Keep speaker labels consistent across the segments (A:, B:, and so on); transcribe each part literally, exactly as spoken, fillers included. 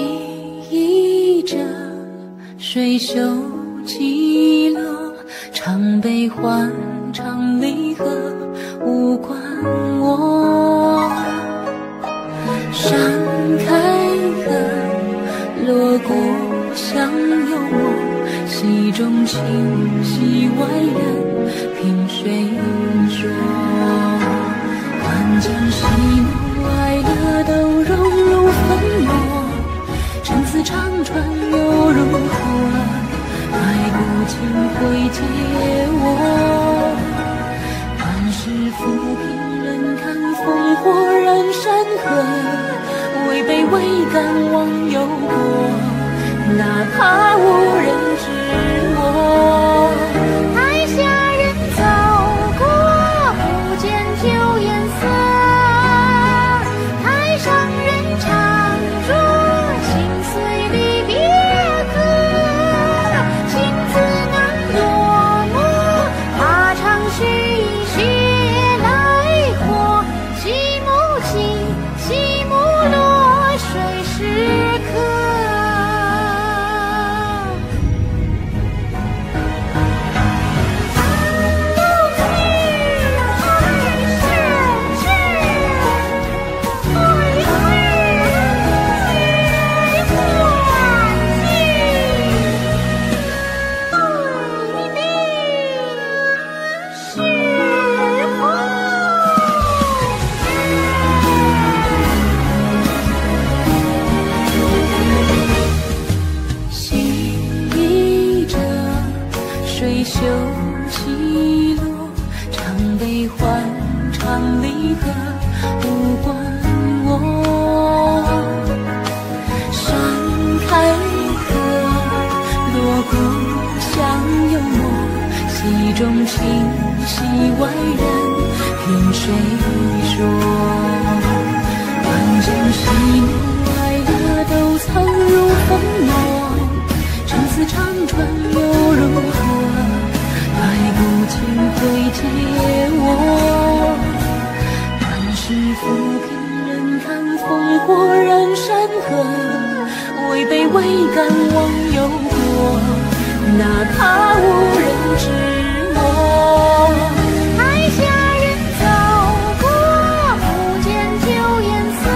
A: 忆着水袖起落，常悲欢，常离合，无关我。山开合，落过相有我，溪中情，溪外人，凭谁说？看见喜怒哀乐都融入粉墨，陈词长传又如何？爱古今会解我。万事浮萍人看烽火燃山河，位卑未敢忘忧国，哪怕无人知我。
B: 台下人走过，不见旧颜色，台上人唱着心碎离别歌，情字难落幕，怕长续一血来活，细木起，细木落，水时刻。
A: 水袖起落，常悲欢，常离合，无关我。山开合，落过相有我，溪中情，溪外人，凭谁说？万间喜怒哀乐都曾入粉墨，陈词长传又如何？爱古今会解我。万事浮萍人看烽火燃山河，位卑未敢忘忧国，哪怕无人知我。
B: 台下人走过，不见旧颜色，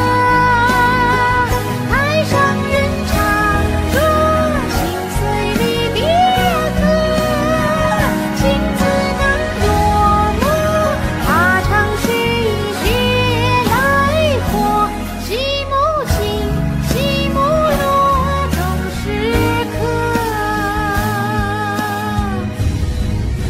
B: 台上人唱着心碎离别歌，情字难落幕，怕长续一血来活，细木起，细木落，终时刻。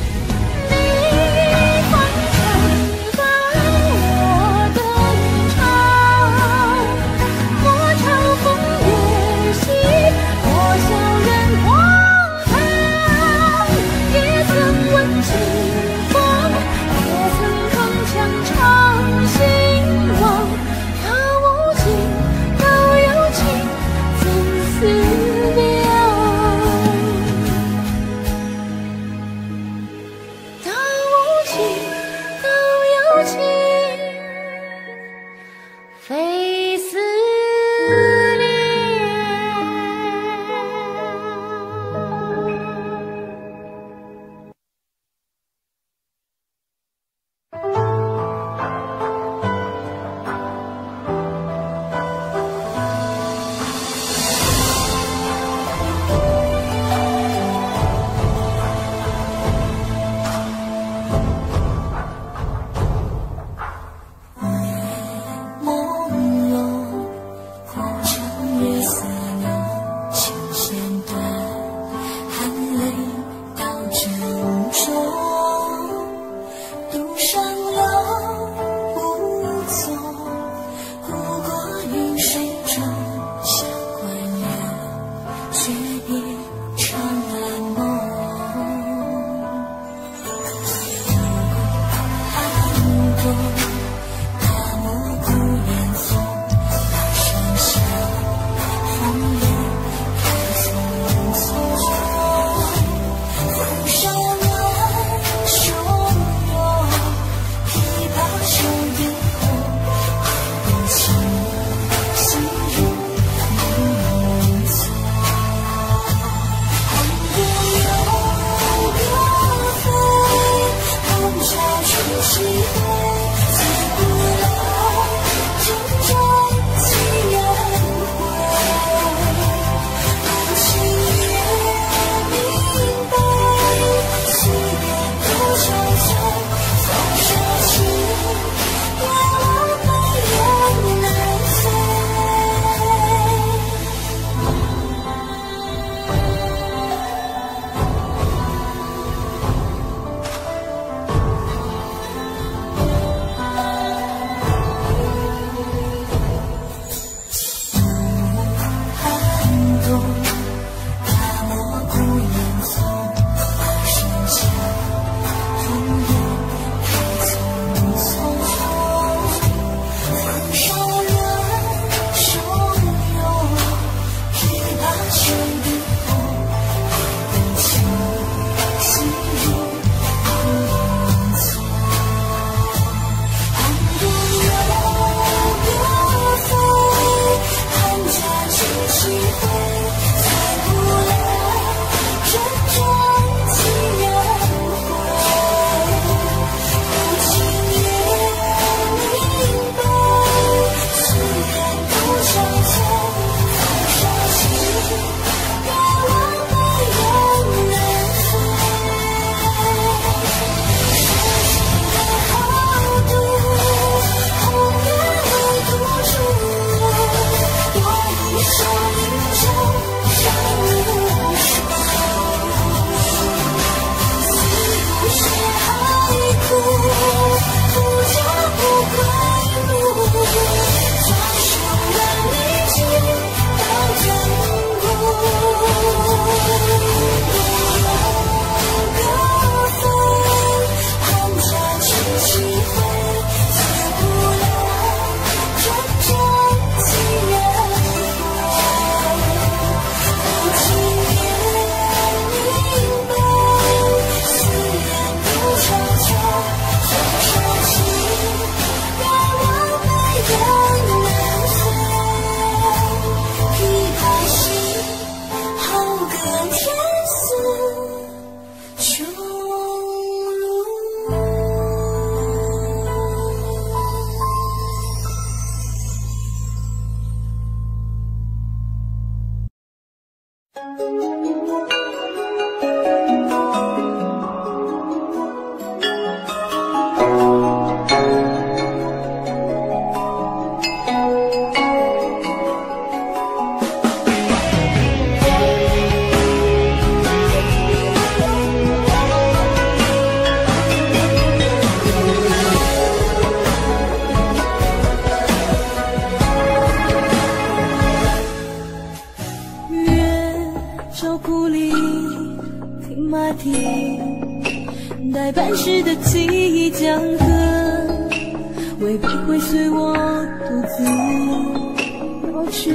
A: 待办事的记忆江河，未必会随我独自老去。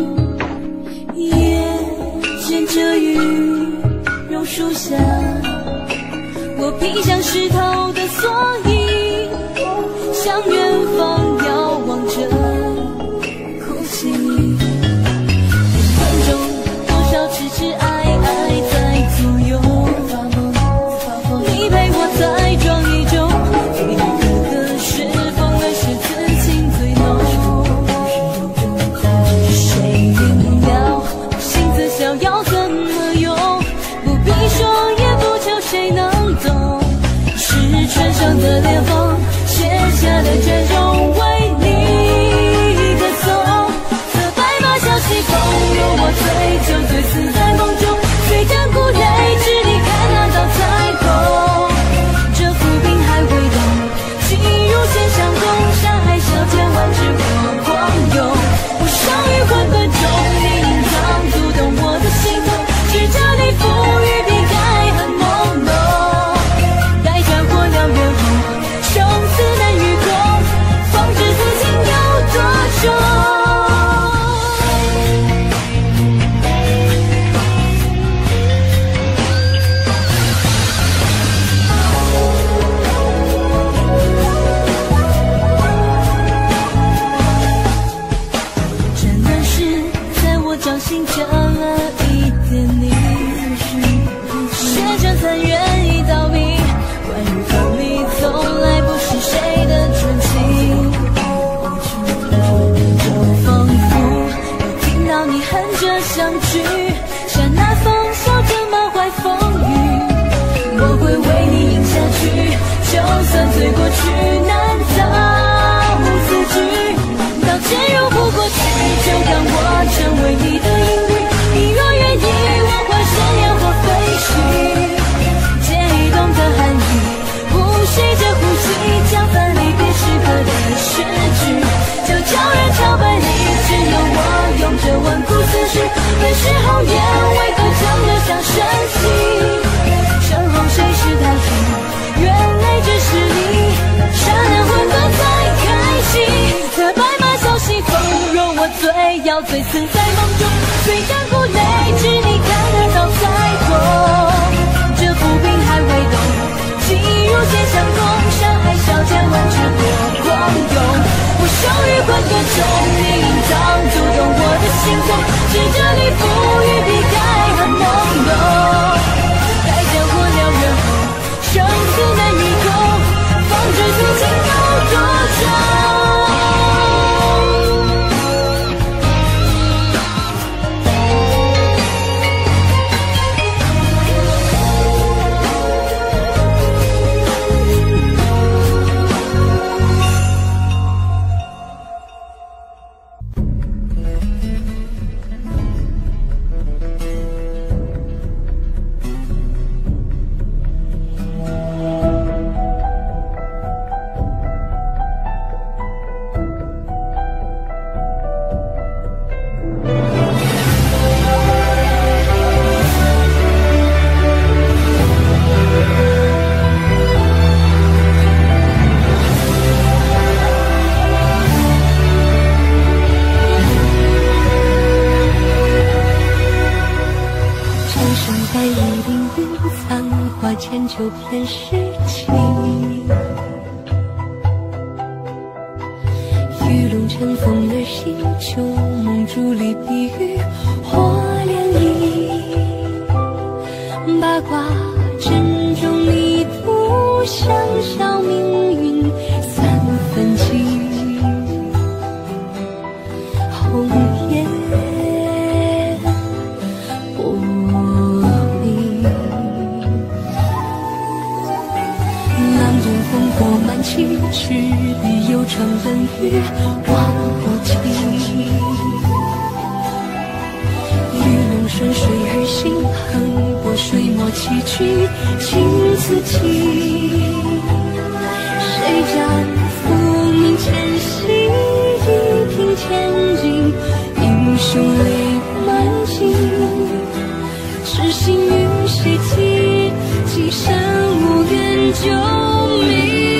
A: 夜间遮雨榕树下，我披上湿透的蓑衣，向远方遥望着哭泣。梦中多少痴痴爱爱在左右，你陪我在撞一中，一个个是风的是自情最浓。谁明了心思逍遥怎么用？不必说也不求谁能懂，是船上的裂缝写下的卷轴为你歌颂。这白马小西风有我醉酒醉死在梦中，虽战鼓擂至你看那道彩虹。这浮冰还未动，击入线上攻，山海小千万只我狂涌。我生于混沌中，你隐藏读懂我的心痛，指着你赋予笔该很朦胧。待战火燎原后，生死难与共，方知此情有多重。掌心加了一点泥，写成残垣一道笔，关于分离从来不是谁的传奇。就仿佛又听到你哼着乡曲，像那风笑着满怀风雨，我会为你吟下去，就算醉过去难造字句。刀剑如不过去，就让我成为你的隐喻。你若愿意，我化身烟火飞去，借一冬的寒意，呼吸着呼吸，将分离别时刻的诗句，就叫人朝百里，只有我用着万古思绪。本是豪言，为何将得像深息？身后谁是太虚？原来只是你，刹那混沌才开启。这白马小西风，若我醉，要醉死在梦中。虽战鼓擂至你看得到彩虹。这浮冰还未动，击入线相攻，山海小千万只火狂涌。我生于混沌中，你隐藏读懂我的心痛，指这里风雨避开很朦胧，该交过了人后，生死难以控，放着足情有多重。就偏是情，玉龙乘风而行，旧梦伫立碧玉或涟漪。八卦阵中里图，想笑命运三分情。红颜薄命。烽火满旗，赤壁有场冷雨望不尽。玉龙顺水而行，横过水墨崎岖，情自己。谁将浮名前夕，一平千金，英雄泪满襟。痴心与谁寄？寄身无缘救命。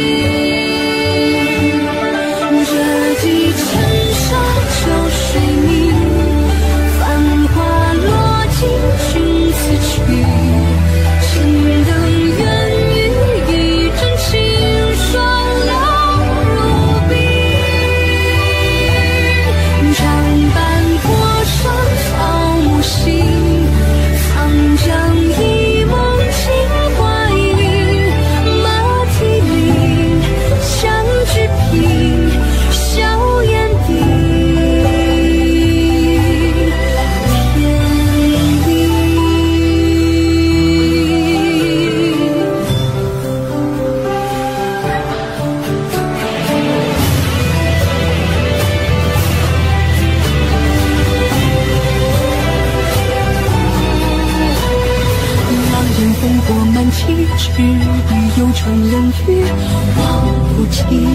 A: 赤壁有场冷雨望不尽。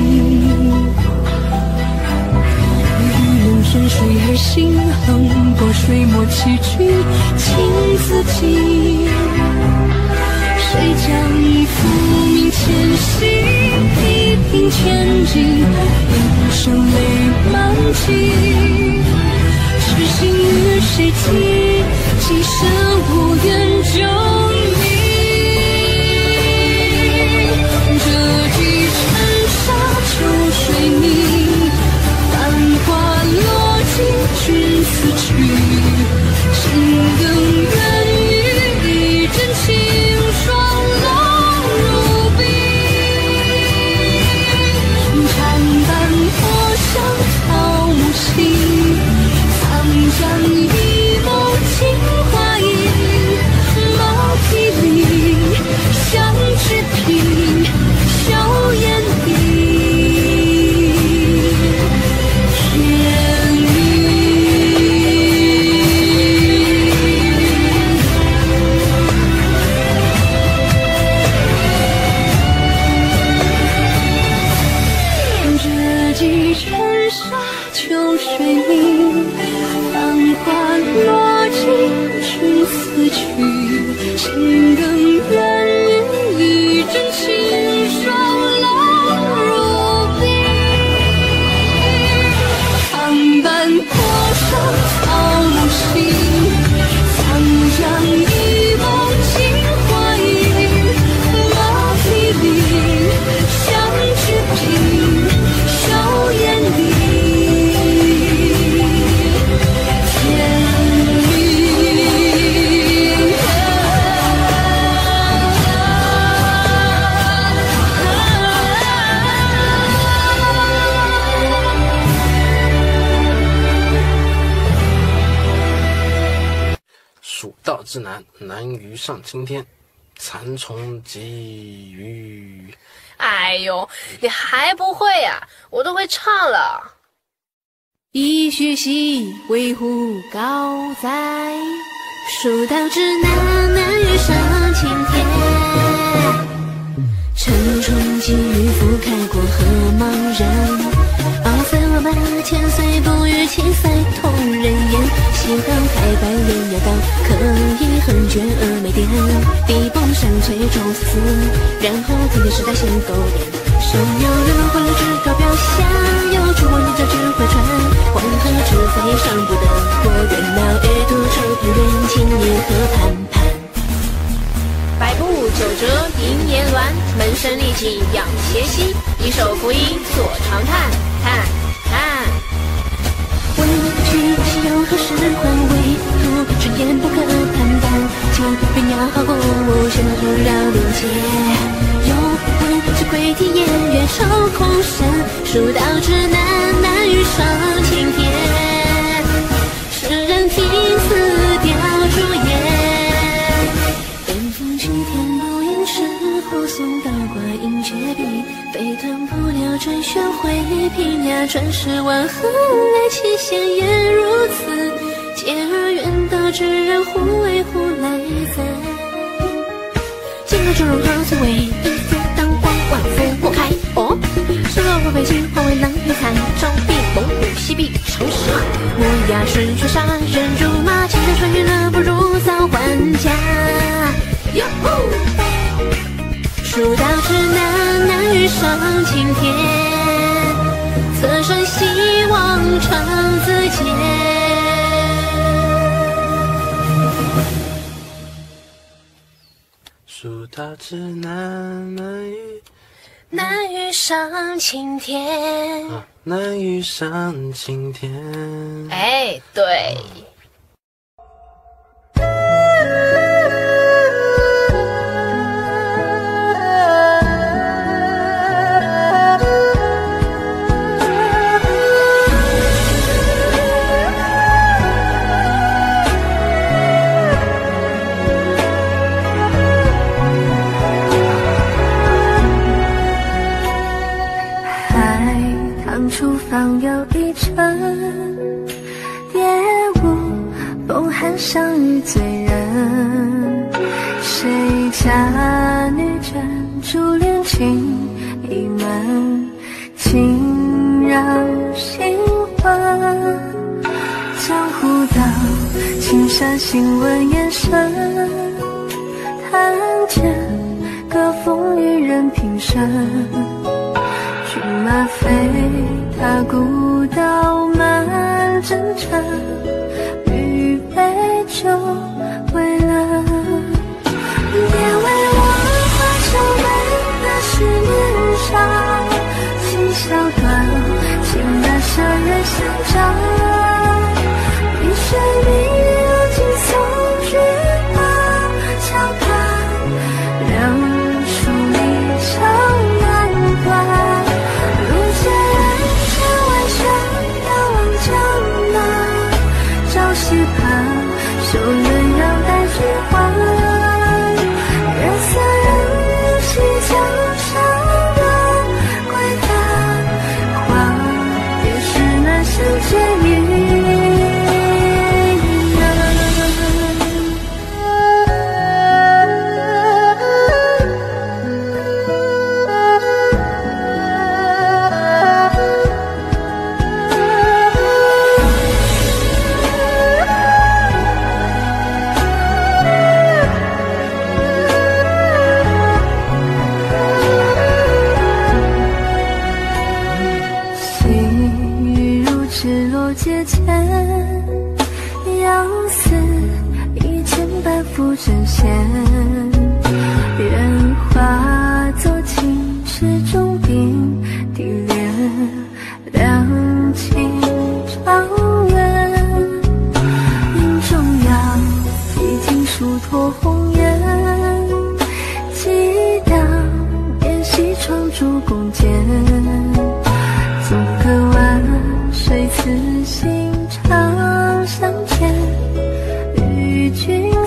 A: 玉龙顺水而行，横过水墨崎岖，情自己。谁将浮名前夕，一平千金，英雄泪满襟。痴心与谁寄？寄身无缘救命。秋水明，繁华落尽君此去。情更远与一阵清霜冷如冰。长坂坡上草木青，长江一梦。
C: 蜀道之南，南于上青天，蚕丛及鱼。
D: 哎呦，你还不会呀、啊？我都会唱了。
A: 一曲兮为乎高哉，蜀道之南，南于上青天。晨冲积雨覆开过河茫然，翱飞我马千岁不与青塞同人烟。西河开百人摇荡，可以横卷峨眉巅。地崩山摧众死，然后天地时代现勾连。神有人魂之高表下，有主王者智慧传。黄河之飞上不得，我愿闹玉兔出平原，请银河盘盘。
D: 百步九折银叶乱，门生力尽养邪兮。一首福音所长叹，叹叹。
A: 问君心有何事还未吐，之言不可坦荡。请别鸟好过我，先让后绕连接。又问是归体燕远守空山，蜀道之南，南于上青天。世人听此调朱颜，边风去天不应时，护送倒挂迎绝壁。飞团不了转旋回，平崖转世万河来其闲言如此。嗟而远道之人，忽为乎来哉？剑客之容何所谓？一夫当关，万夫莫开。哦，是若不北京，化为狼与豺，招避猛虎，西避长石马。我牙顺血杀人如麻，千家穿越了，不如早还家。哟呼！蜀道之南，南于上青天。侧身西望长子间。
C: 蜀道之南，南于
D: 南于上青天。
C: 啊，南于上青天。
D: 哎，对。
B: 厨房有一trận，蝶舞风寒相遇醉人。谁家女眷珠帘情意满，轻绕心魂。江湖道，青山新闻眼神，弹剑歌风与人平生。骏马飞，踏古道满征尘，欲杯酒为了。别为我化成泪的是年少，今宵断，情难舍人相照。一水明流金松菊花，桥畔两树离殇难断。溪畔，修鸳鸯带菊花，月色人语系江上的归帆，花也是难相见一阶前，相思一千般浮针线，愿化作青池中冰滴莲，两情长远。云中摇，一听疏脱红颜，激荡烟溪窗烛共剪，纵歌万水此心常相牵，与君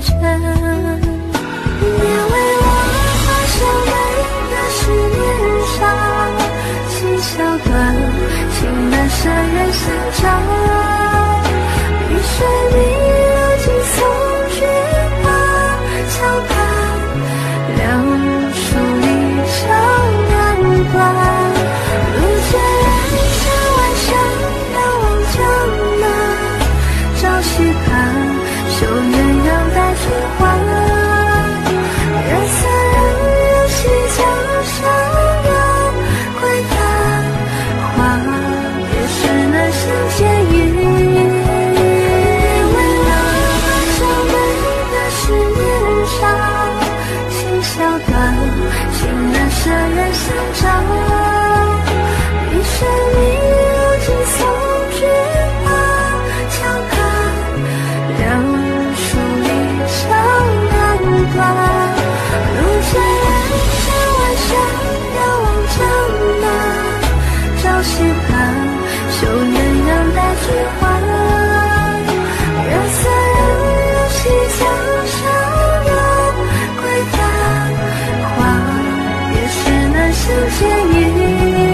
A: 成全。别为我画上每个十年上，心笑断，情难舍人相照。雨水迷流尽送君花，桥畔两树一场难断。路见人山万山，遥望江南，朝夕看，绣鸳鸯带君还。人散人游西江上游，归看花，别时难相见雨。为了画上每个十年上，心笑断，情难舍人相照。雨水迷流尽送君花，桥畔两树一场难断。路见人山万山，遥望江南，朝夕看，绣鸳鸯带君还。人散人游西江上游，归看花，别时难相见雨。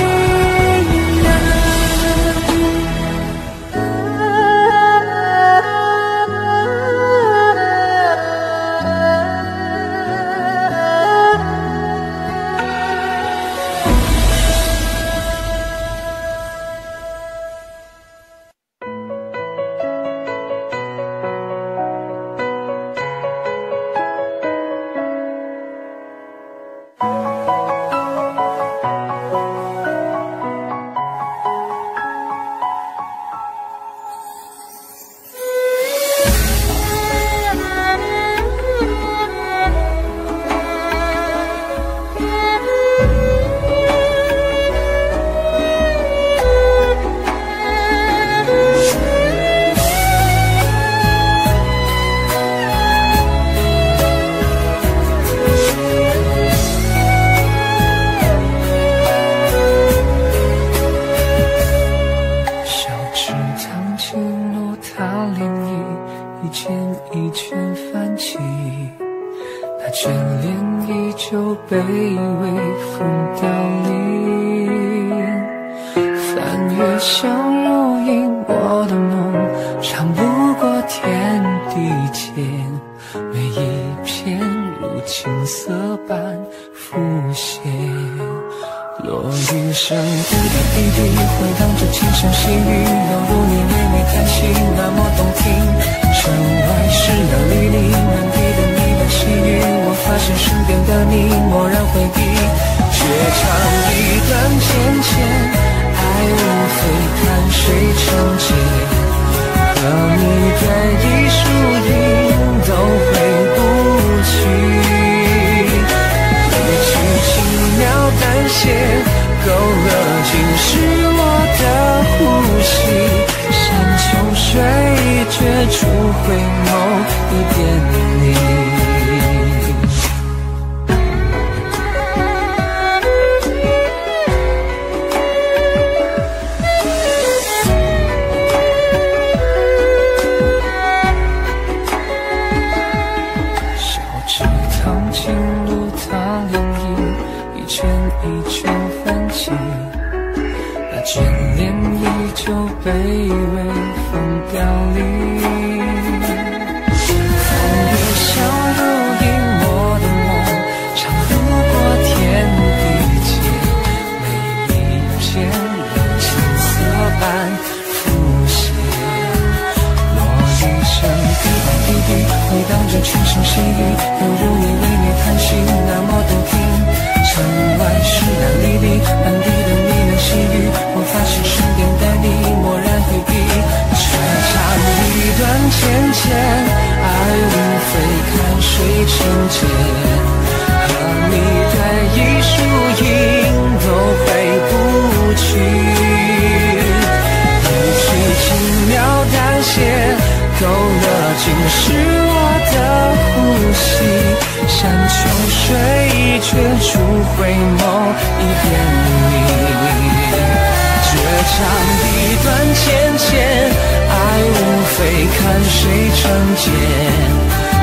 E: 勾勒尽是我的呼吸，山穷水绝处回眸一点你。绝唱一段浅浅，爱无非看谁成茧。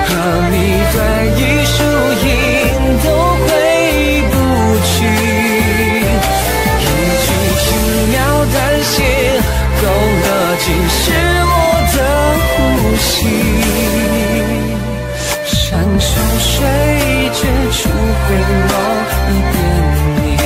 E: 和你对弈输赢都回不去，一句轻描淡写勾勒尽是我的呼吸，山穷水绝处回眸一遍你。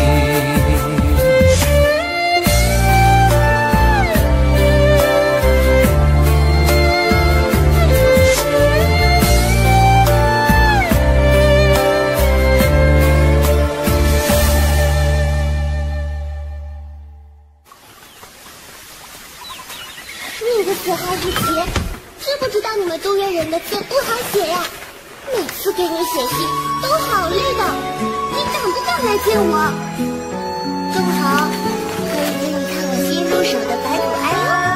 B: 你的死孩子杰，知不知道你们都约人的字不好写呀？每次给你写信都好累的，你敢不敢来见我？正好可以给你看我新入手的白骨哀喽。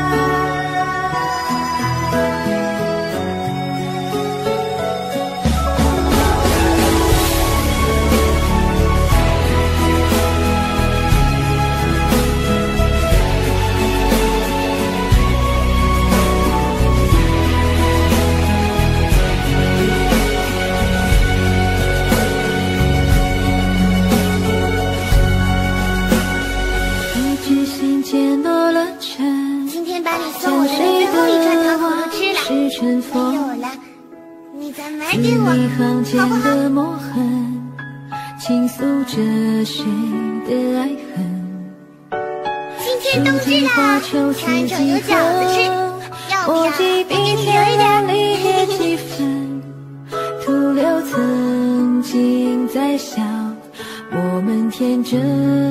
A: 春风，
B: 没有了，你再买给我，
A: 字里行间
B: 好不好？
A: 的墨痕，倾诉着谁的爱恨。
B: 今天冬至啦，穿着有饺子吃，要不要我给你留一点？
A: 离别几分，徒留曾经在笑，我们天真。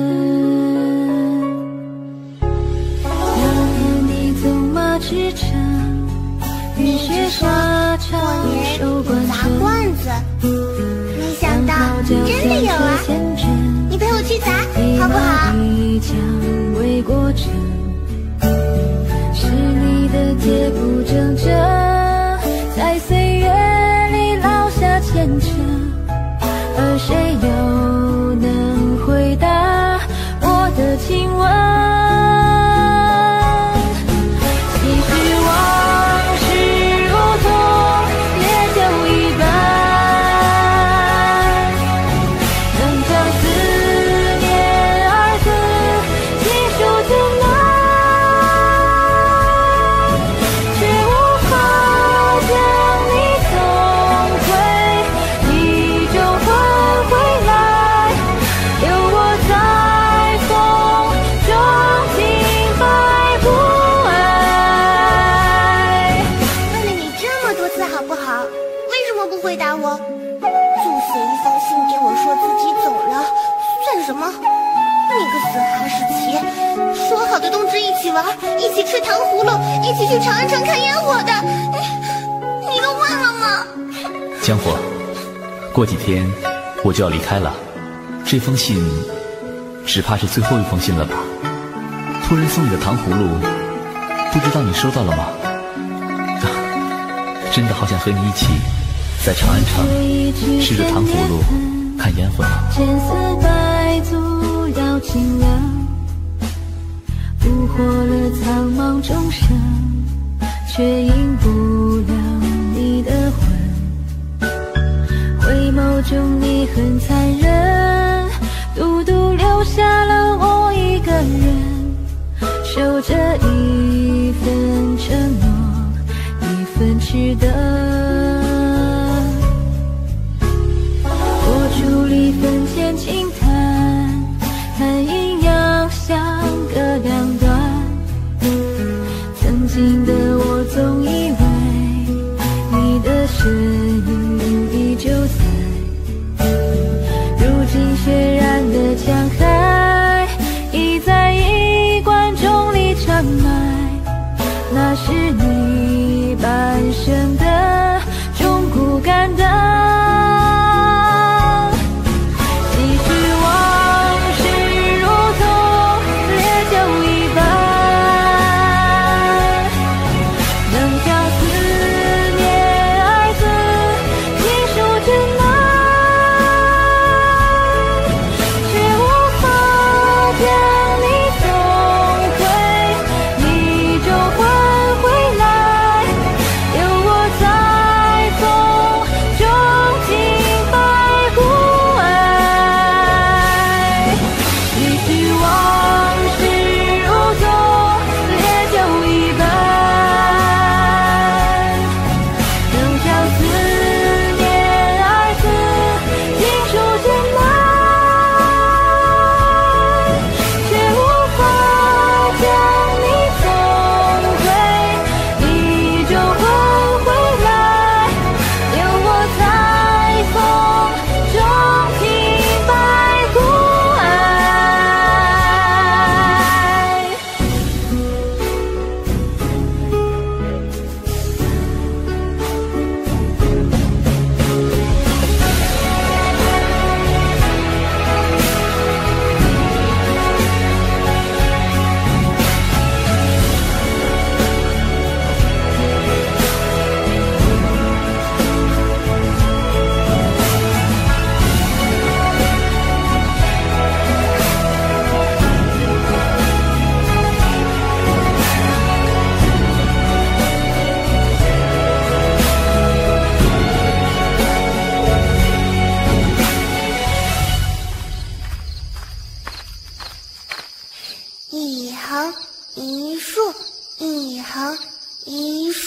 A: 两年的纵马驰骋。雨雪沙场，手关
B: 砸罐子，没想到真的有啊！你陪我去砸，好不好？
A: 一将未过城，是你的铁骨铮铮，在岁月里烙下前程，而谁又能回答我的亲吻？
B: 回答我，就写一封信给我说自己走了，算什么？你个死哈士奇！说好的冬至一起玩，一起吃糖葫芦，一起去长安城看烟火的，你你都忘了吗？
F: 江火，过几天我就要离开了，这封信只怕是最后一封信了吧？托人送你的糖葫芦，不知道你收到了吗？真的好想和你一起在长安城吃着糖葫芦看烟火。
A: 千丝百足要尽量，捕获了苍茫众生，却赢不了你的魂。回眸中你很残忍，独独留下了我一个人，守着一份承诺，一份值得。处理分间轻谈，谈阴阳相隔两端。曾经的我总以为你的身影依旧在，如今血染的江海已在衣冠中里长埋，那是你半生的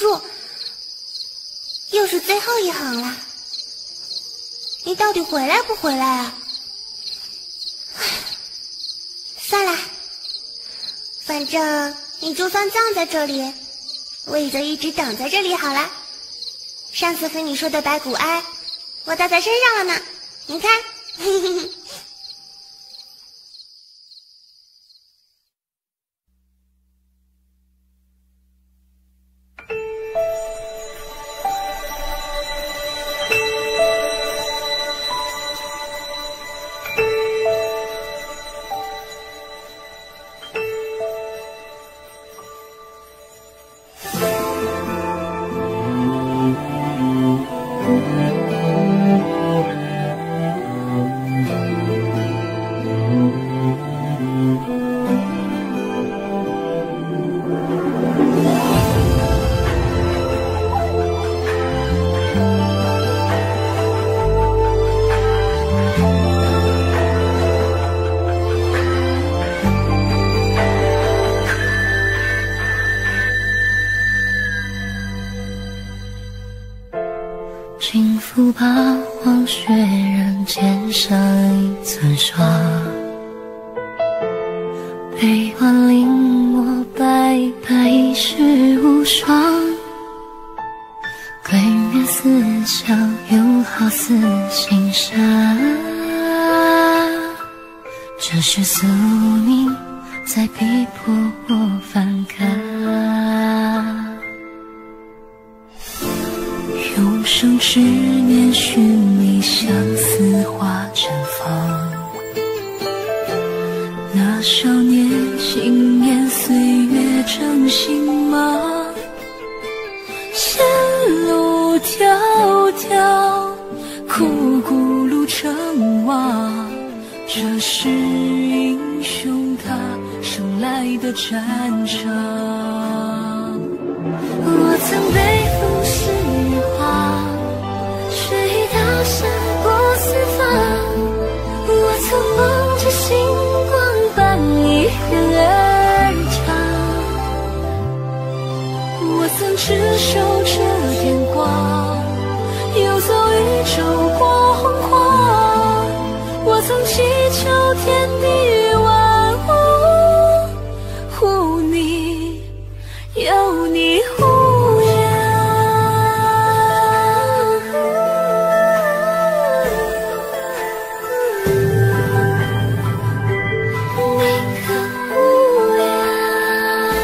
B: 树，又是最后一行了。你到底回来不回来啊？算了，反正你就算葬在这里，我也就一直等在这里好了。上次和你说的白骨哀，我带在身上了呢，你看。嘿嘿嘿。
A: 轻抚把黄雪人肩上一层霜，悲欢令我白白世无双，归面思乡又好似心伤，这是宿命在逼迫我反抗。永生执念寻觅相思花绽放，那少年轻言岁月成心吗？线路迢迢，枯骨路成瓦，这是英雄他生来的战场。我曾背负诗画，雪已打下过四方，我曾梦着星光伴一人而长，我曾执手着电光，游走宇宙过洪荒，我曾祈求天地万物护你，有你护养。你可无量，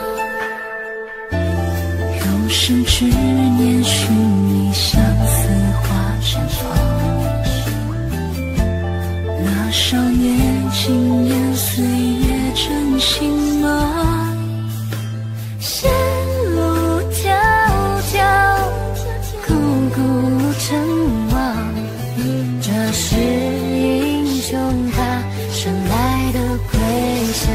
A: 永生执念寻觅相思花绽放，那少年轻言岁月真心吗？线路迢迢，枯骨成瓦，这是英雄他生来的归乡。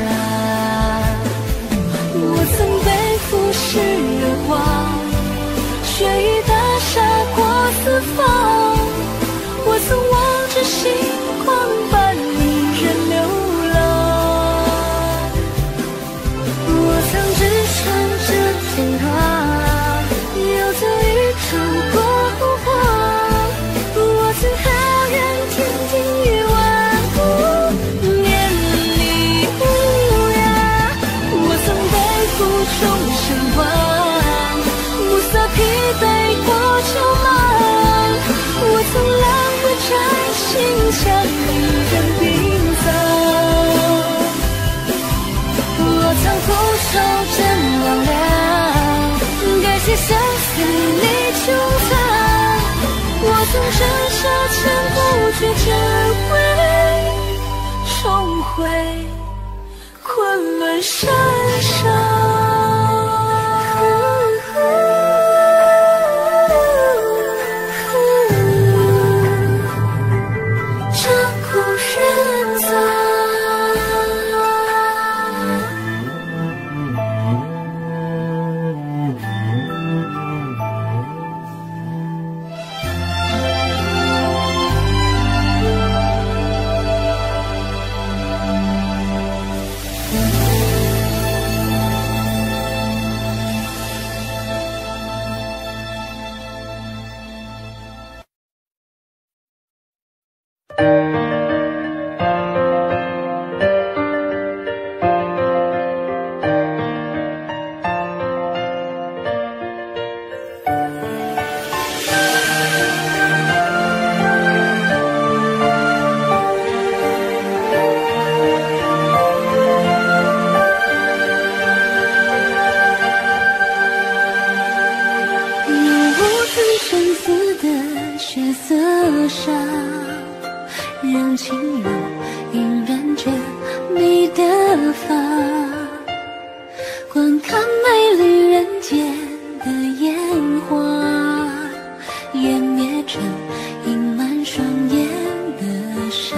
A: 我曾背负诗画，雪已打下过四方，我曾望着星光伴一人流浪，我曾只穿着天光，游走宇宙过洪荒，我曾踏遍天地与万物，念你无恙，我曾背负众生光，不sợ疲惫过秋忙，我曾浪归摘星将一人殡葬，我曾俯首真王亮，改写生死你穹苍，我曾折下千古绝真味，重回昆仑山上。这故人葬。 色上，让轻柔晕染着你的发，观看美丽人间的烟花，湮灭成盈满双眼的沙。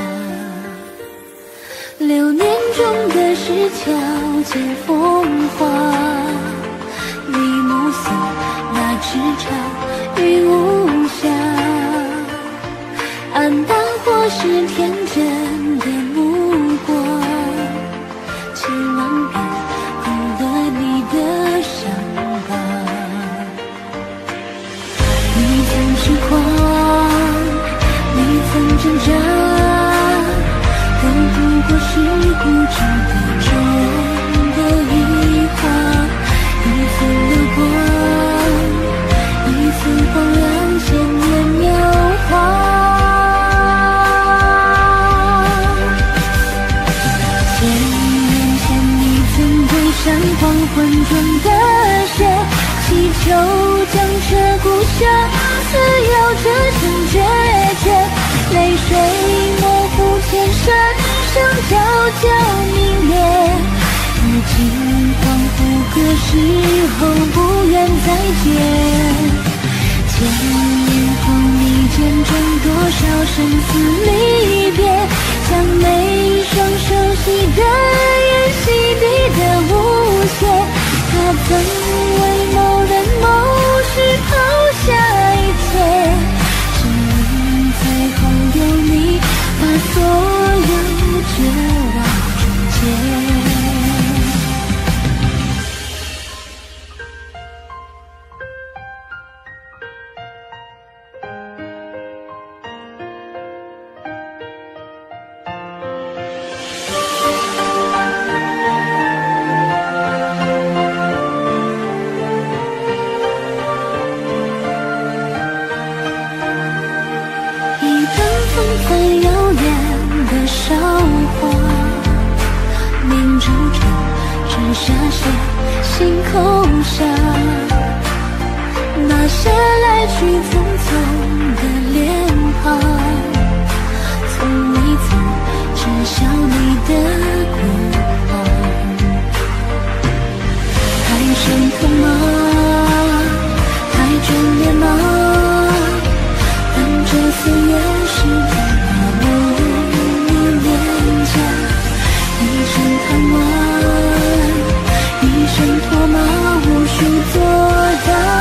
A: 流年中的是悄见风华，你目送那痴缠与无暇，黯淡或是天真的目光，千万遍哭了你的伤疤。你曾痴狂，你曾挣扎，都不过是固执的中的一画，一寸流光，一寸恍然，千年描画。千年前你曾对上黄昏中的雪，祈求将这故乡自由折成决绝，泪水模糊千山上皎皎明烈。如今恍惚隔世后不愿再见，千年后你见证多少生死离别，将每双熟悉的眼洗涤的无邪。他曾为某人某事抛下一切，只因最后有你把所有绝望终结。下些心口上，那些来去匆匆的脸庞，从未曾知晓你的过往。太伤痛吗？太眷恋吗？但这岁月是麻木你脸颊，一声叹惋，一生托马，无数作答。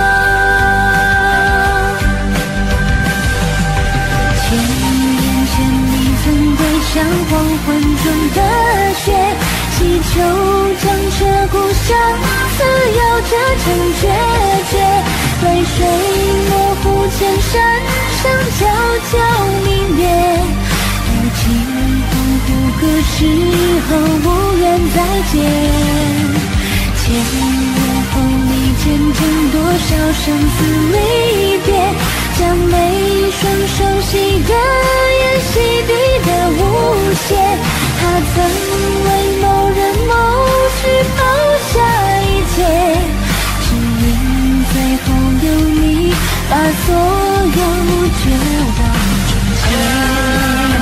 A: 千年前你曾对上黄昏中的雪，祈求将这故乡自由折成决绝，泪水模糊千山上皎皎明烈。如今恍惚隔世后无缘再见，千年后你见证多少生死离别，将每双熟悉的眼洗涤的无邪。他曾为某人某事抛下一切，只因最后有你把所有绝望终结。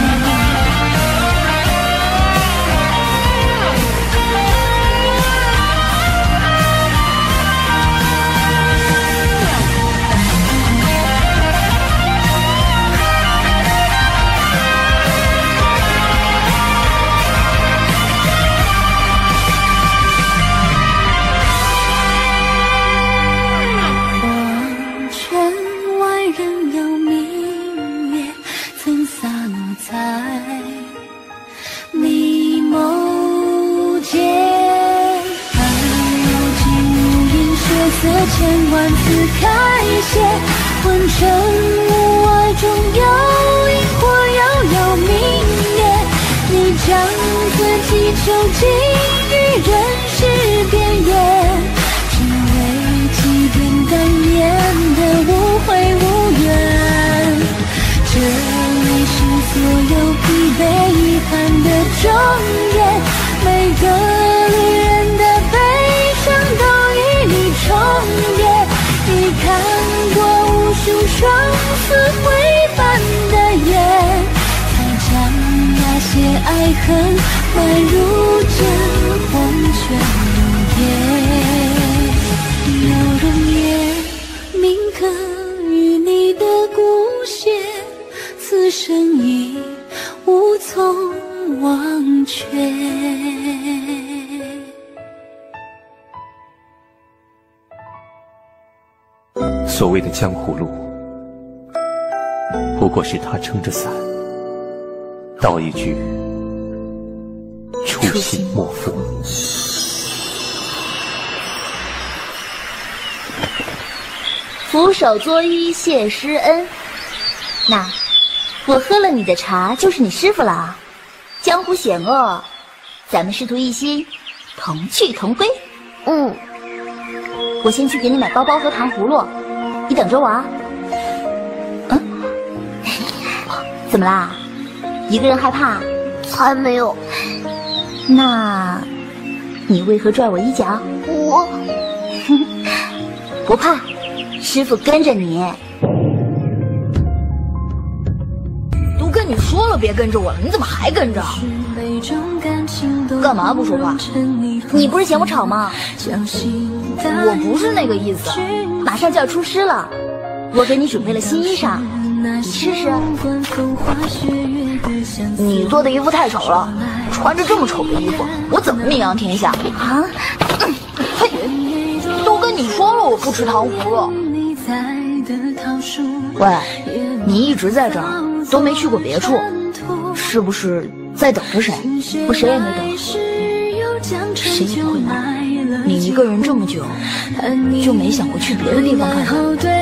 A: 千万次开谢，混成雾霭中有萤火遥遥明灭。你将自己囚禁于人世边缘，只为祭奠当年的无悔无怨。这里是所有疲惫遗憾的终点，每个旅人的悲伤都一一重叠，你看过无数双死回爱恨宛如这黄泉流夜，有容颜铭刻于你的骨血，此生已无从忘却。
G: 所谓的江湖路，不过是他撑着伞，道一句初心莫负。
B: 俯首作揖谢师恩。那我喝了你的茶，就是你师傅了。江湖险恶，咱们师徒一心，同去同归。嗯，我先去给你买包包和糖葫芦，你等着我啊。嗯，怎么啦？一个人害怕？
H: 才没有。
B: 那，你为何拽我衣角？
H: 我
B: 不怕，师傅跟着你。
H: 都跟你说了别跟着我了，你怎么还跟着？干嘛不说话？
B: 你不是嫌我吵吗？
H: 我不是那个意思。
B: 马上就要出师了，我给你准备了新衣裳，你试试。
H: 你做的衣服太丑了，穿着这么丑的衣服，我怎么名扬天下啊？嗯、嘿，都跟你说了我不吃糖葫芦。喂，你一直在这儿，都没去过别处，是不是在等着谁？
B: 我谁也没等，
H: 谁也不会来。你一个人这么久，就没想过去别的地方看看？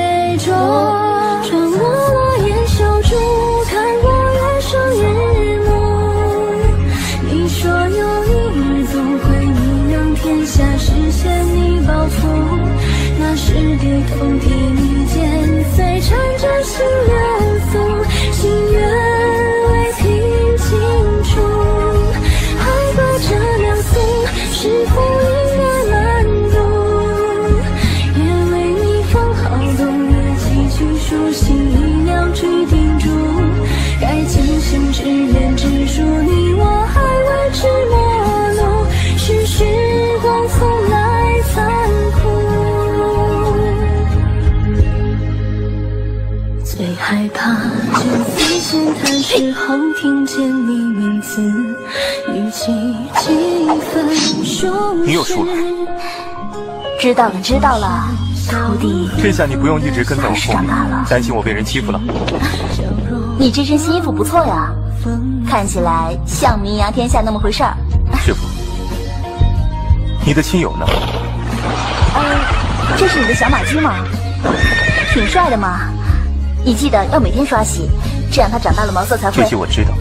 A: 穿过我眼小珠，看我月上日暮。你说有一日总会名扬天下，实现你抱负。那时低头替你剪碎，缠着心流送，心愿未听清楚。爱隔着两松，是否应该满足？也为你放好冬月寄去书信，一两句叮嘱。该前行只愿只属你我，还未知陌路，是时光从来残酷。最害怕就在闲谈时候听见你名字，语气几分熟悉。
G: 你又输了。
B: 知道了，知道了，徒弟。
G: 这下你不用一直跟在我后面，担心我被人欺负了。
B: 你这身新衣服不错呀，看起来像名扬天下那么回事儿。
G: 师傅，你的亲友呢？
B: 呃，这是你的小马驹吗？挺帅的嘛。你记得要每天刷洗，这样它长大了毛色才会。
G: 这些我知道。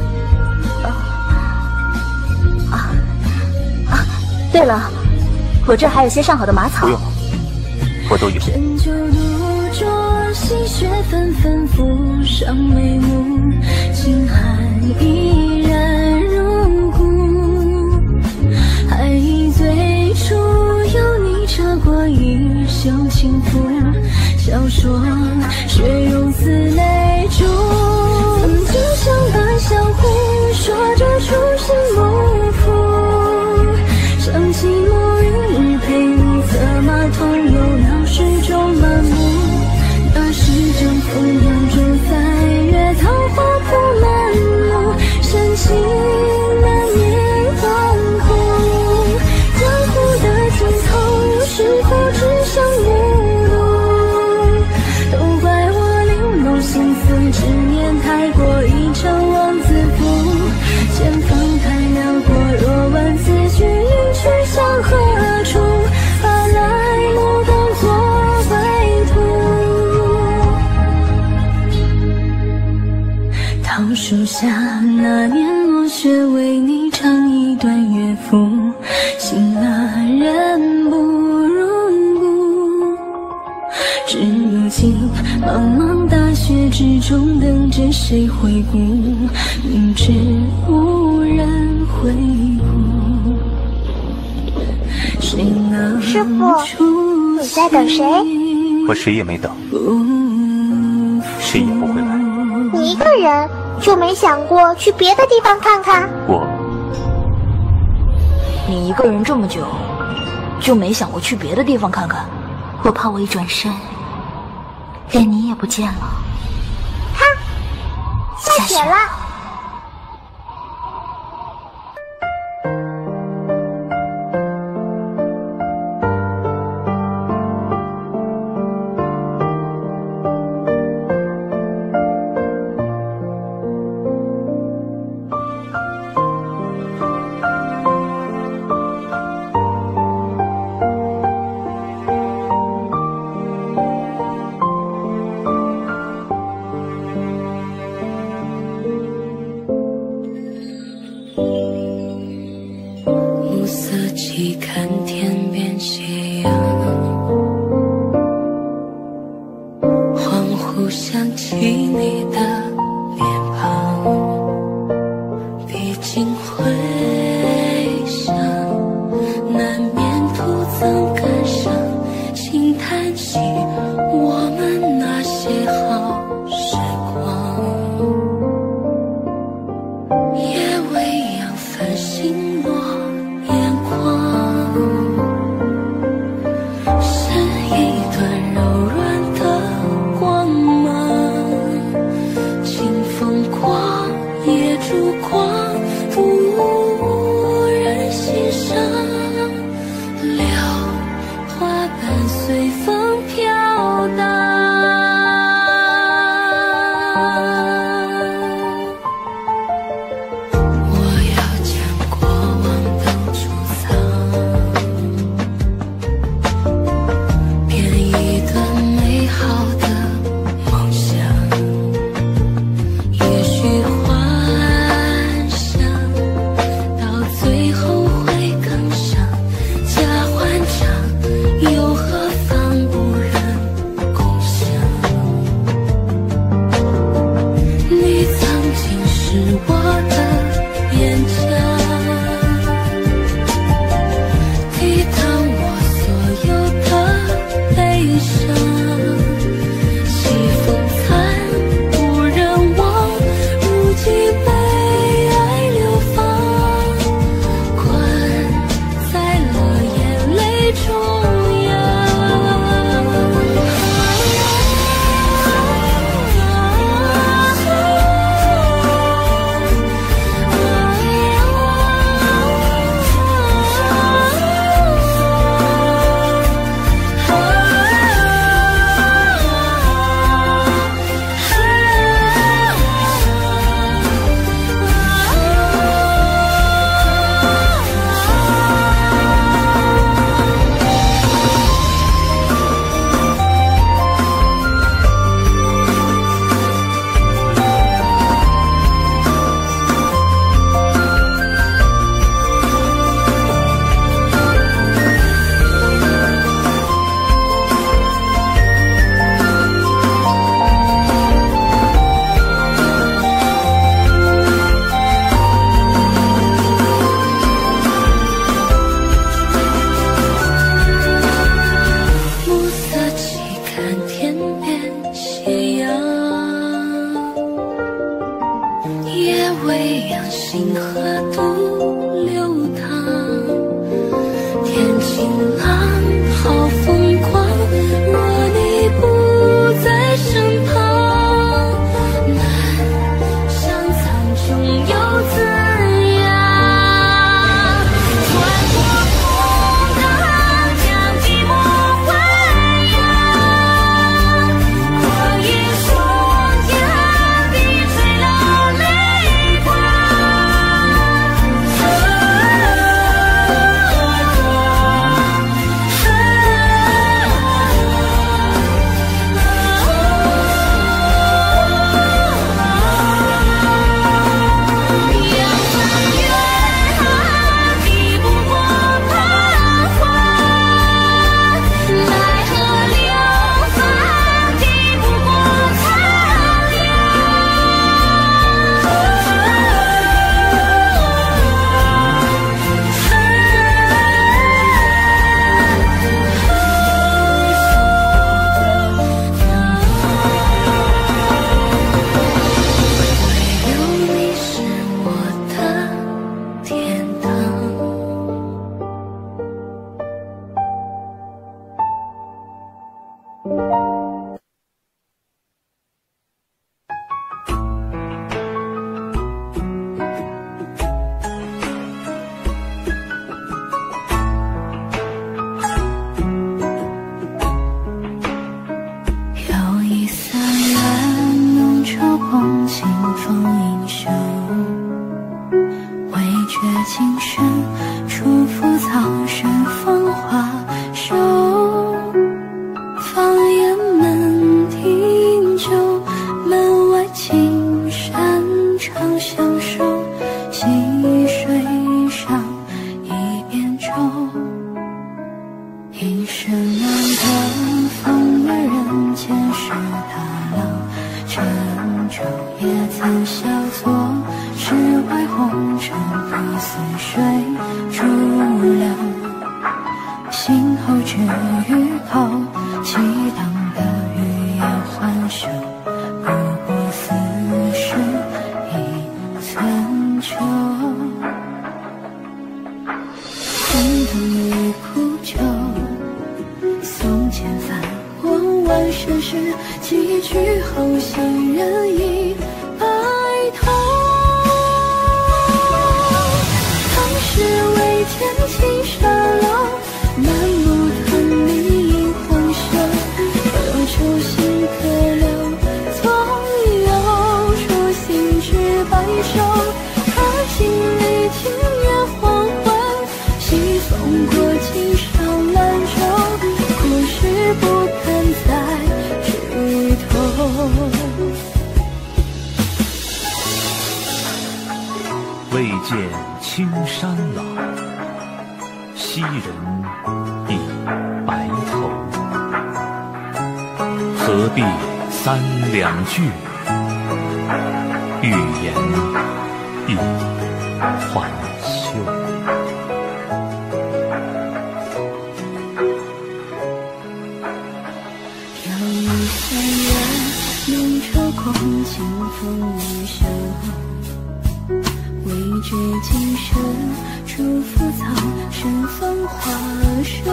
B: 啊啊！对了，我这还有些上好的马草。
G: 不用，我都有。
A: 针灸独酌，细雪纷纷浮上眉目，轻寒依然如故。还忆最初有你扯过一袖轻拂，笑说血肉似泪珠。曾经相伴相护，说着初心不负。想起末日陪你策马同游，闹市中漫步。那时正风扬州三月，桃花铺满路，深情难免恍惚。江湖的尽头，是否只剩无路？都怪我玲珑心思，执念太过，一场妄自负。前方太辽过，若问此去应去向何处？把来路当作归途。桃树下那年落雪，为你唱一段乐府。醒了人不如故，至如今茫茫大雪之中，等着谁回顾？明知无人回顾，谁能
H: 师傅，你在等谁？
G: 我谁也没等，谁也不会来。
H: 你一个人就没想过去别的地方看看？
G: 我
H: 你一个人这么久，就没想过去别的地方看看？
A: 我怕我一转身，连你也不见了。
B: 哈，下雪了。
A: 看天边斜阳，恍惚想起你的脸庞，毕竟回想，难免徒增感伤，轻叹息我们那些好时光，夜未央繁星落眼眶。 我是他老，陈州也曾小作，世外红尘不似水逐流。心后只欲口，激荡的语言还休，不过似是一寸秋。空灯与苦酒，送前翻过万世事，几句后行人已白头。当时未见青山楼，满目腾丽映黄袖，何处新可留？总有初心之白首。可经历今夜黄昏，西风过青上兰舟，故事不堪再剧透。
F: 未见青山老，昔人已白头。何必三两句，欲言亦还休。
A: 飘逸三月，浓愁共清风一袖。未觉今生，祝福草，盛放花手。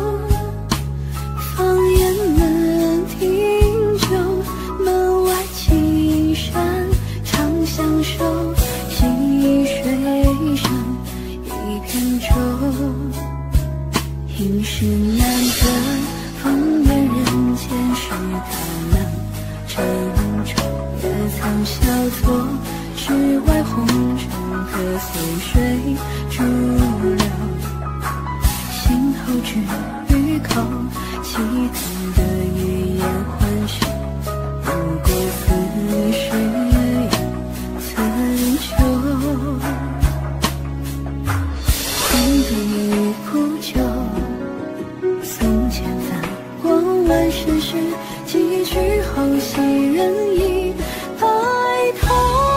A: 放眼门听酒，门外青山常相守。细水声，一片舟。应是难得，风月人间是他冷。陈州也曾小作，世外红尘可随水逐流。心后只欲口，激荡的语言还休，不过似是一寸秋。空灯与苦酒，送前翻过万世事，几句后袭人已白头。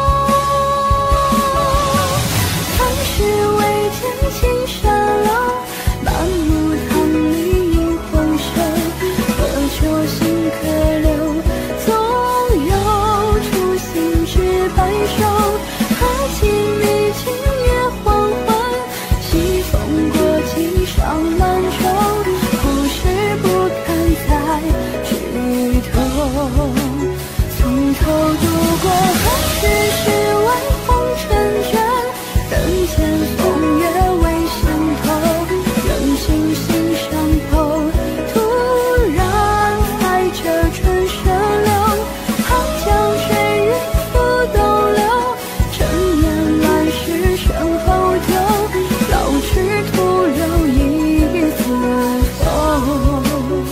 A: 当时未见青山楼，满目腾丽映黄袖，何处新可留？总有初心之白首。可经历今夜黄昏，西风过青上兰舟，故事不堪再剧透。从头读过何时世外红尘卷，人间风月未相投，任性心上头。突然在这春深流，长江水云浮东流。陈年来世身后丢，老枝徒留一字风。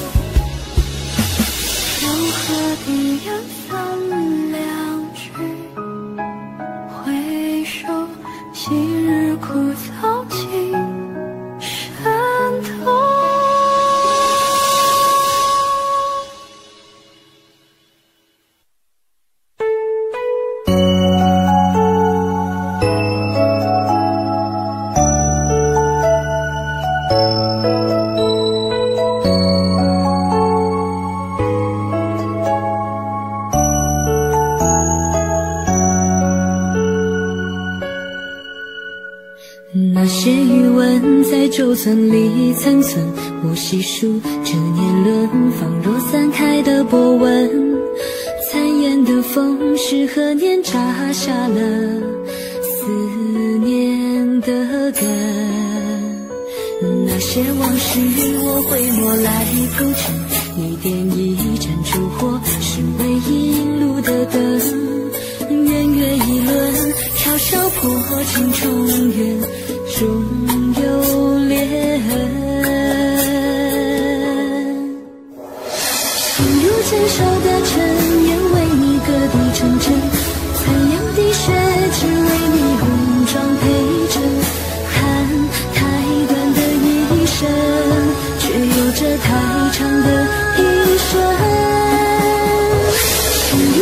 A: 又何必言三两句，回首昔日枯草尽山头。那些余温在旧村里残存，不细数这年轮，仿若散开的波纹。残烟的风是何年扎下了思念的根？那些往事我会抹来勾陈，一点一盏烛火是为引路的灯。圆月一轮，悄悄破镜重圆，终有裂痕。心如坚守的尘烟，为你歌笛成真，残阳滴血，只为你红妆陪衬。看太短的一生，却有着太长的一生。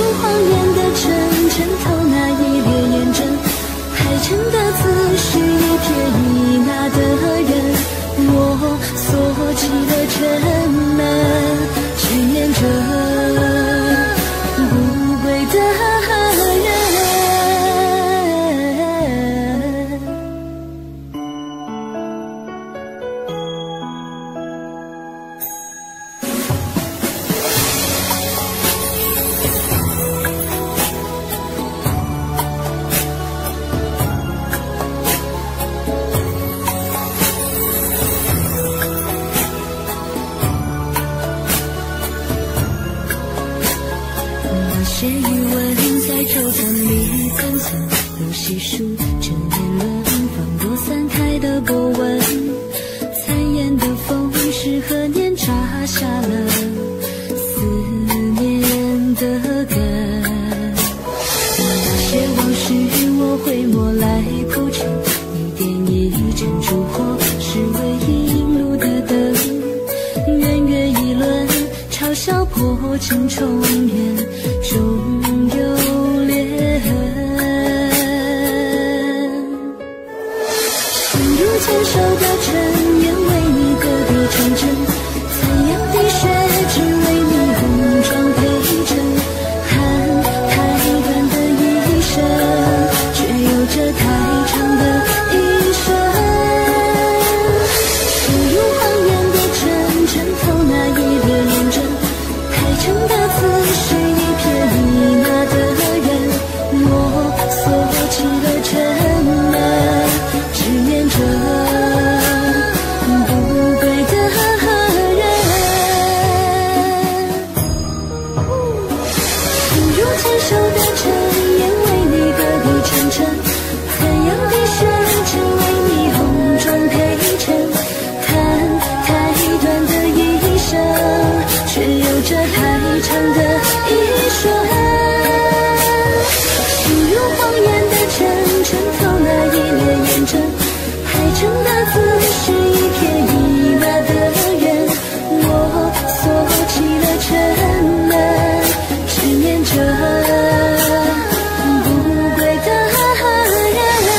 A: 荒原的城，城头那一列烟阵，排成的字是一撇一捺的人。我锁起了城门，只念着不归的人。写语文在周层里层层都细数这年轮，放过散开的波纹，残烟的风是何年扎下了思念的根。那些往事我会抹来铺陈，一点一尘烛火是唯一引路的灯。圆月一轮，嘲笑破镜重圆，终有裂痕。心如牵手的尘，愿为你隔壁成真，残阳滴血，只为你红妆配衬。看太短的一生，却有着太长的一生。驶入荒原的城，城头那一列连针，排成的字是一撇一捺的人。我锁起了城门，只念着不归的人。心如牵手的尘，愿为你隔壁成尘，残阳滴血，只为你红妆配衬。看太短的一生，却有着太长的一生。进入荒原的城，城头那一列烟阵，排成的字是一撇一捺的人。我锁起了城门，只念着不归的人。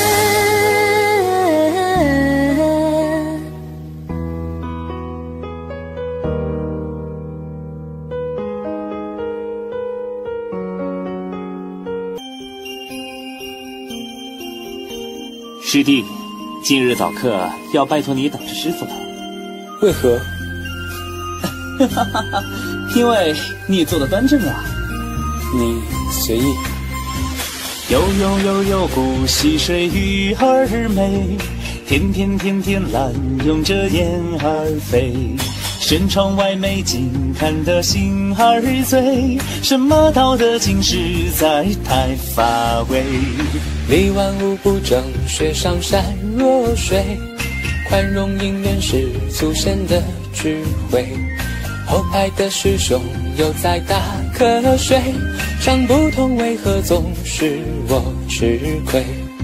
I: 师弟，今日早课要拜托你等着师傅了。
E: 为何？
I: 因为你坐得端正啊。
E: 你随意。
I: 悠悠悠悠古溪水鱼儿美，天天天天懒拥着燕儿飞。轩窗外美景看得心儿醉，什么道德经实在太乏味。
E: 历万物不争，雪上善若水，宽容隐忍是祖先的智慧。后排的师兄又在打瞌睡，想不通为何总是我吃亏。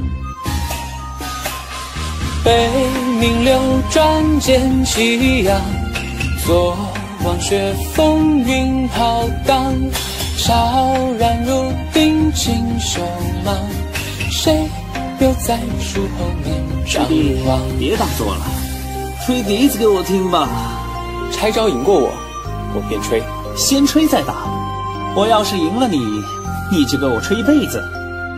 E: 被名流转见奇阳，昨往雪风云浩荡，悄然入定锦绣忙，谁又在树后面张望？
I: 别打坐了，吹笛子给我听吧。
E: 拆招赢过我，我便吹。
I: 先吹再打，我要是赢了你，你就给我吹一辈子。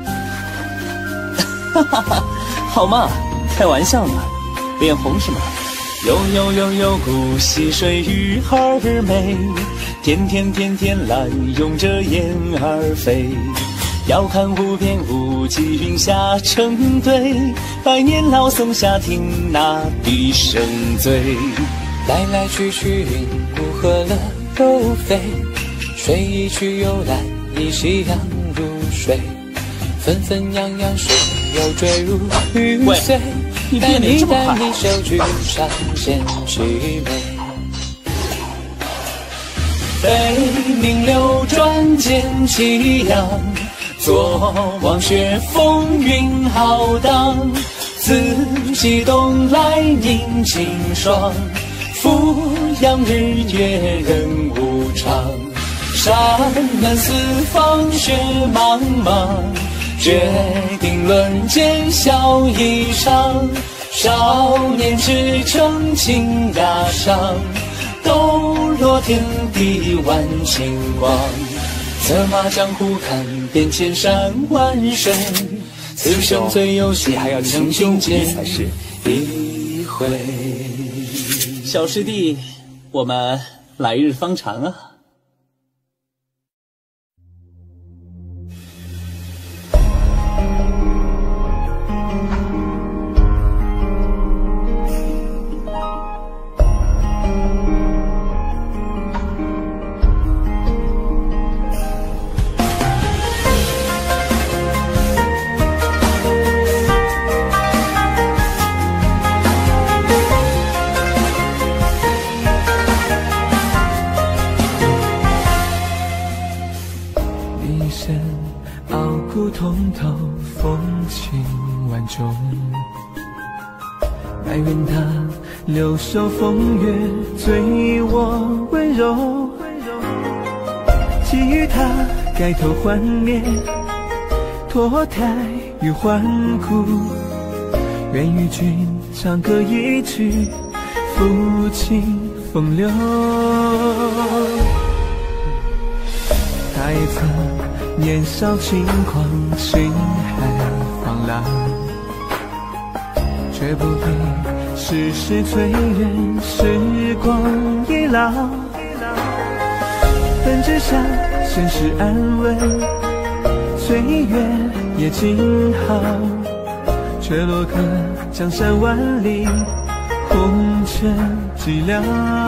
I: 哈哈哈，好嘛，开玩笑呢，脸红什么？悠悠悠悠古溪水鱼儿美，天天天天懒拥着燕儿飞。遥看湖边雾气云霞成堆，百年老松下听那笛声醉。
E: 来来去去云雾合了又飞，水一去又来，一夕阳如水，纷纷扬扬水又坠入雨碎。
I: 你变脸这么快？
E: 带你手举上献凄美，
I: 被名流转见奇阳，昨往雪风云浩荡，自己东来凝清霜，俯仰日月人无常。 山南四方雪茫茫，决定轮奸笑一场。少年驰骋倾崖上，斗落天地万顷光。策马江湖看遍千山万水，此生最有幸能并肩一回。小师弟，我们来日方长啊！
E: 通透风情万种，但愿他留守风月，醉我温柔。寄予他改头换面，脱胎与换骨。愿与君长歌一曲，抚琴风流。他也曾年少轻狂，心海放浪，却不必世事催人，时光已老。本质上现实安稳，岁月也静好，却落个江山万里，红尘寂寥。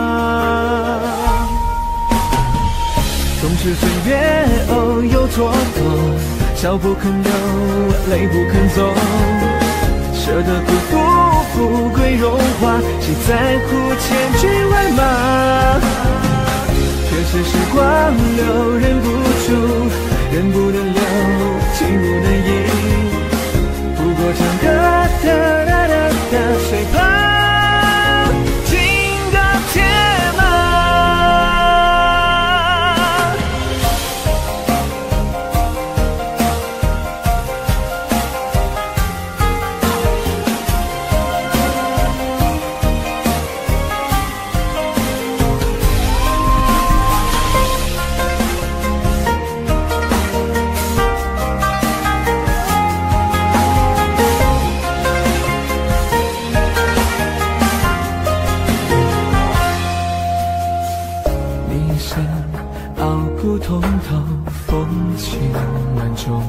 E: 纵使岁月哦有蹉跎，笑不肯流，泪不肯走，舍得辜负富贵荣华，谁在乎千军万马？却是时光流，忍不住，人不能留，情不能移，不过唱歌哒哒哒哒，谁怕金戈铁马？通透风情万种，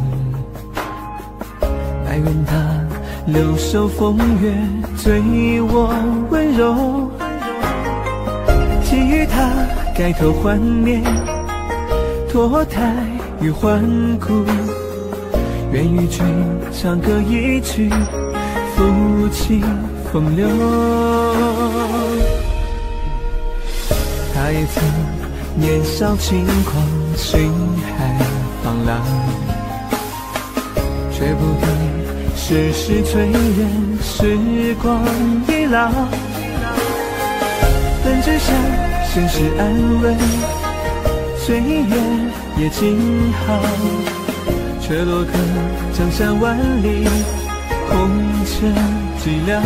E: 但愿他留守风月，醉我温柔。寄予他改头换面，脱胎与换骨。愿与君长歌一曲，抚琴风流。他也曾年少轻狂，心海放浪，却不必世事催人，时光已老。本质上现实安稳，岁月也静好，却落个江山万里，红尘寂寥。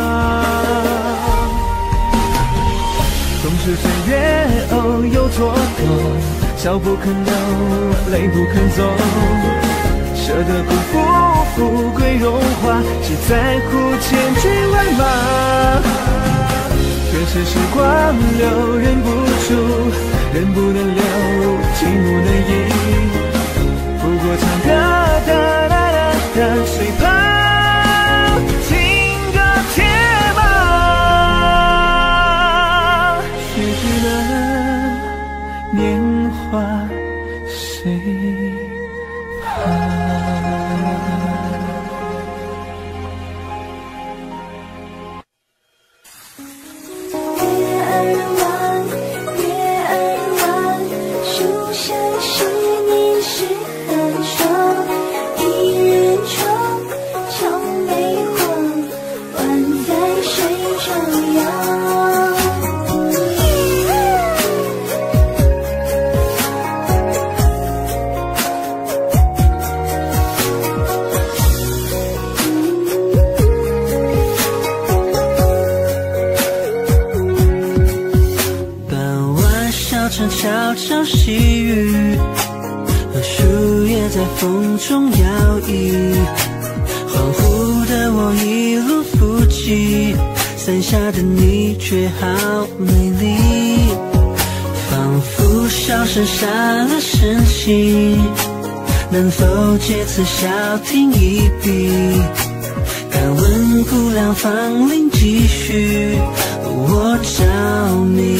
E: 纵使岁月哦有蹉跎，笑不肯流，泪不肯走，舍得辜负富贵荣华，谁在乎千军万马？却是时光流，忍不住，人不能留，情不能移，不过唱歌哒哒哒哒，谁怕金戈铁马？年华谁怕？
B: 月儿弯，月儿弯，书生十年是寒霜。一人窗，长梅黄，宛在水中央。
J: 悄细语，树叶在风中摇曳，恍惚的我一路扶起，伞下的你却好美丽，仿佛笑声杀了深情，能否借此小停一笔，敢问姑娘芳龄几许，我着迷，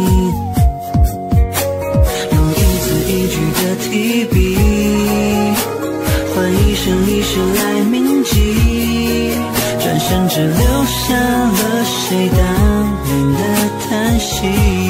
J: 用一字一句的提笔，换一生一世来铭记，转身只留下了谁当年的叹息。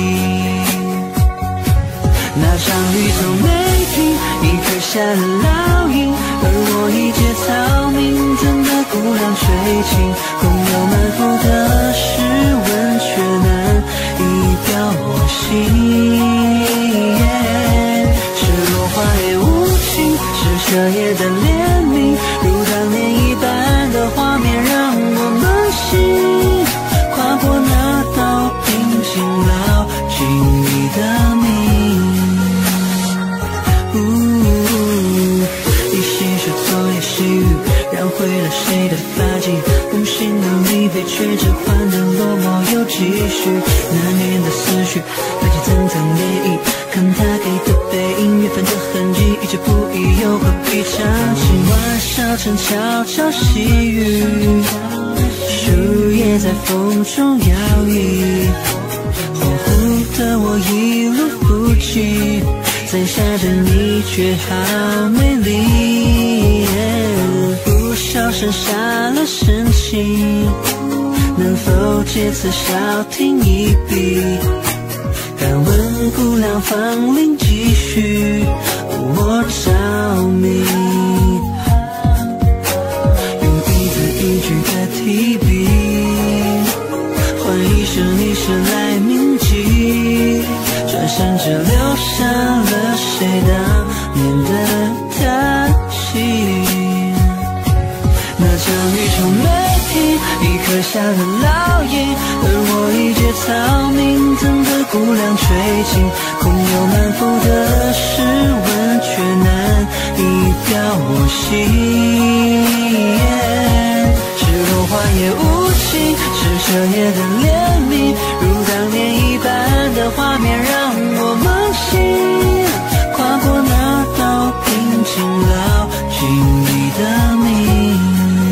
J: 那场雨从没停，一刻下了烙印，而我一介草民，怎的姑娘吹起，空有满腹的诗文，却难以表我心。是落花也无情，是彻夜的怜悯，如当年一般的画面让我们醒，跨过那道平静牢记你的名。染回了谁的发髻，无心能离别，却只换得落寞又继续。难眠的思绪泛起层层涟漪，看他给的背影，越泛着痕迹，一直不移，又何必长期？晚上晨悄悄细语，树叶在风中摇曳，恍惚的我一路扶起，伞下的你却好美丽，笑声杀了深情，能否借此小停一笔，敢问姑娘芳龄几许，我着迷，用一字一句的提笔，换一生一世来铭记，转身只留下了谁当年的叹息。那场雨从没停，一刻下的烙印，而我一介草民，怎的姑娘吹起，空有满腹的诗文，却难以表我心。是落花也无情，是彻夜的怜悯，如当年一般的画面让我们醒，跨过那道平静牢记你的名。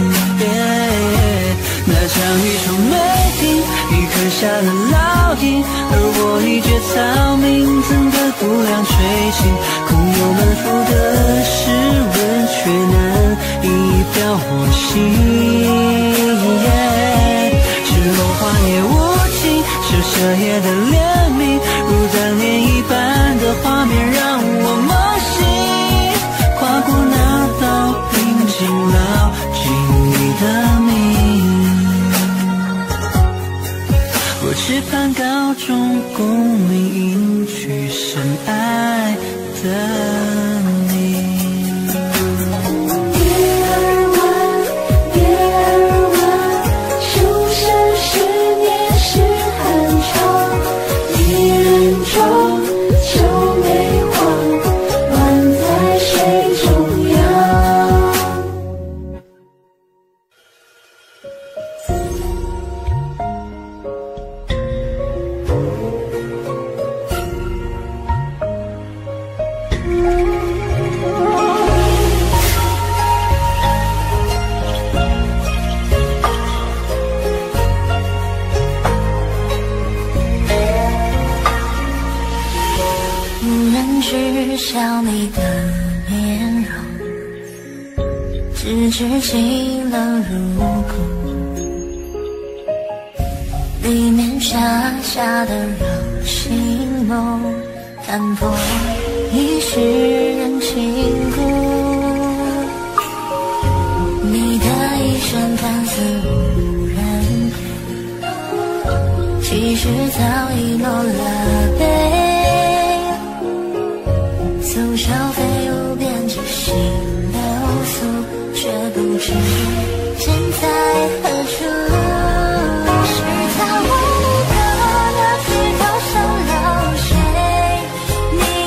J: 那场雨从没停，一刻下了烙印，而我一介草民，怎的姑娘吹起，空有满腹的诗文，却难以表我心。是落花也无情，是彻夜的怜悯，如当年一般的画面让我梦醒，跨过那道平静牢记你的名。我只盼高中功名，迎娶深爱的你。
A: 月儿弯，月儿弯，书生十年是寒窗，一人妆，秋梅黄，宛在水中央。无人知晓你的面容，只知清冷如骨，里面傻傻的让心梦，淡薄一世人情故。你的一生看似无人陪，其实早已落了泪。俗小飞舞遍际心流苏，却不知身在何处。是他为你的那几条小流水，你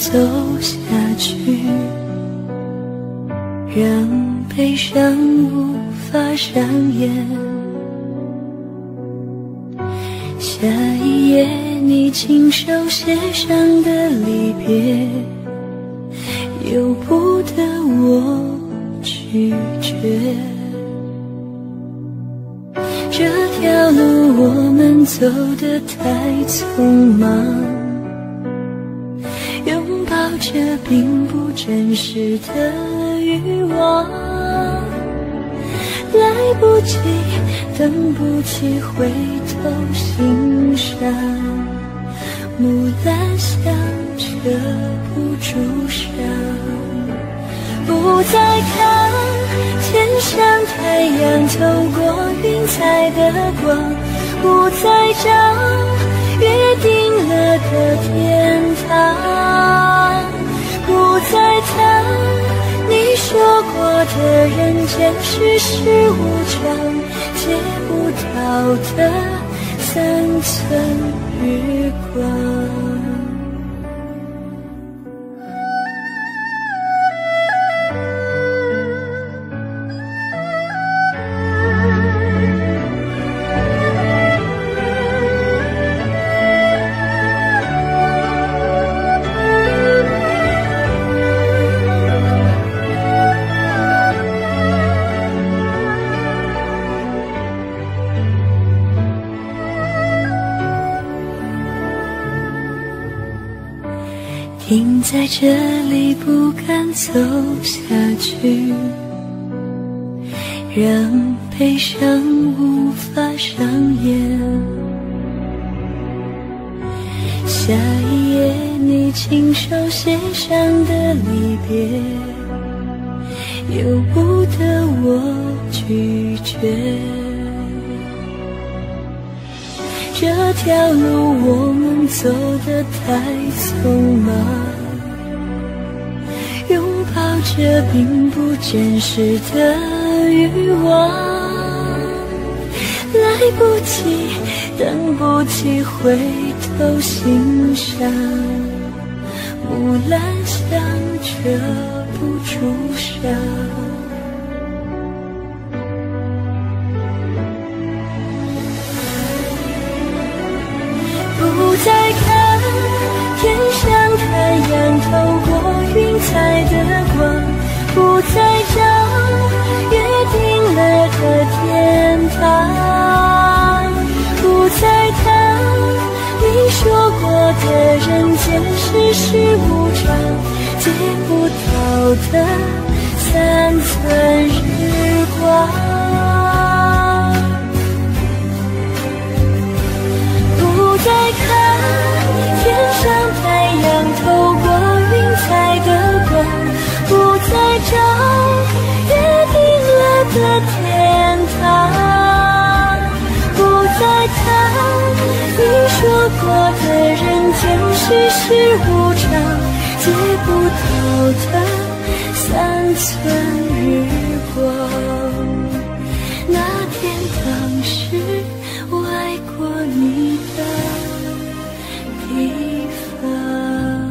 A: 走下去，让悲伤无法上演。下一页你亲手写上的离别，由不得我拒绝。这条路我们走得太匆忙，拥抱着并不真实的欲望，来不及，等不及回头欣赏，木兰香遮不住伤。不再看天上太阳透过云彩的光，不再找约定了的天堂，不再谈你说过的人间世事无常，借不到的三寸日光。停在这里不敢走下去，让悲伤无法上演。下一页你亲手写上的离别，由不得我拒绝。这条路我们走得太匆忙，拥抱着并不真实的欲望，来不及，等不及回头欣赏，木兰香遮不住伤。不再看天上太阳透过云彩的光，不再找约定了的天堂，不再谈你说过的人间世事无常，借不到的三寸日光。不再看天上太阳透过云彩的光，不再找约定了的天堂，不再谈你说过的人间世事无常，借不到的三寸日光。那天当时我爱过你的地方。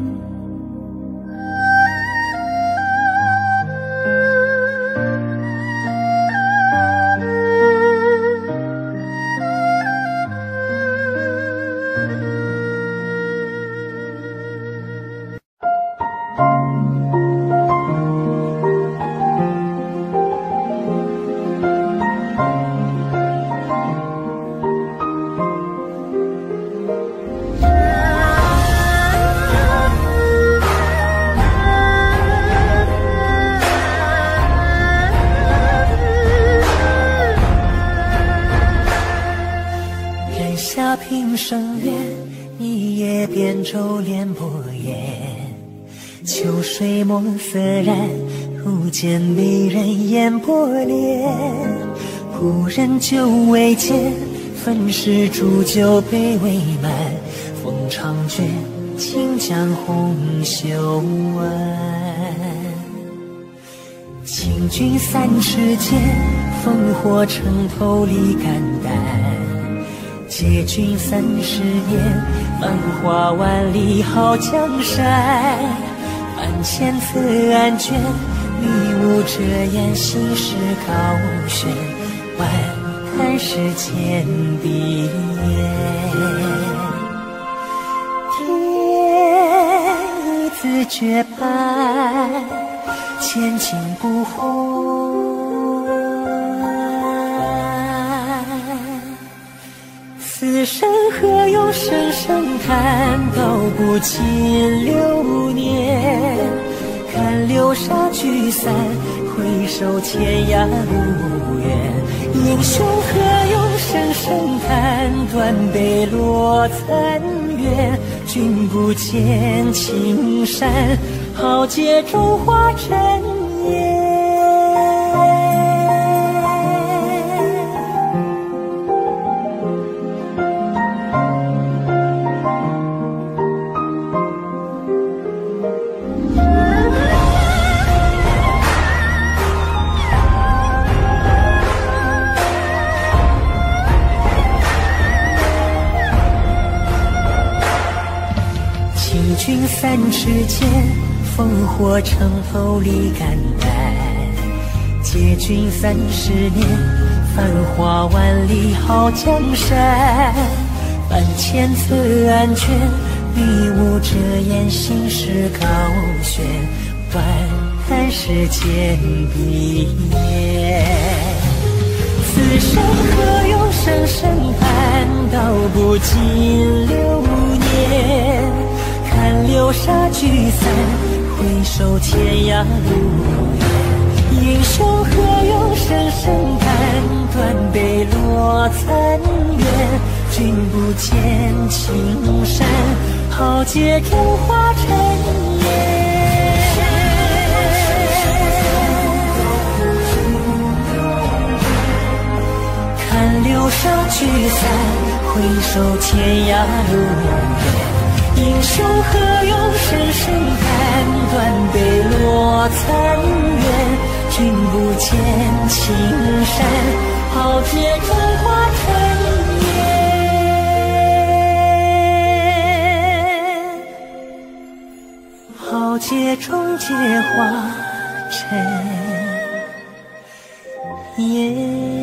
J: 平生恋，一夜便皱脸不言。秋水墨色染，忽见美人眼波涟。故人久未见，分时煮酒杯未满。风长卷，轻将红袖挽。请君三尺剑，烽火城头立肝胆。 借君三十年，繁华万里好江山。万千字案卷，迷雾遮掩，心事高悬。万叹世间碧烟，天意自绝版，千金不换。此生何用声声叹，道不尽流年。看流沙聚散，回首天涯路远。英雄何用声声叹，断碑落残垣。君不见青山，豪杰中化尘烟。君三尺剑，烽火城头立肝胆。借君三十年，繁华万里好江山。万千字案卷，迷雾遮掩，心事高悬。万叹世间碧烟，此生何用声声叹，道不尽流年。看流沙聚散，回首天涯路远。英雄何用声声叹，断碑落残垣。君不见青山，豪杰中化尘烟。看流沙聚散，回首天涯路远。英雄何用声声叹，断碑落残垣。君不见青山，豪杰中化尘烟。豪杰中皆化尘烟。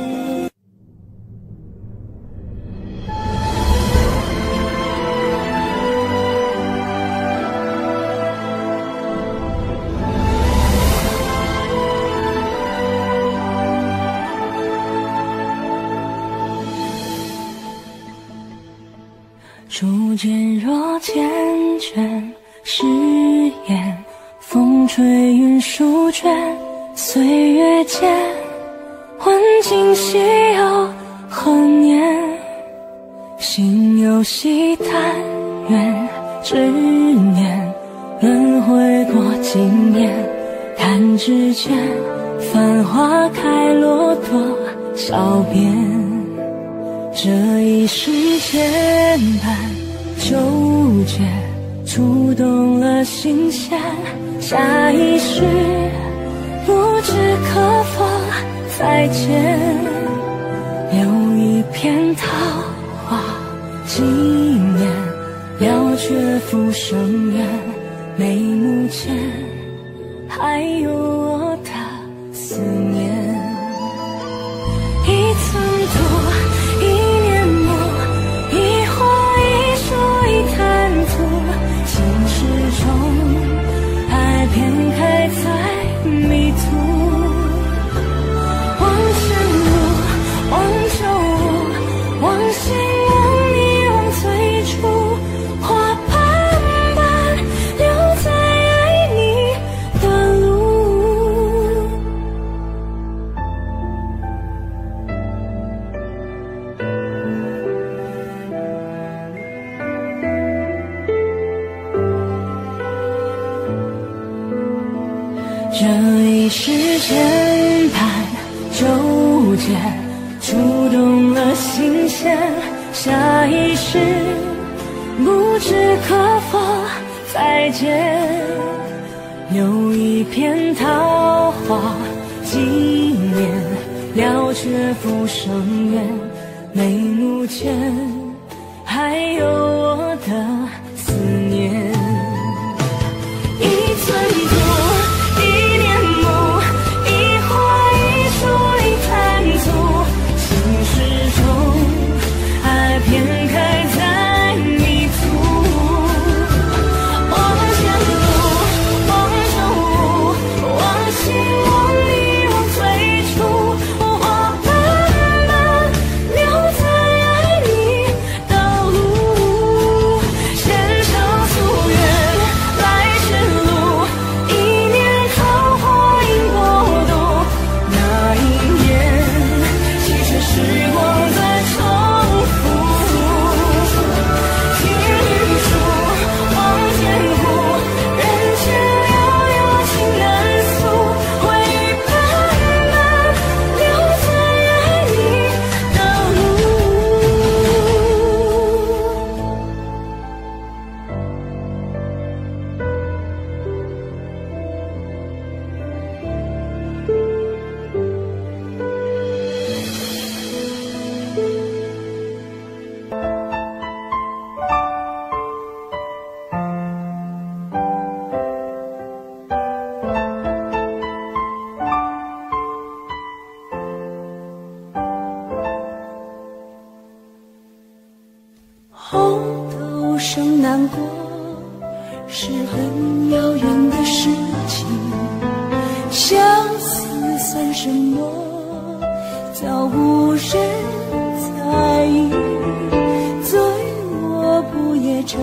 A: 竹简若缱绻，誓言风吹云舒卷。岁月间，问今夕又何年？心有惜但愿，执念轮回过经年。弹指间，繁花开落多少遍？这一世牵绊纠结，触动了心弦。下一世不知可否再见，留一片桃花纪念，了却浮生缘。眉目间还有我的思念，一寸土一年末，一花一树一滩土。现实中爱便开在迷途，望前路，望旧物，望心，望你，望最初。花瓣般留在爱你的路。这一世牵绊纠结，触动了心弦。下一世不知可否再见，留一片桃花纪念，了却浮生缘。 眉目间还有我的思念。一寸土，一年木，一花一树一滩土，心事中爱偏开在迷途。望前路，望中午，望西望里望最初，我慢慢留在爱你道路，牵手夙愿来时路，一年桃花映过度，那一年汽车时光在重复。听雨树，望天湖，人间寥寥情难诉，回忆慢慢留在爱你道路。红豆生南国是很遥远的事情，相思算什么，早无人在意。醉卧不夜城，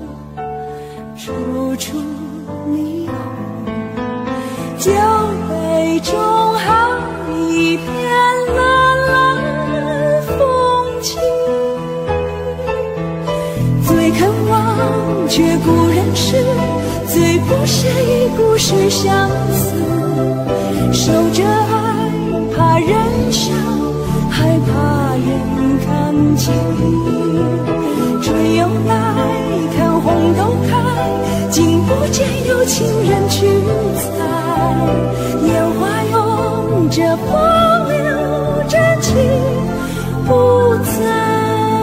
A: 处处霓虹，酒杯中好一片蓝蓝风景。最肯忘却故人事，最不屑一故事相思。守着爱，怕人笑，害怕人看清。春又来，看红豆开，竟不见有情人去采。烟花拥着风流，真情不在。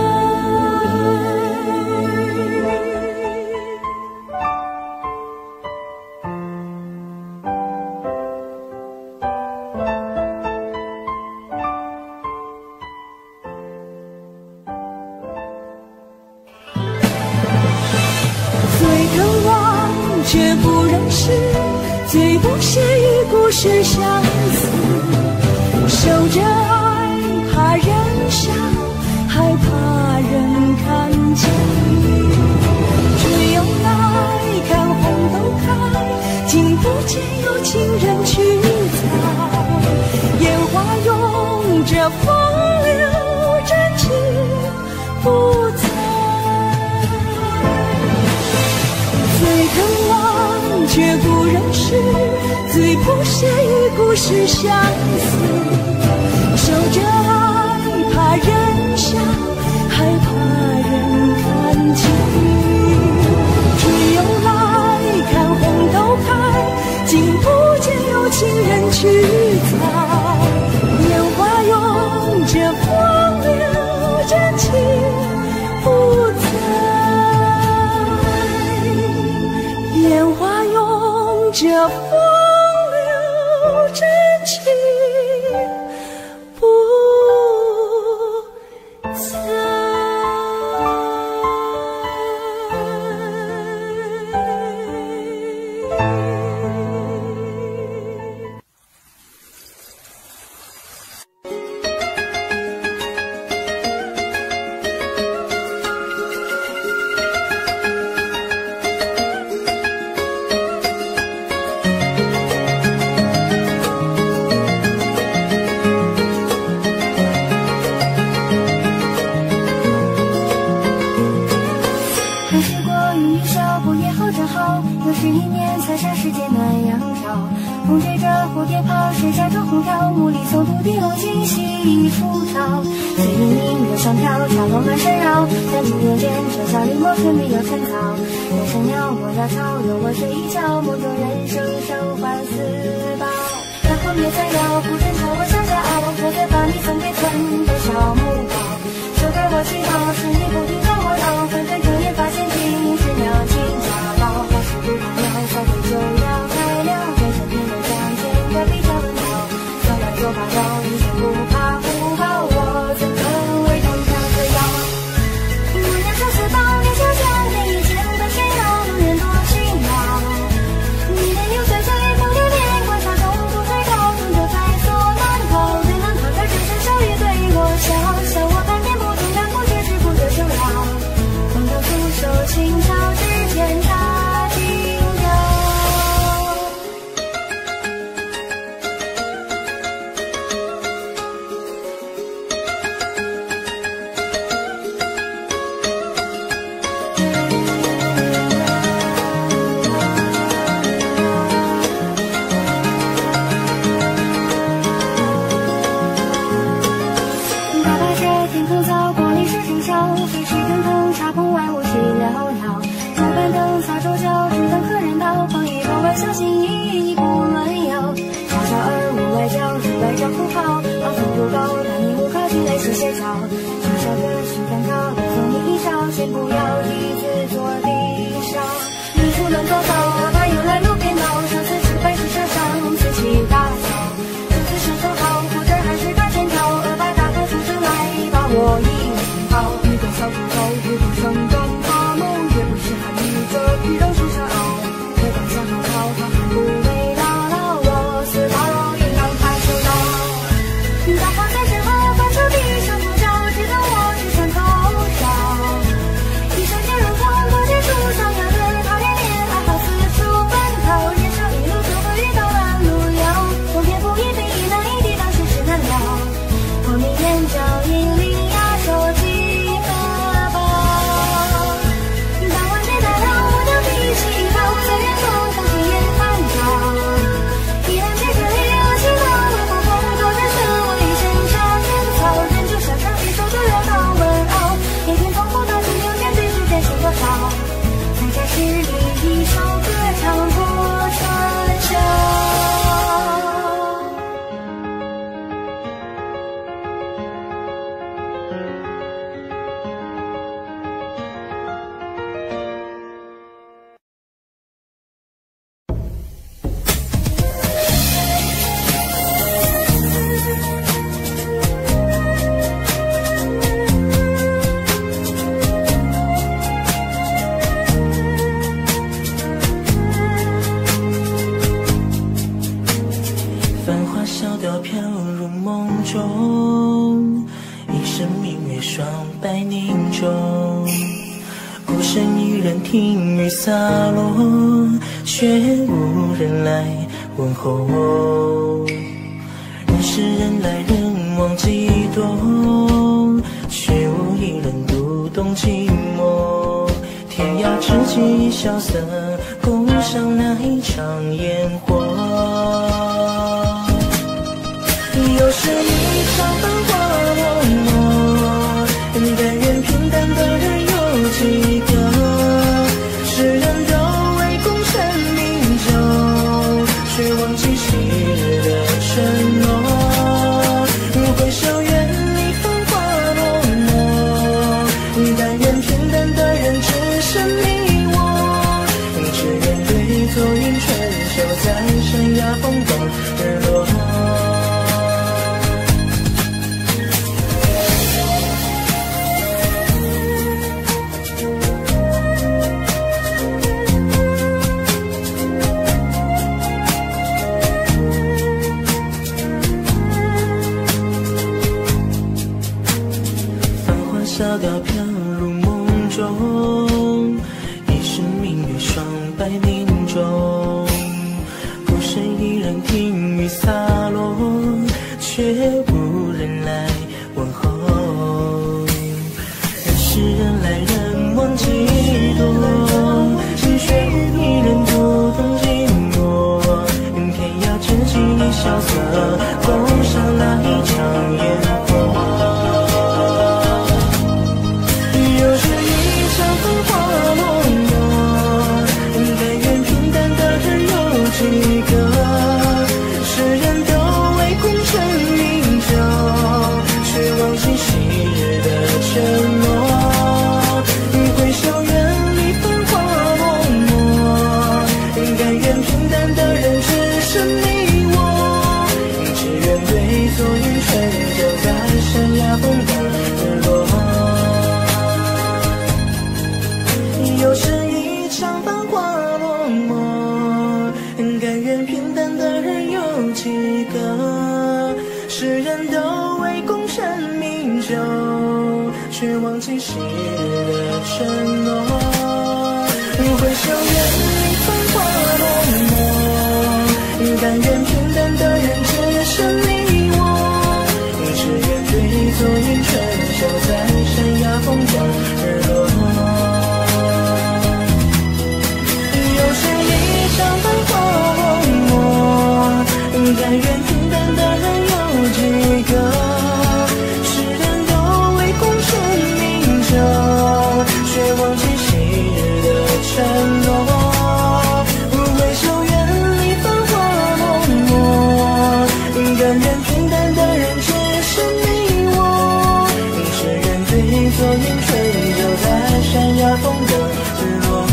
A: 却不认识，最不屑一故事相思。守着爱，怕人笑，害怕人看清。春又来，看红豆开，竟不见有情人去采。烟花拥着风流，真情不在。最肯忘却不认识，最不屑一故事相思。守着爱，怕人笑，害怕人看清。春又来，看红豆开，竟不见有情人去采。烟花拥着风流，真情不在。烟花拥着风流，真情不在。风追着蝴蝶跑，水下着红条，雾里搜土地漏尽细出潮。碎泥泞，热上飘，茶落满身绕。在木叶间，车下林墨水没有陈草。人生鸟，莫要吵，有我睡一觉，梦中人生生还四宝。然后别再聊，不准朝我下下熬，我再把你分给村的小木包。
B: 我祈祷，是你不停向我绕，翻转睁眼发现竟是娘亲驾到，大事不可料，小队就要开了，人生平淡相见，该比较奔跑，小来就怕到，一生不怕不好，我怎能为他们这样？我要生死报，你就像你以前的炫耀，永远多奇妙。你的油水随风流连，观察中不退高，等着在所难逃，最难逃在这身笑语对我笑，笑我半天不动弹，不觉是不得生了，放到出手轻巧之间插进掉。大白雪天空早，光里是声笑，飞絮腾腾，茶棚外雾气缭绕，小板凳撒桌角，只等客人到，放一包外小心翼翼不乱摇，小小儿无外交，日外招呼好，好风不高，但你无靠近来写写照，小小的是蛋糕，送你一勺，先不要一字坐地上，你出门多早，他又来路边闹，上次吃饭是车上自己打扫，这次是手好，或者还是打前朝，二把大头出声来把我一抱，一个小骨头不出声短发梦，也不是汉女这皮肉是沙袄，我刚想好好好汉不为姥姥，我死到应当拍手道，大话在身后翻手地上头角，只等我去船头上，一声尖如风多结树上压着他连连爱好四处奔逃，人生一路走过遇到拦路遥，冬天不一定一南一地当世事难料，我你眼角引领压手机荷包，当晚别打扰，我将第一起跑，在远方当天也翻找，依然结着离我心到我不风多人生，我一身杀人草，人就像上一手就要到温熬，每天丰富到今有天对时间是多少，在这诗里一首歌唱过春秋。
J: 繁花小调飘入梦中，一身明月双白凝重。孤身一人听雨洒落，却无人来问候。人是人来人往几多，却无一人读懂寂寞。天涯知己萧瑟，共赏那一场烟火。又是一场繁华落寞，但愿平淡的人有几个，世人都为功成名就，却忘记昔日的承诺。回首愿你繁华落寞，但愿平淡的人只剩你我，只愿对坐云春秋，在山崖风光日落。小调飘入梦中，一身明月双白凝重。孤身一人听雨洒落，却无人来问候。人是人来人往几多，却无一人读懂寂寞。天涯知己萧瑟，共赏那一场烟火。几个世人都为功成名就， 却忘记昔日的承诺。回首远离繁华落寞，但愿平淡的人只剩你我。只愿对坐迎春秋，在山崖风光日落。有谁一场繁华落寞，但愿平淡的人有几个，世人都为功成名就，却忘记昔日的承诺。回首远离繁华落寞，但愿平淡的人只剩你我。只愿对坐迎春秋，在山崖风的日落。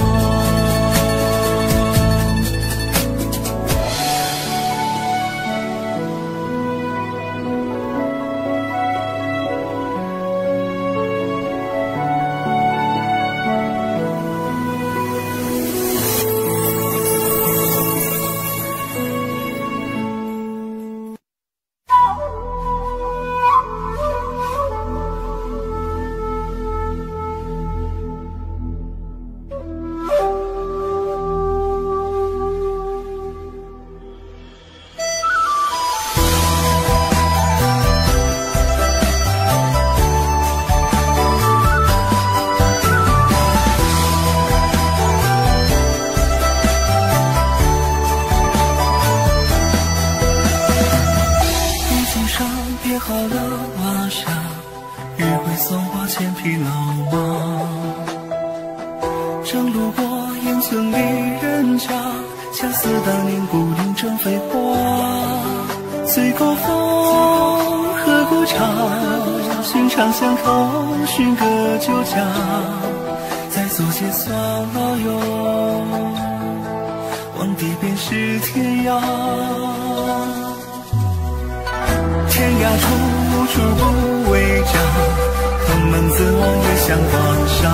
J: 长巷口寻个酒家，在昨夜算老友，望地便是天涯。天涯处无处不为家，登门自望月相关杀。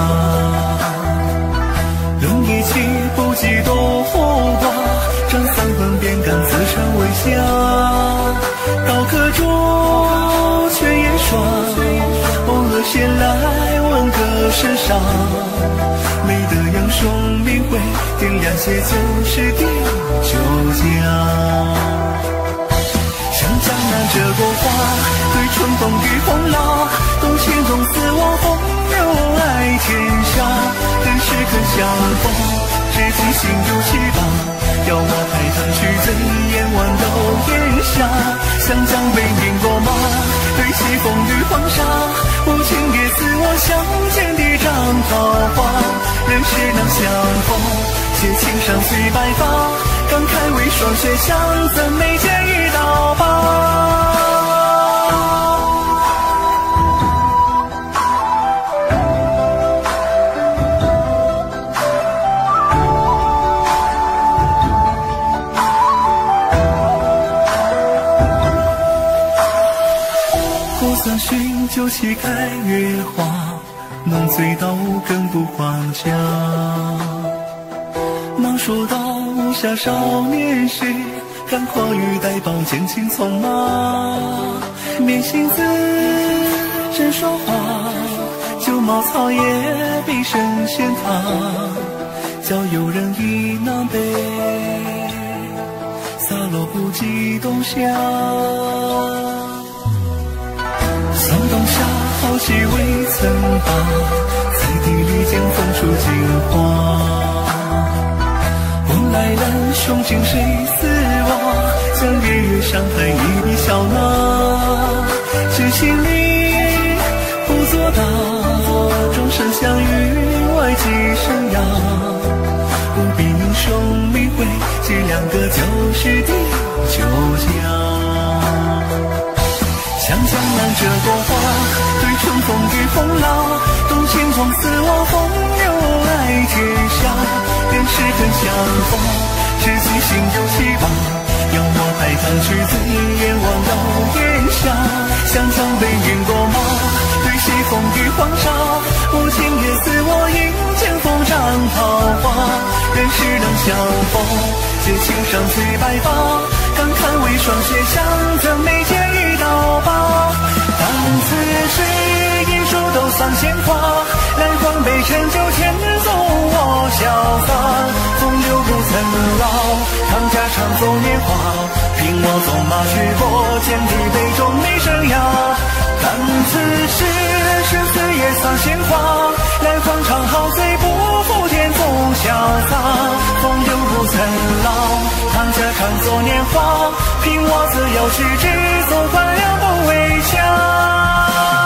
J: 冷一气不及多火花，转三分便敢自称为家。刀刻中却也霜，偶尔闲来问个身上，美得杨雄明慧，点亮些就是地酒家。像江南这朵花，对春风与风浪，动情中似我风流爱天下。人世肯相逢，知己心有期望。要我抬头去醉眼万斗烟霞，像江北明罗马，对西风雨黄沙。无情也似我相见的张桃花，人世能相逢，且青山随白发。感慨为霜雪相赠，没见一道疤。三巡酒旗开月花，浓醉到五更不还家。忙说到无暇少年时，敢跨越带宝剑青匆马。面心字真说话，酒茅草叶笔声闲踏，叫游人已南北，洒落不及冬夏。桑当下好戏未曾罢，在地里见风出金花。问来人雄尽谁似我？将月月上台一笔笑纳。知心里不做大，终身相遇外寄生涯。不必英雄名讳，这两个就是地酒家。像江南这朵花，对春风与风浪，动情中似我风流爱天下。人世肯相逢，知己心有期望。要我抬头去醉眼望到烟霞，像江北云罗马，对西风与黄沙。无情也似我迎见风张桃花。人世能相逢，借青山随白发。感慨为霜雪相赠，没见一道疤。当此时，一树都随
E: 散鲜花，南方北辰就牵走我潇洒。风流不曾老，唐家常走年华，凭我纵马去过千里北中没生涯。但此时生死也洒鲜花，南方长好贼不负天纵潇洒。风流不曾老，唐家常走年华，凭我自由去只走欢凉不为家。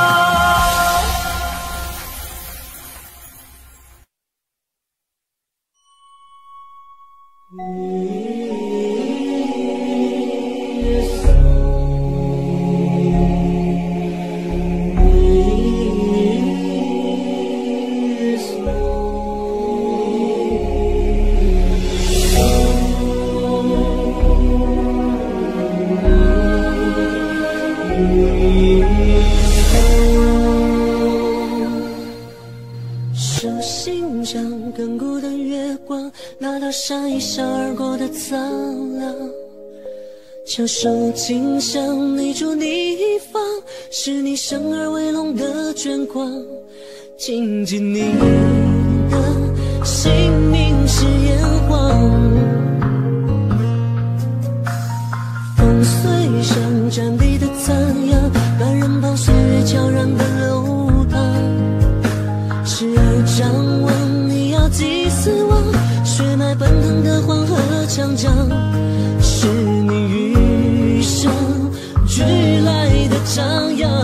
J: 手心上亘古的月光，那道闪一闪而过的苍凉，翘首倾向你住你方，是你生而为龙的眷光，谨记你的姓名是炎黄。风随上站立的残阳，感人旁岁月悄然的流淌。时而张望，你要祭祀我，血脉奔腾的黄河长江，是你余生聚来的张扬。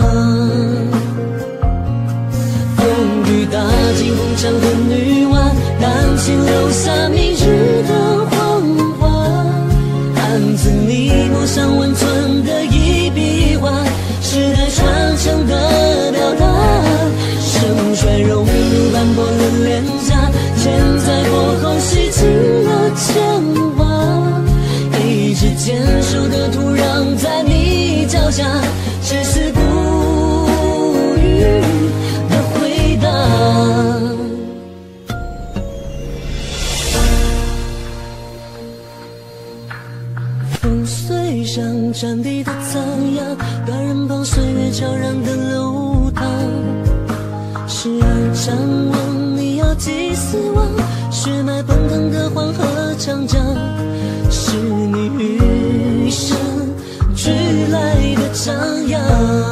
J: 风雨打尽红墙的女娲，丹青留下明日的黄花。汉字你墨上温存的一笔一画，时代传承的表达。盛衰融入斑驳的脸颊，千载过后洗尽了铅华。一直坚守的土壤在你脚下，只是不语的回答。风随上站立的苍凉，感人旁岁月悄然的流淌。时而张望，你要祭祀我，血脉奔腾的黄河长江，是你余生聚来的张扬。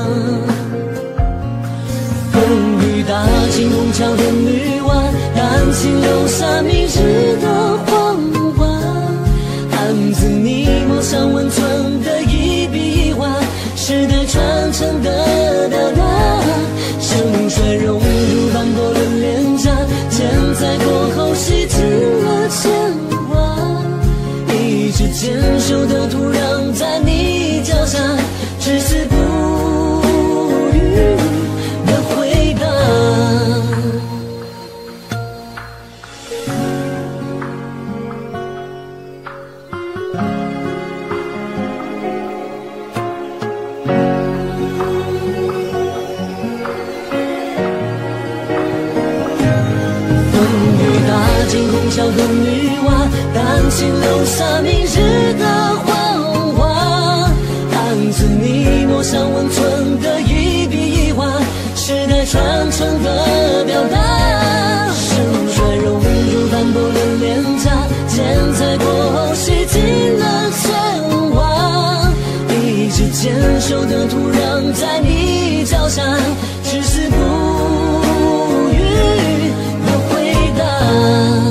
J: 风雨打尽红墙的女娲，丹青留下明日的黄花。汉字你墨上温存的一笔一画，时代传承的表达。盛衰融入斑驳的脸颊，千载过后洗尽了铅华。一直坚守的土壤在你脚下，只是不语的回答。惊红桥的女娲，丹青留下明日的黄花。汉字你墨上温存的一笔一画，时代传承的表达。盛衰融入斑驳的脸颊，千载过后洗尽了铅华。一直坚守的土壤在你脚下，只是不语的回答。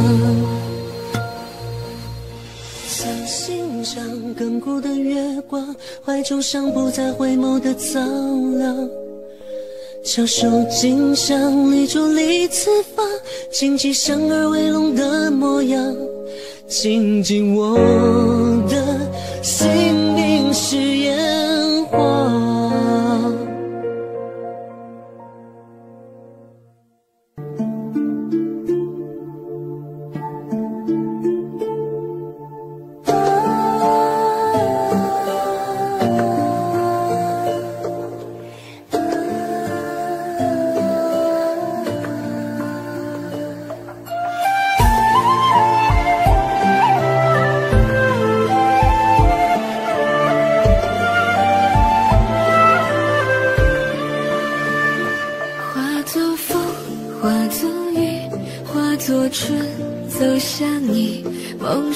J: 曾欣赏亘古的月光，怀中尚不再回眸的苍凉。翘首尽向立柱立此方，谨记生而为龙的模样，谨记我的姓名是炎黄。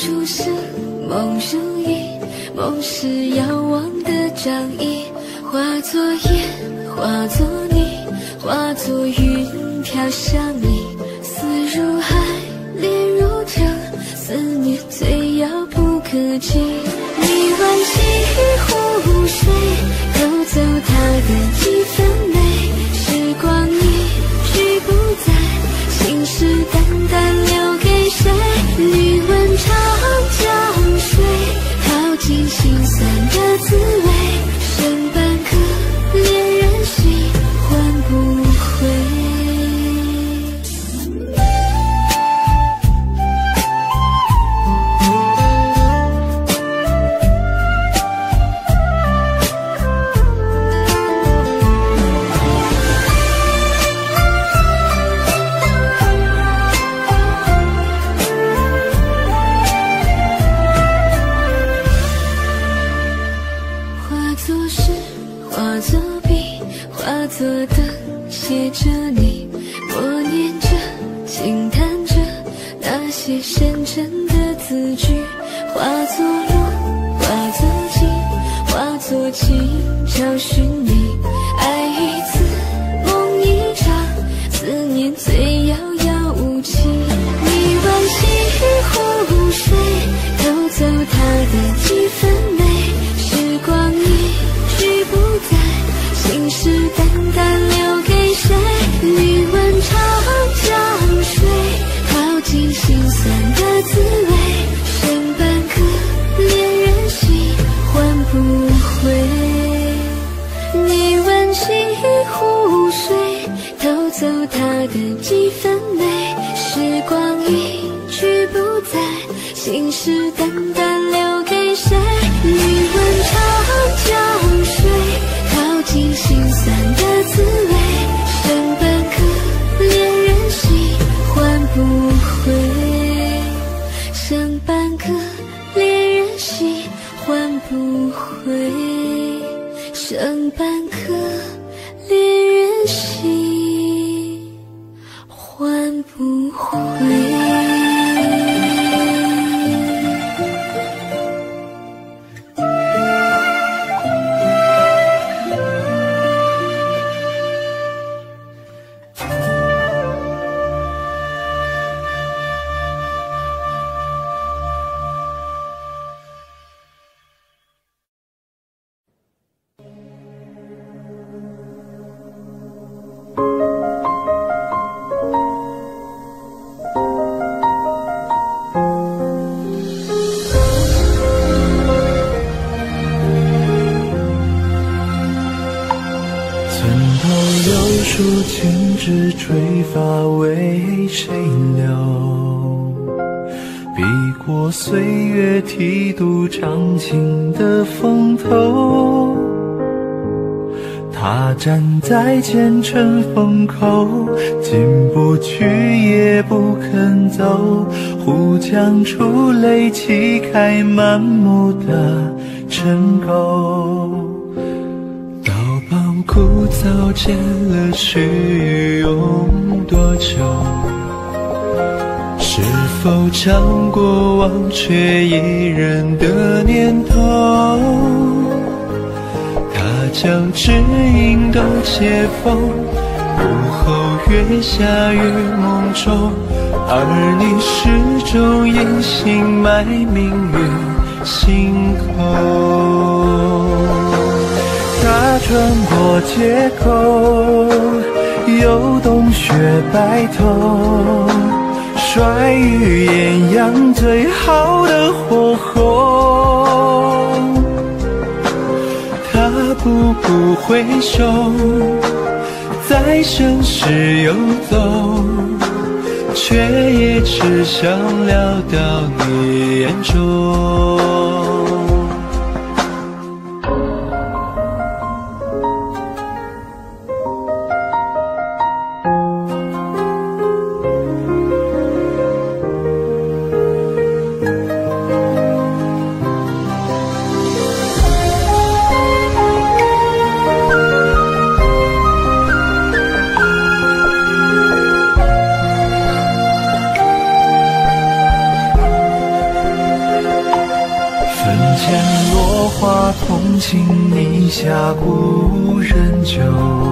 A: 初时，梦如影，梦是遥望的掌印，化作烟，化作泥，化作云飘向你。思如海，恋如城，思念最遥不可及。你挽起湖水，偷走它的几分美。时光一去不再，心事淡淡留给谁？你问长江水，淘尽心酸的滋味。剩半颗恋人心，换不回。化作灯写着你，默念着，轻弹着那些深沉的字句，化作路，化作景，化作情，找寻你。爱一次，梦一场，思念最遥遥无期。你挽起湖水，偷走它的几分美。时光一去不再，心事淡淡留给谁？你问长江水，淘尽心酸的滋味。剩半颗恋人心，换不回。你问起湖水，偷走它的几分美。时光一去不再，心事淡淡留给谁？你问长江水，淘尽心酸的滋味。剩半颗恋人心，换不回。剩半颗恋人心，换不回。剩半颗恋人心，换不回。
E: 千枝垂发为谁留？避过岁月剃度长情的风头。他站在前尘风口，进不去也不肯走，忽将出泪泣开满目的尘垢。枯燥渐了去用多久？是否尝过忘却一人的念头？他将指引都接缝，午后月下于梦中，而你始终隐姓埋名于心口。他穿过街口，游冬雪白头，甩于艳阳最好的火候。他步步回首，在盛世游走，却也只想聊到你眼中。 门前落花同情你下故人酒，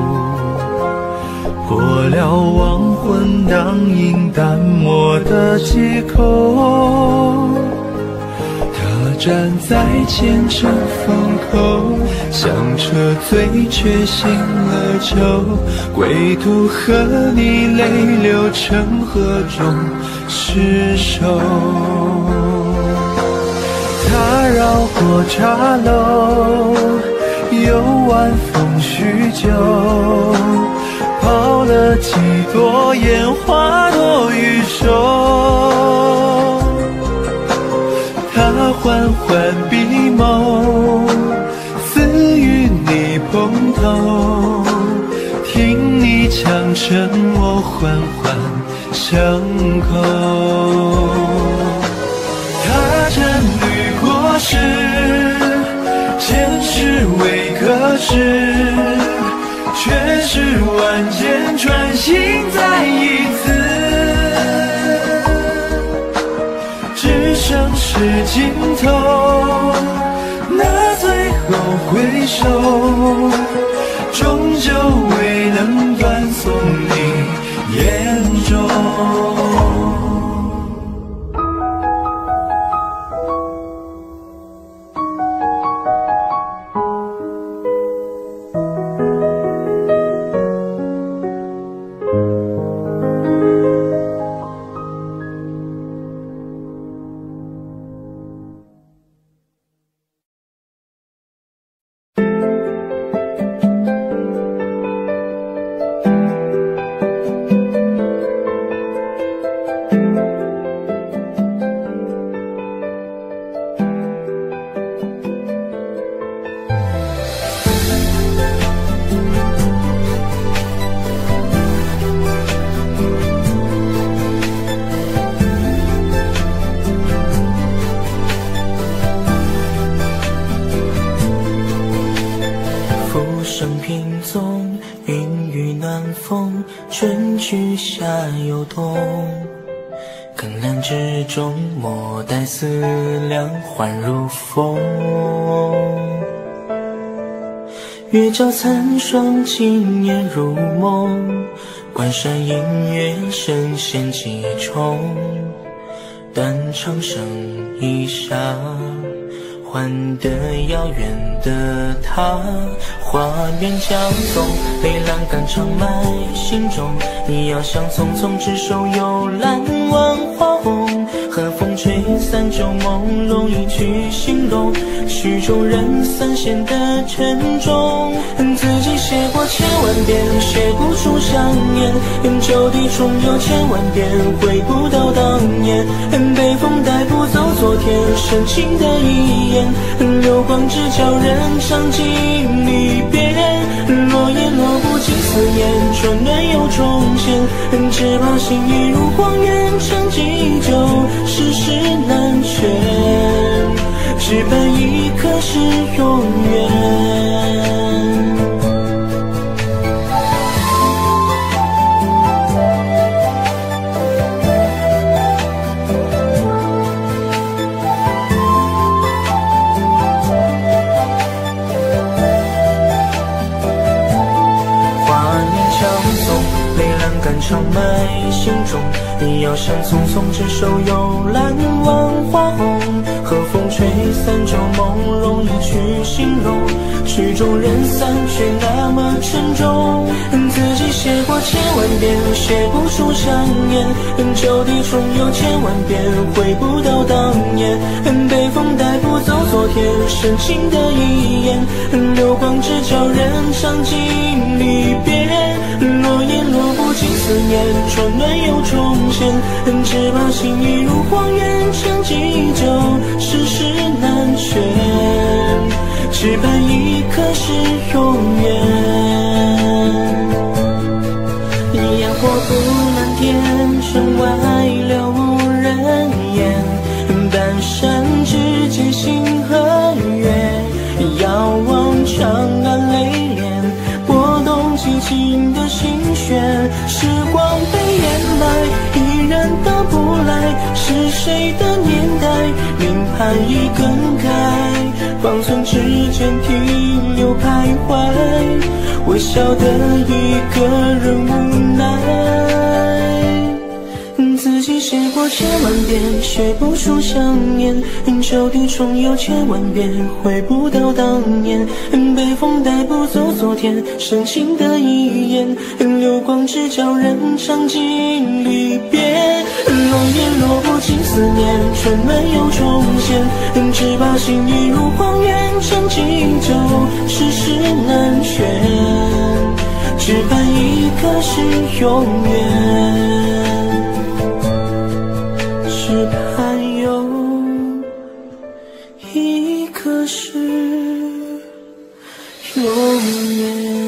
E: 过了黄昏当饮淡漠的借口。他站在前程风口，想撤退却醒了酒，归途和你泪流成河中失守。他绕过茶楼，又晚风叙旧，泡了几朵烟花多余瘦。他缓缓闭眸，似与你碰头，听你枪声我缓缓相扣。他站绿过时，前世未可知，却是万箭穿心再一次。只剩是尽头，那最后回首，终究未能断送你眼中。春去夏又冬，更阑之中莫待思量，缓如风。月照残霜，今夜如梦。关山隐月，神仙几重。断肠声一沙，换得遥远的他。画面交纵，泪阑干长埋心中。你要像匆匆执手游览万花红，和风吹散旧梦，容易去形容曲终人散显得沉重。自己写过千万遍，写不出想念，就地重游千万遍，回不到当年。被风带不走昨天深情的一眼，流光只叫人尝尽离别。落叶落不尽思念，春暖又重现，只怕心已如荒原，长记久，世事难全，只盼一刻是永远。长埋心中，你要像匆匆执手游览万花红，和风吹散旧梦，容易去形容曲终人散却那么沉重。自己写过千万遍，写不出想念，就地重游千万遍，回不到当年。被风带不走昨天深情的一眼，流光只叫人尝尽离别。落叶落不尽思念，春暖又重现，只怕心已如荒原，长记久，世事难全，只盼一刻是永远。烟火不满天，城外了无人烟，半山之间星河月，遥望长安泪涟，拨动寂静的心弦。时光被掩埋，一人到不来，是谁的年代名牌
J: 寒意更开，方寸之间停留徘徊，微笑的一个人无奈。自己写过千万遍，写不出想念，旧地重游千万遍，回不到当年。被风带不走昨天，深情的一眼，流光只叫人尝尽离别。落叶落不尽思念，春没有重现，只把心一如荒原，沉寂就世事难全，只盼一个是永远，只盼有一个是永远。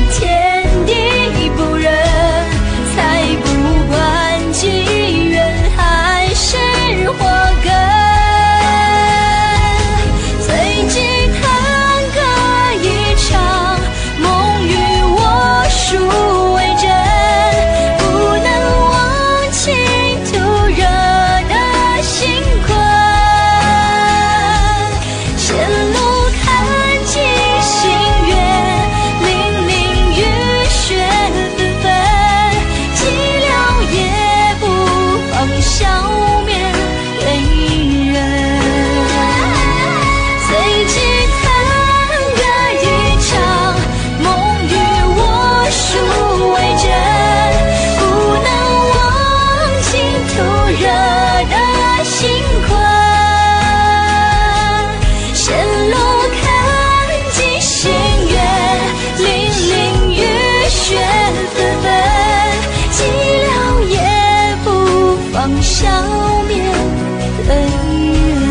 A: 天地不仁，才不管机缘。 消灭泪人。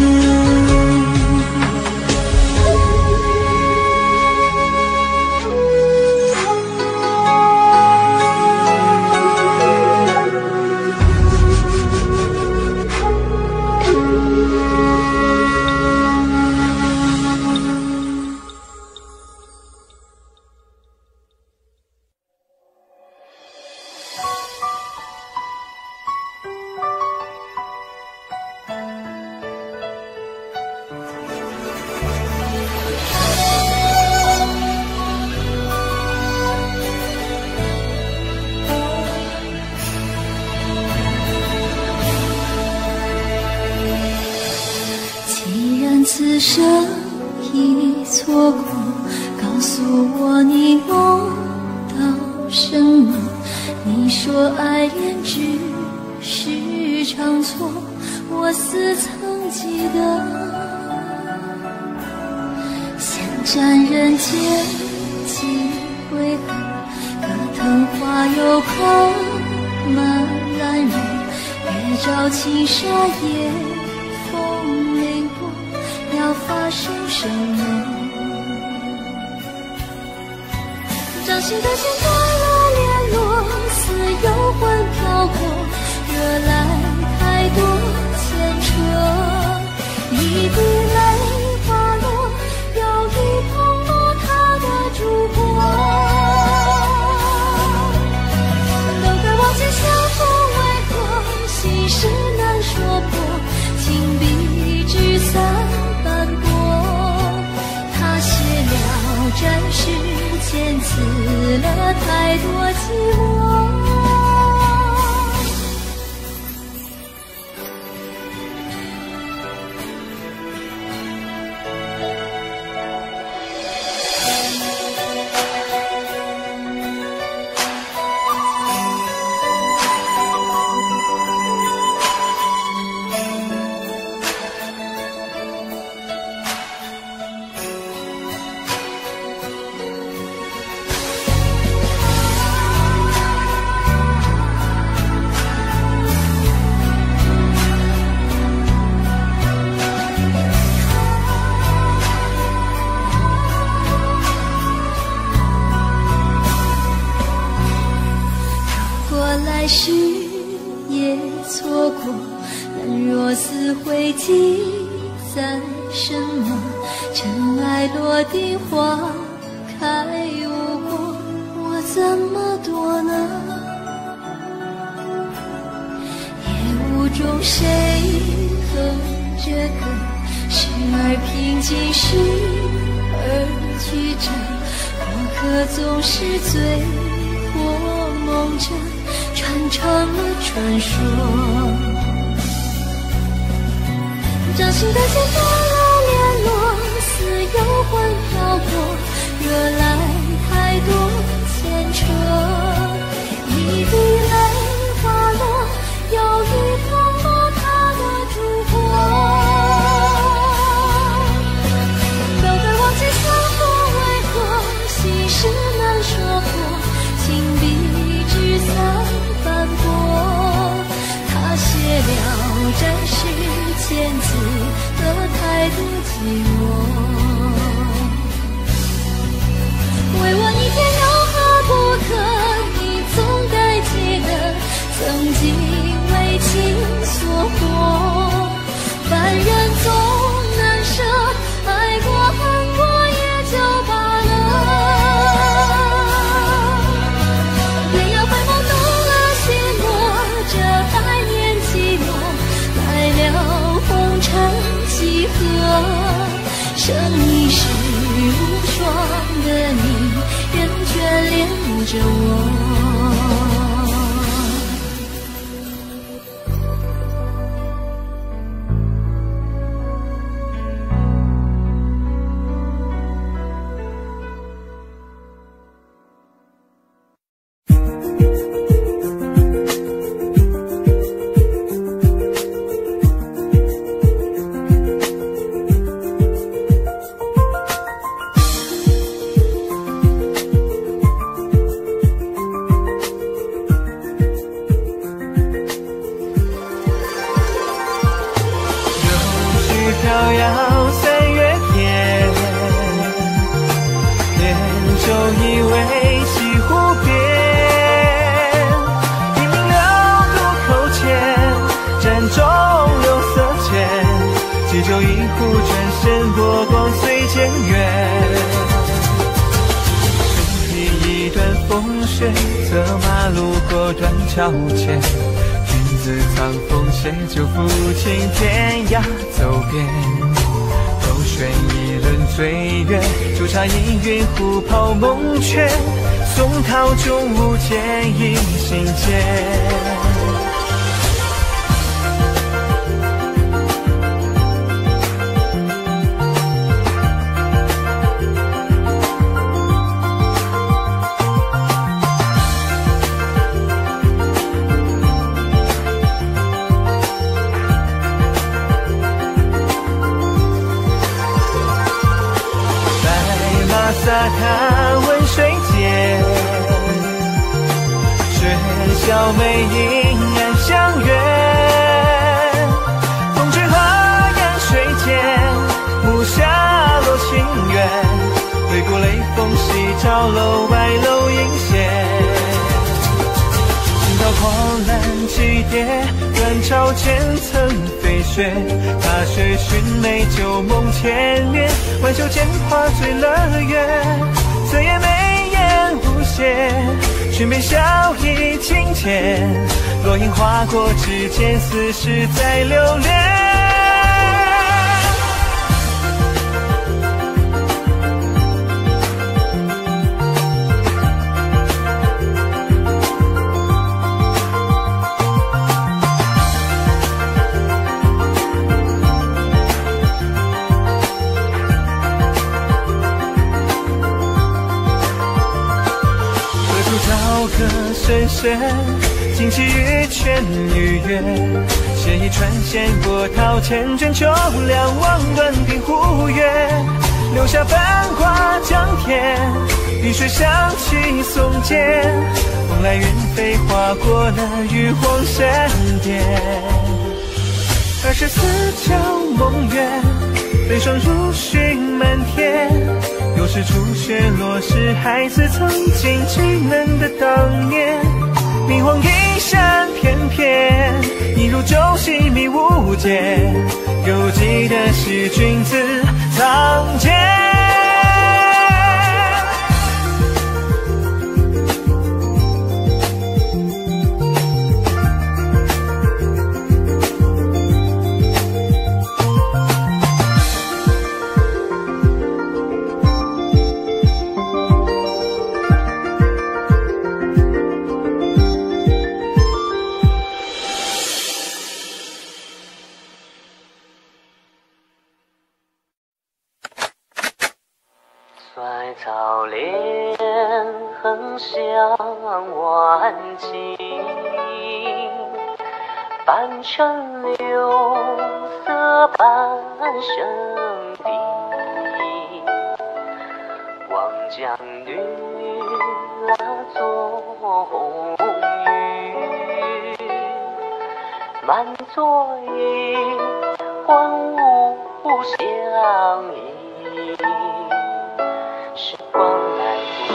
A: 此生已错过，告诉我你梦到什么？你说爱恋只是场错，我似曾记得。闲占人间几回合，隔藤花又跑满烂人，月照青纱夜风凌波，要发生什么？掌心的线断了联络，似幽魂飘过，惹来太多牵扯。一滴泪滑落，又一碰落他的烛火。都该忘记相逢为何，心事难说破，情比纸伞斑驳。他写了战事，遣词了太多寂寞。来时也错过，但若似会记在什么？尘埃落定，花开无果，我怎么躲呢？夜雾中谁哼着歌？时而平静，时而曲折，过客总是醉或梦着，传唱了传说。掌心的线断了联络，似幽魂飘过，惹来太多牵扯。一滴泪滑落，又一碰落他的烛火。都该忘记相逢为何，心事难说破，情比纸伞斑驳。他写了战事，遣词的太多寂寞。为我一天有何不可？你总该记得，曾经为情所迫。凡人总难舍，爱过恨过也就罢了。天涯回眸动了心魔，这爱念寂寞，来了红尘几何。生一世无双的你，仍眷恋着我。
E: 光最渐远。身披一段风雪，策马路过断桥前，君子藏锋写就抚琴，天涯走遍。周旋一轮岁月，就差一云虎跑梦却，松涛中无间影心间。洒踏温水间，喧笑眉影暗相约。风吹河沿水间，暮下落情缘。回顾雷锋夕照楼外楼影斜。惊涛狂澜急跌，断潮前曾飞雪。踏雪寻梅旧梦千年，挽袖间花醉了月。此夜眉眼无邪，寻杯笑意清浅。落英划过指尖，似是在流连。深深惊起玉泉玉月，写一船线波涛千卷，秋凉望断冰湖月，留下繁华江天，雨水响起松间，风来云飞划过了玉皇山巅。二十四桥梦远，飞霜如雪满天。又是初雪落时，孩子曾经稚嫩的当年。明黄一闪翩翩，一如旧戏迷无间。犹记得是君子藏剑。
K: 衰草连横向晚景，半城柳色半生僻。望江女拉作红雨，满座椅欢舞相依。时光来不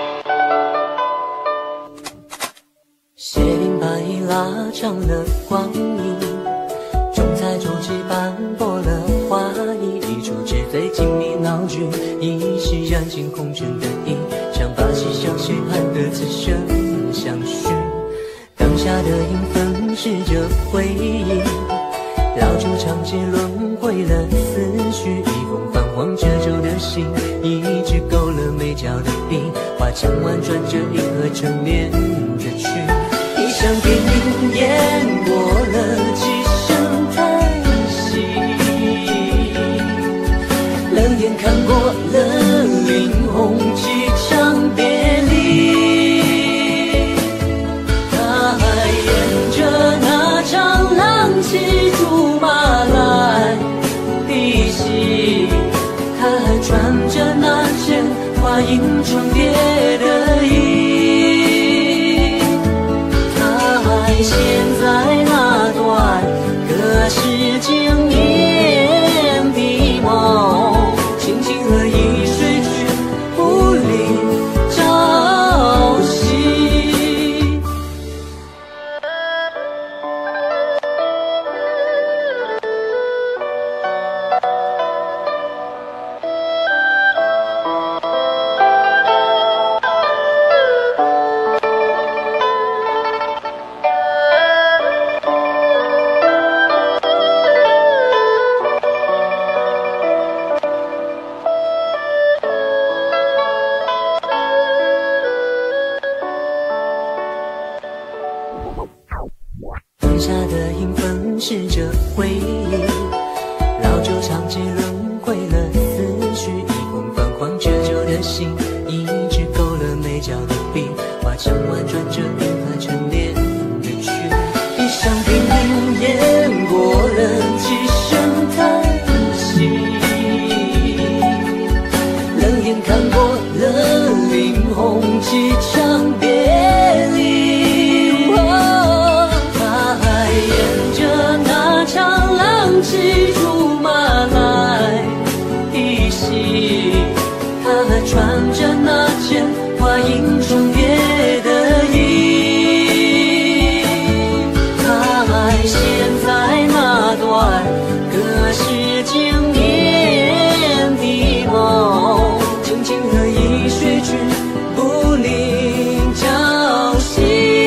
K: 去，
J: 斜林把衣拉长了光阴，中彩周枝斑驳了花意，一出纸醉金迷闹剧，一袭染尽红尘的衣，长发嬉笑谁盼得此生相许，当下的影分饰着回忆，老旧长街轮回了思绪，一封泛黄褶皱的信，一支勾勒眉角的笔，花枪婉转着银河沉眠的曲，一场电影演过了几声叹息，冷眼看过了林红几场别离，他还演着那场浪迹竹马来的戏，他还穿着那件花影重叠的衣，他还陷在那段隔世经年的梦，轻轻和一水去不离朝夕。 下的影分饰着回忆，老旧长街轮回了思绪，一封泛黄折旧的信，一支勾了眉角的笔，画成婉转着银河沉淀的曲。一上平林烟过了几声叹息，冷眼看过了林红几场别离，哦，他还沿着那长浪骑竹马来一袭，他还穿着那件花影霜月的衣，他还陷在那段隔世经年的梦，轻轻和一水君不离朝夕。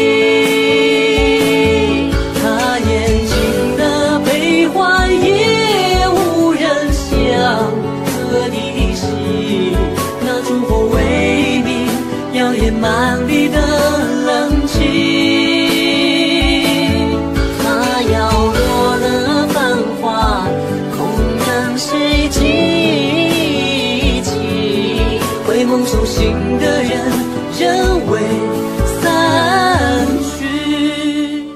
J: 他眼睛的悲欢也无人想和的戏，那烛火微明，摇曳满地的冷气。他摇落了繁华，空等谁记起？回梦中醒的人，人未散去。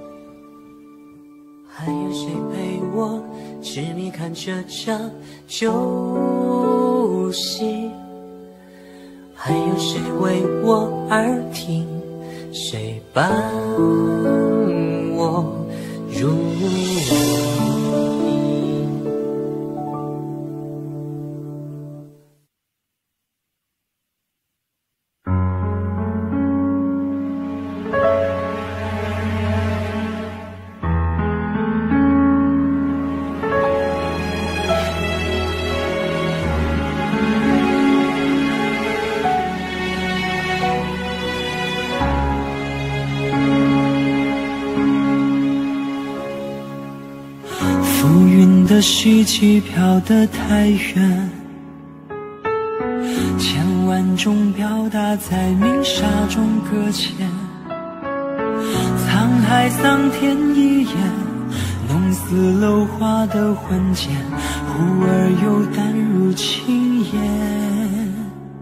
J: 还有谁陪我痴迷看这场旧戏？还有谁为我而听？谁伴我入迷？的希冀飘得太远，千万种表达在明沙中搁浅，沧海桑田一眼，弄死楼花的魂剑，忽而又淡入轻烟。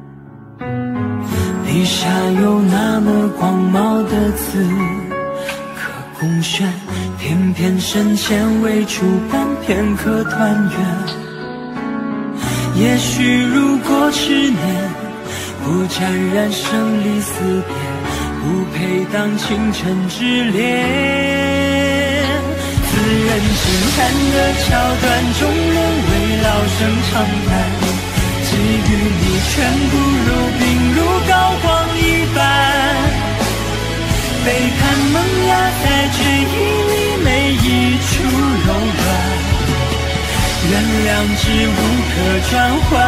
J: 笔下有那么广袤的字可供选，偏偏身前未出版，片刻团圆。也许如果执念不沾染生离死别，不配当倾城之恋。自认轻叹的桥段中沦为老生常谈，给予你全部如冰如膏肓一般。背叛萌芽在追忆里每一处柔软，原谅之无可转换。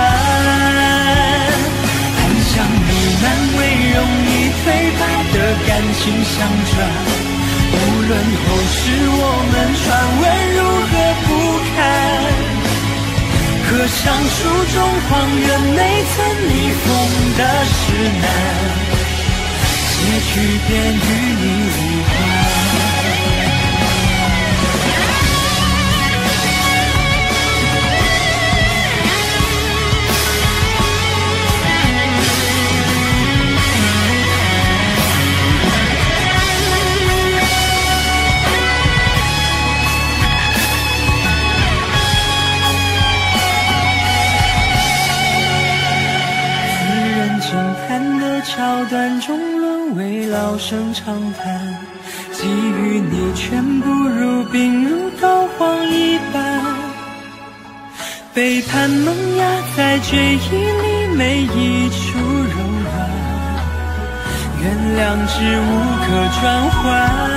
J: 安详美满为容易颓败的感情相转，无论后世我们传闻如何不堪，可上书中荒原内曾逆风的石楠，结局便与你无关。自认轻叹的桥段中沦为老生常谈，给予你全部如冰如膏肓一般。背叛萌芽在追忆里每一处柔软，原谅之无可转换。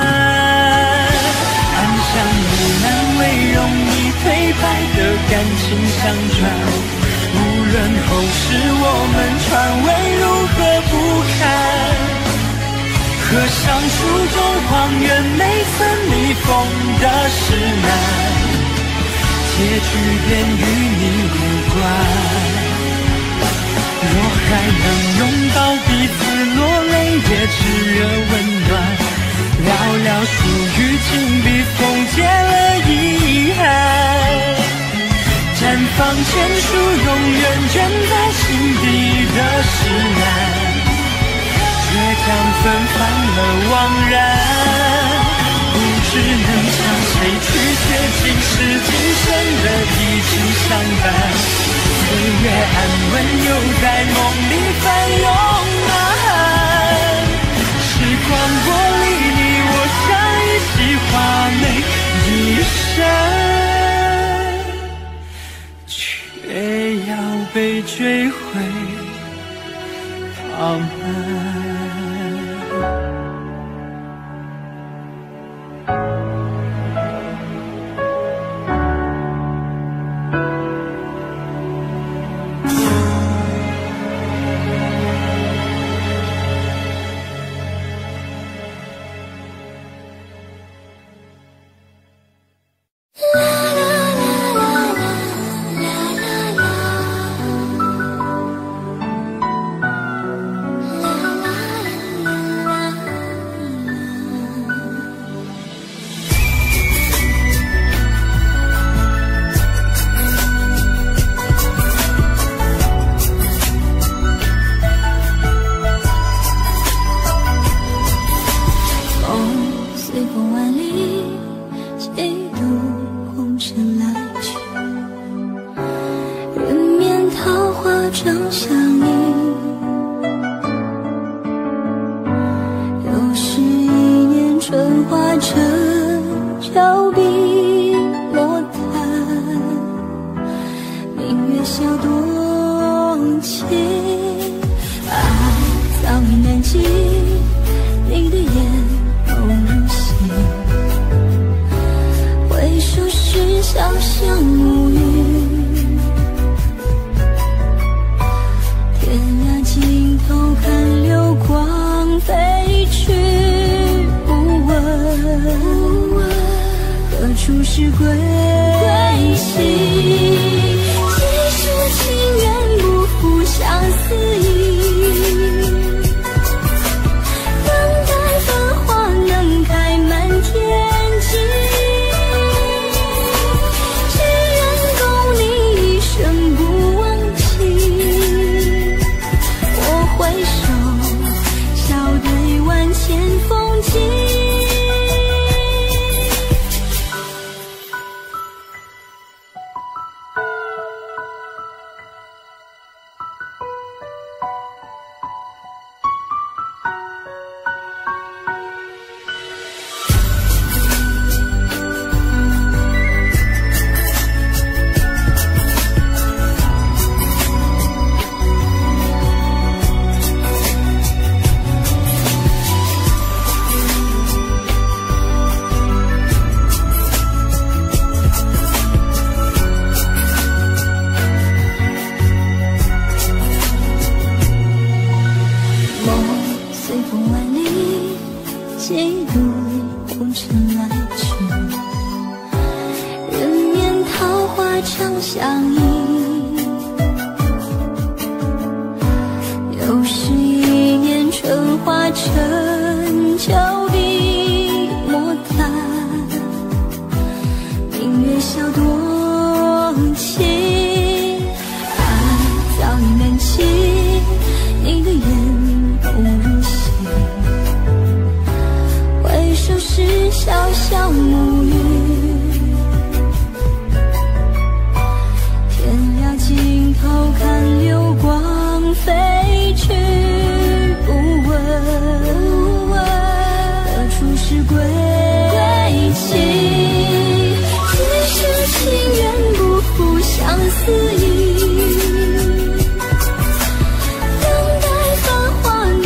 J: 安详无难为容易颓败的感情相转，无论后世我们传闻如何不堪，可上书中荒原内曾逆风的石楠，结局便与你无关。若还能拥抱彼此落泪，也炽热温暖，寥寥数语紧闭
E: 方签署永远卷在心底的誓言，倔强纷繁了惘然，不知能向谁去写今时今生的一起相伴。岁月安稳又在梦里翻涌呐喊，时光过里你我相依惜画眉一生，却要被追回旁门。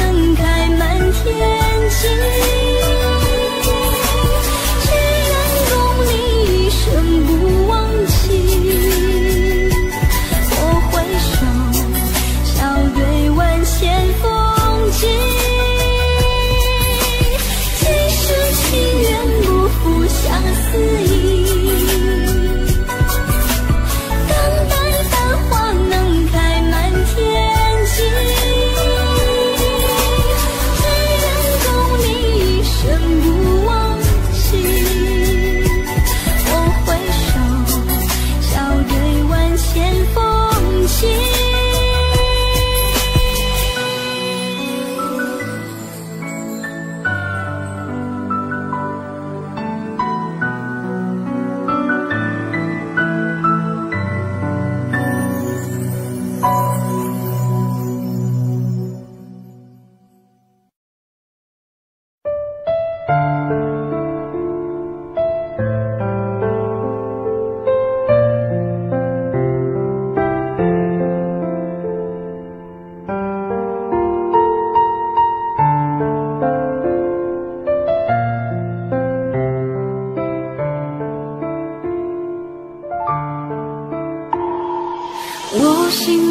B: 既然共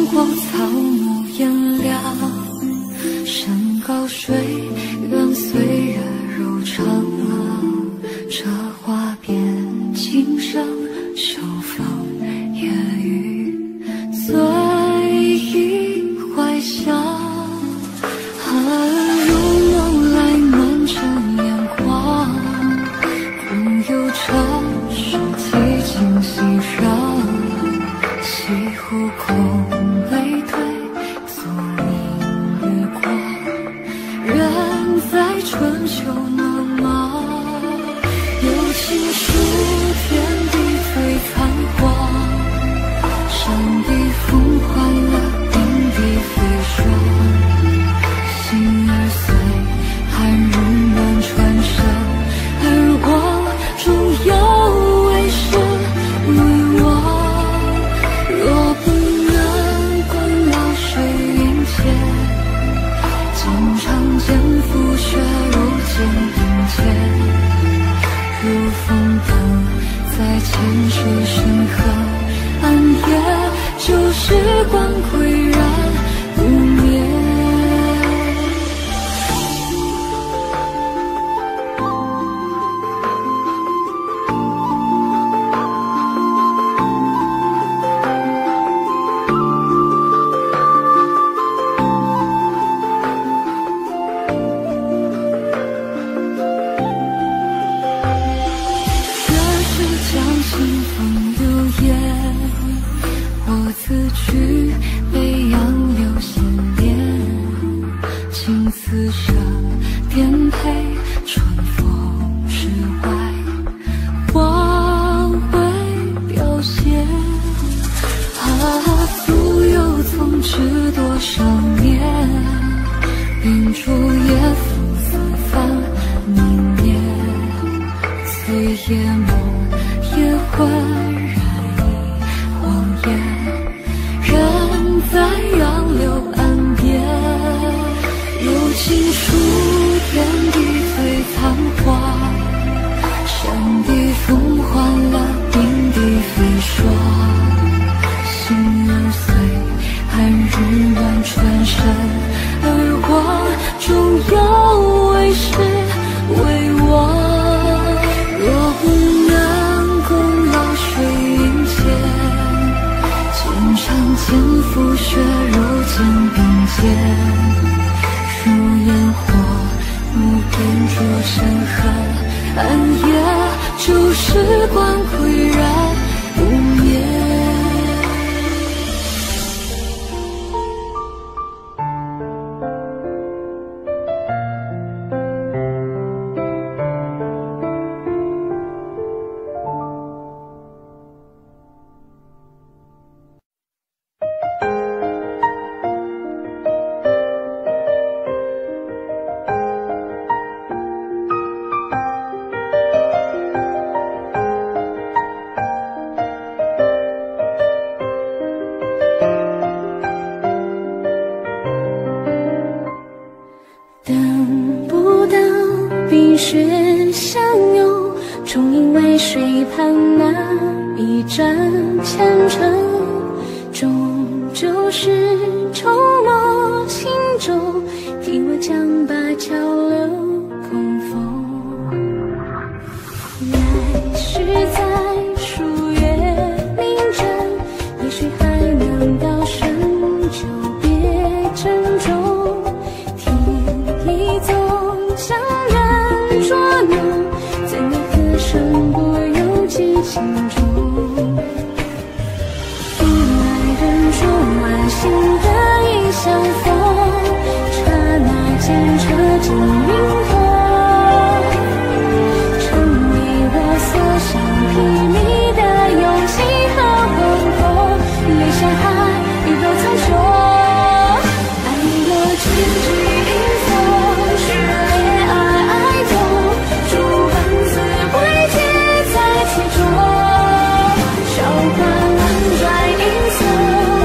A: 过草木炎凉，山高水远，岁月柔长啊，这花边琴声秋风夜雨，醉意怀乡。啊，如梦来满城烟光，空有这世几经熙攘，西湖空泪对坐明月光，人在春秋暖吗？有情书天地最苍黄，山地风换了冰地飞霜。心儿碎，寒日暖传声，而我终有为师为我。若不能共老水云间，今长剑拂雪如剑并肩，如风灯在千水深河，暗夜旧时光岿然不灭。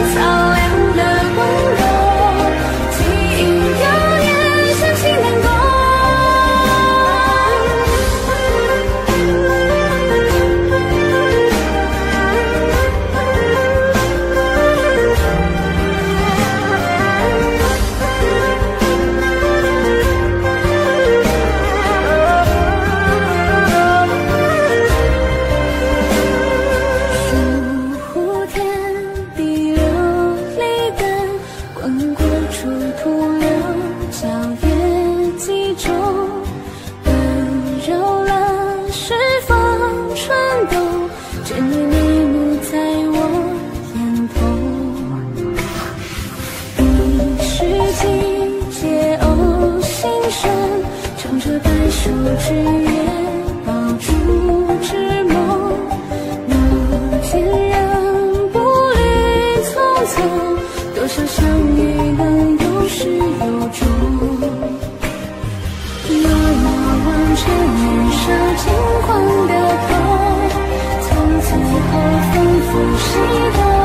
B: 能够
A: 手之约，抱住之梦。若天人步履匆匆，多少相遇能有始有终。遥遥望着年少轻狂的头，从此后丰富时光。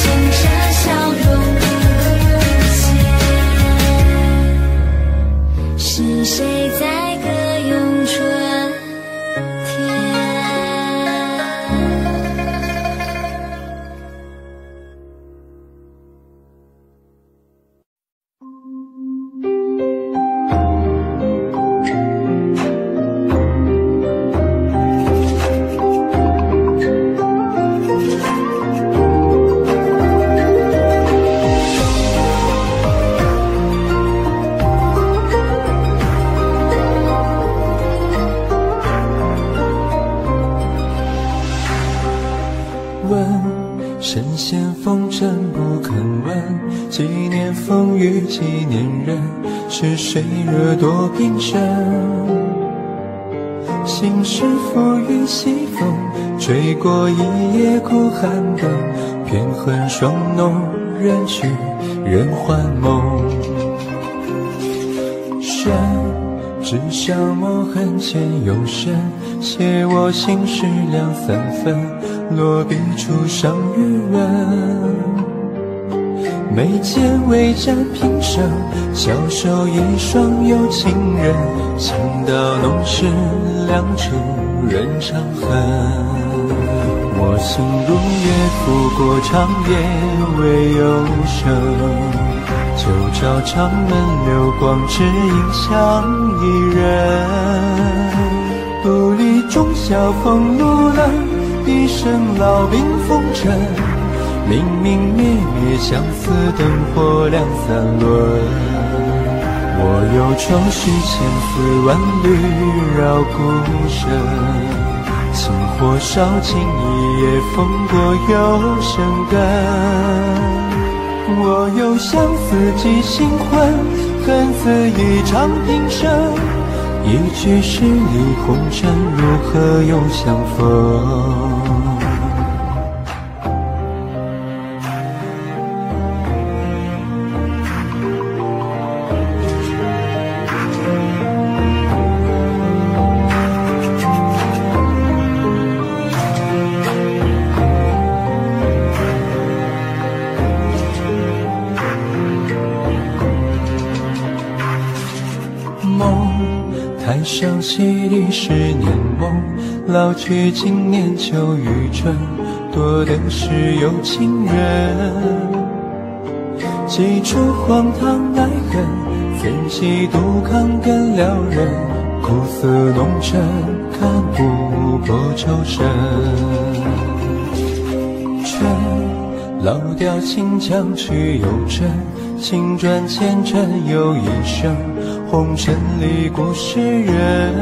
A: 牵着笑容无限。是谁在歌咏春天？
E: 神仙风筝不肯问，几年风雨几年人，是谁惹多冰深？心事付与西风，吹过一夜苦寒灯，偏恨霜浓人去人还梦。山只消磨恨浅又深，写我心事两三分，落笔触伤余温。眉间微沾平生，消瘦一双有情人，情到浓时两处人长恨。我心如月拂过长夜未有声，就照长门流光，只影相一人。不离中晓风露冷，一生老病风尘，明明灭灭相思灯火两三轮。我有愁绪千丝万缕绕孤身，情火烧尽一夜风过又生根。我有相思寄心魂，恨似一场平生，一句十里红尘，如何又相逢？台上戏里十年梦，老去今年秋与春，多的是有情人。几处荒唐爱恨，怎几度抗更撩人，苦涩浓沉，看不破愁深。春老调清江曲又真，轻转前尘又一生，红尘里故事人。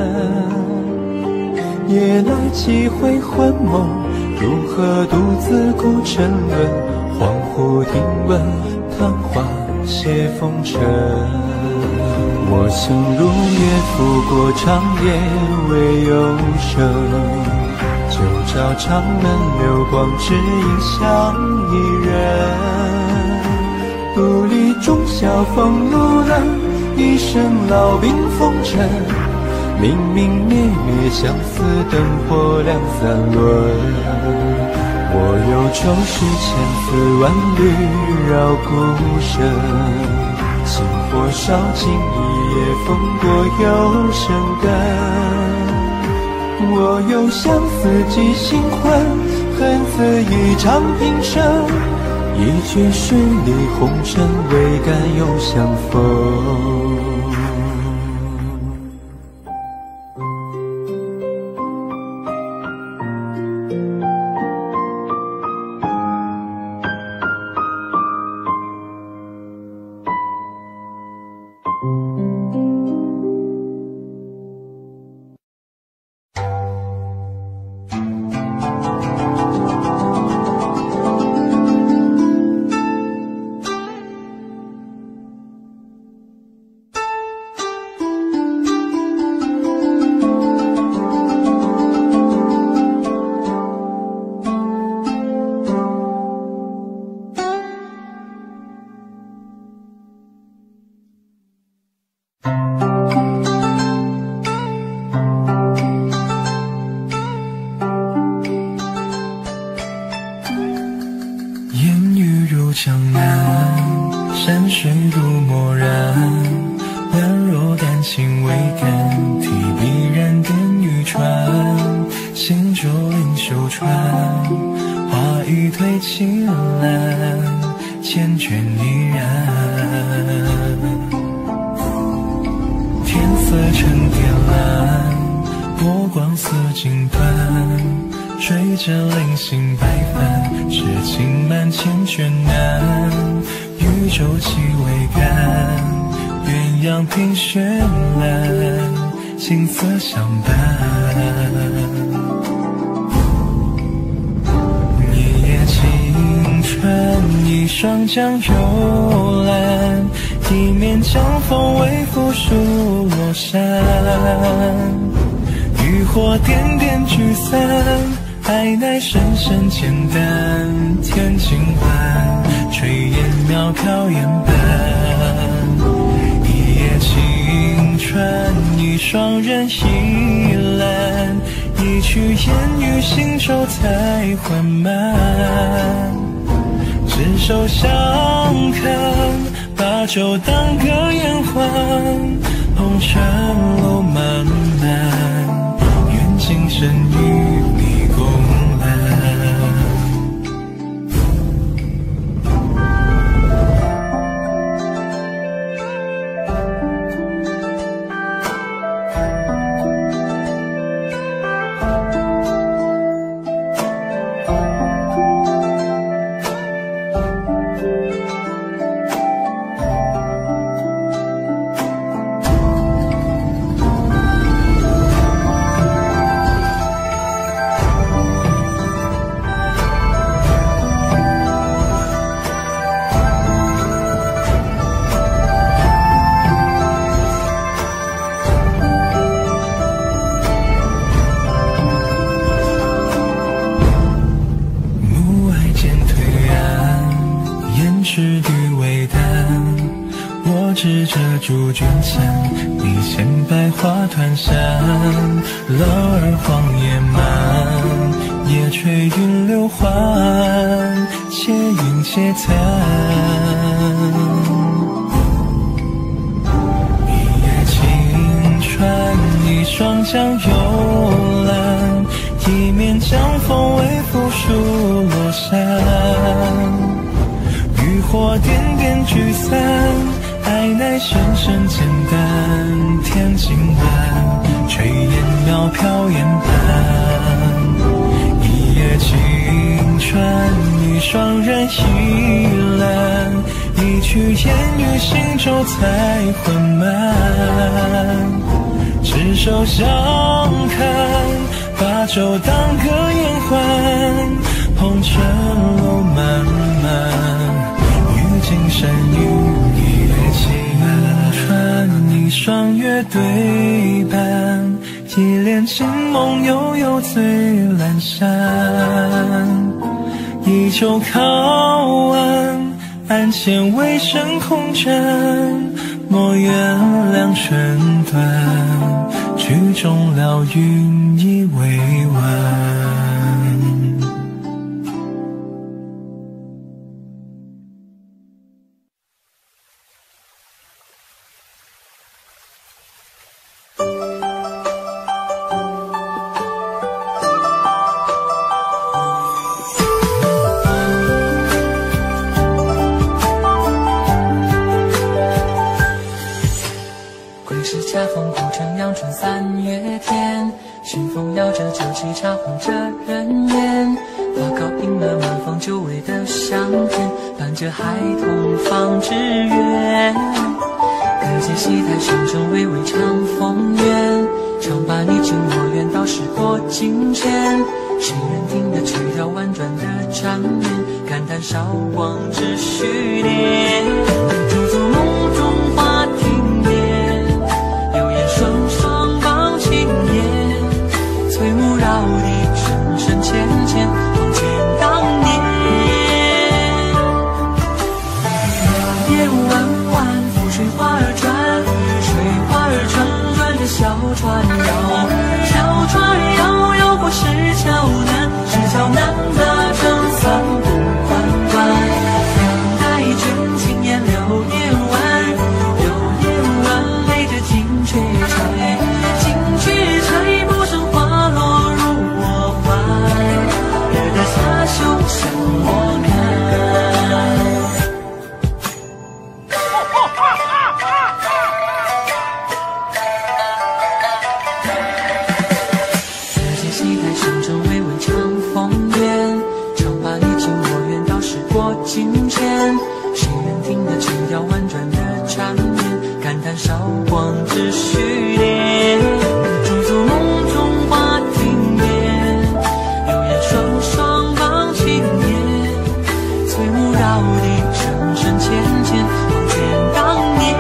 E: 夜来几回魂梦，如何独自孤沉沦？恍惚听闻昙花谢风尘。我心如月拂过长夜未有声，就照长门流光，只影相一人。不离中晓风露冷，一生老病风尘，明明灭灭相思灯火两三轮。我有愁绪千丝万缕绕孤身，情火烧尽一夜风过又生根。我有相思寄心魂，恨似一场平生，一卷十里红尘，未敢又相逢。 渡江南，山水如墨然，宛若丹青未干，提笔燃点渔船，行舟临秀川，花雨推青蓝，缱绻依然。天色沉靛蓝，波光似锦端，追着零星白帆，痴情满千卷难，渔舟起桅杆，鸳鸯凭绚烂，景色相伴。一夜晴川，一双江幽蓝，一面江风微拂疏罗衫，渔火点点聚散，爱乃深深浅淡，天尽晚，炊烟渺飘烟斑。一夜晴川，一双人倚栏，一曲烟雨行舟才缓慢。执手相看，把酒当歌言欢，红尘路漫漫，愿今生与你共揽。执着竹卷伞，你牵百花团扇，老儿黄叶漫，夜吹云流环，且云且叹。一夜晴川，一双江幽蓝，一面江风微拂疏罗衫，渔火点点聚散，爱乃深深浅淡，天尽晚，炊烟渺飘烟斑。一夜晴川，一双人倚栏，一曲烟雨行舟才缓慢。执手相看，把酒当歌言欢，红尘路漫漫，与今生与晴川，一双月对半，一帘惊梦悠悠醉阑珊。依旧靠岸，岸前微声空枕，莫原谅身段，曲终了云已未完。
J: 恰逢古城阳春三月天，熏风摇着酒旗，茶换着人烟。花糕映了满房久违的香甜，伴着孩童放纸鸢。歌阶戏台上正微微唱风月，唱罢你情我愿，到时过境迁。谁人听得曲调婉转的缠绵，感叹韶光只虚念。驻足梦中花庭边，流言双双望青烟，翠幕绕地深深浅浅，望见当年。夜雾弯弯，浮水花儿转，水花儿转，转着小船摇，小船摇摇过石桥南，石桥南的撑伞不缓缓。 金钱。谁人听得轻调婉转的缠绵，感叹韶光只虚恋。驻足梦中花庭院，流言双双望青烟。翠幕绕地，深深浅浅，望见当年。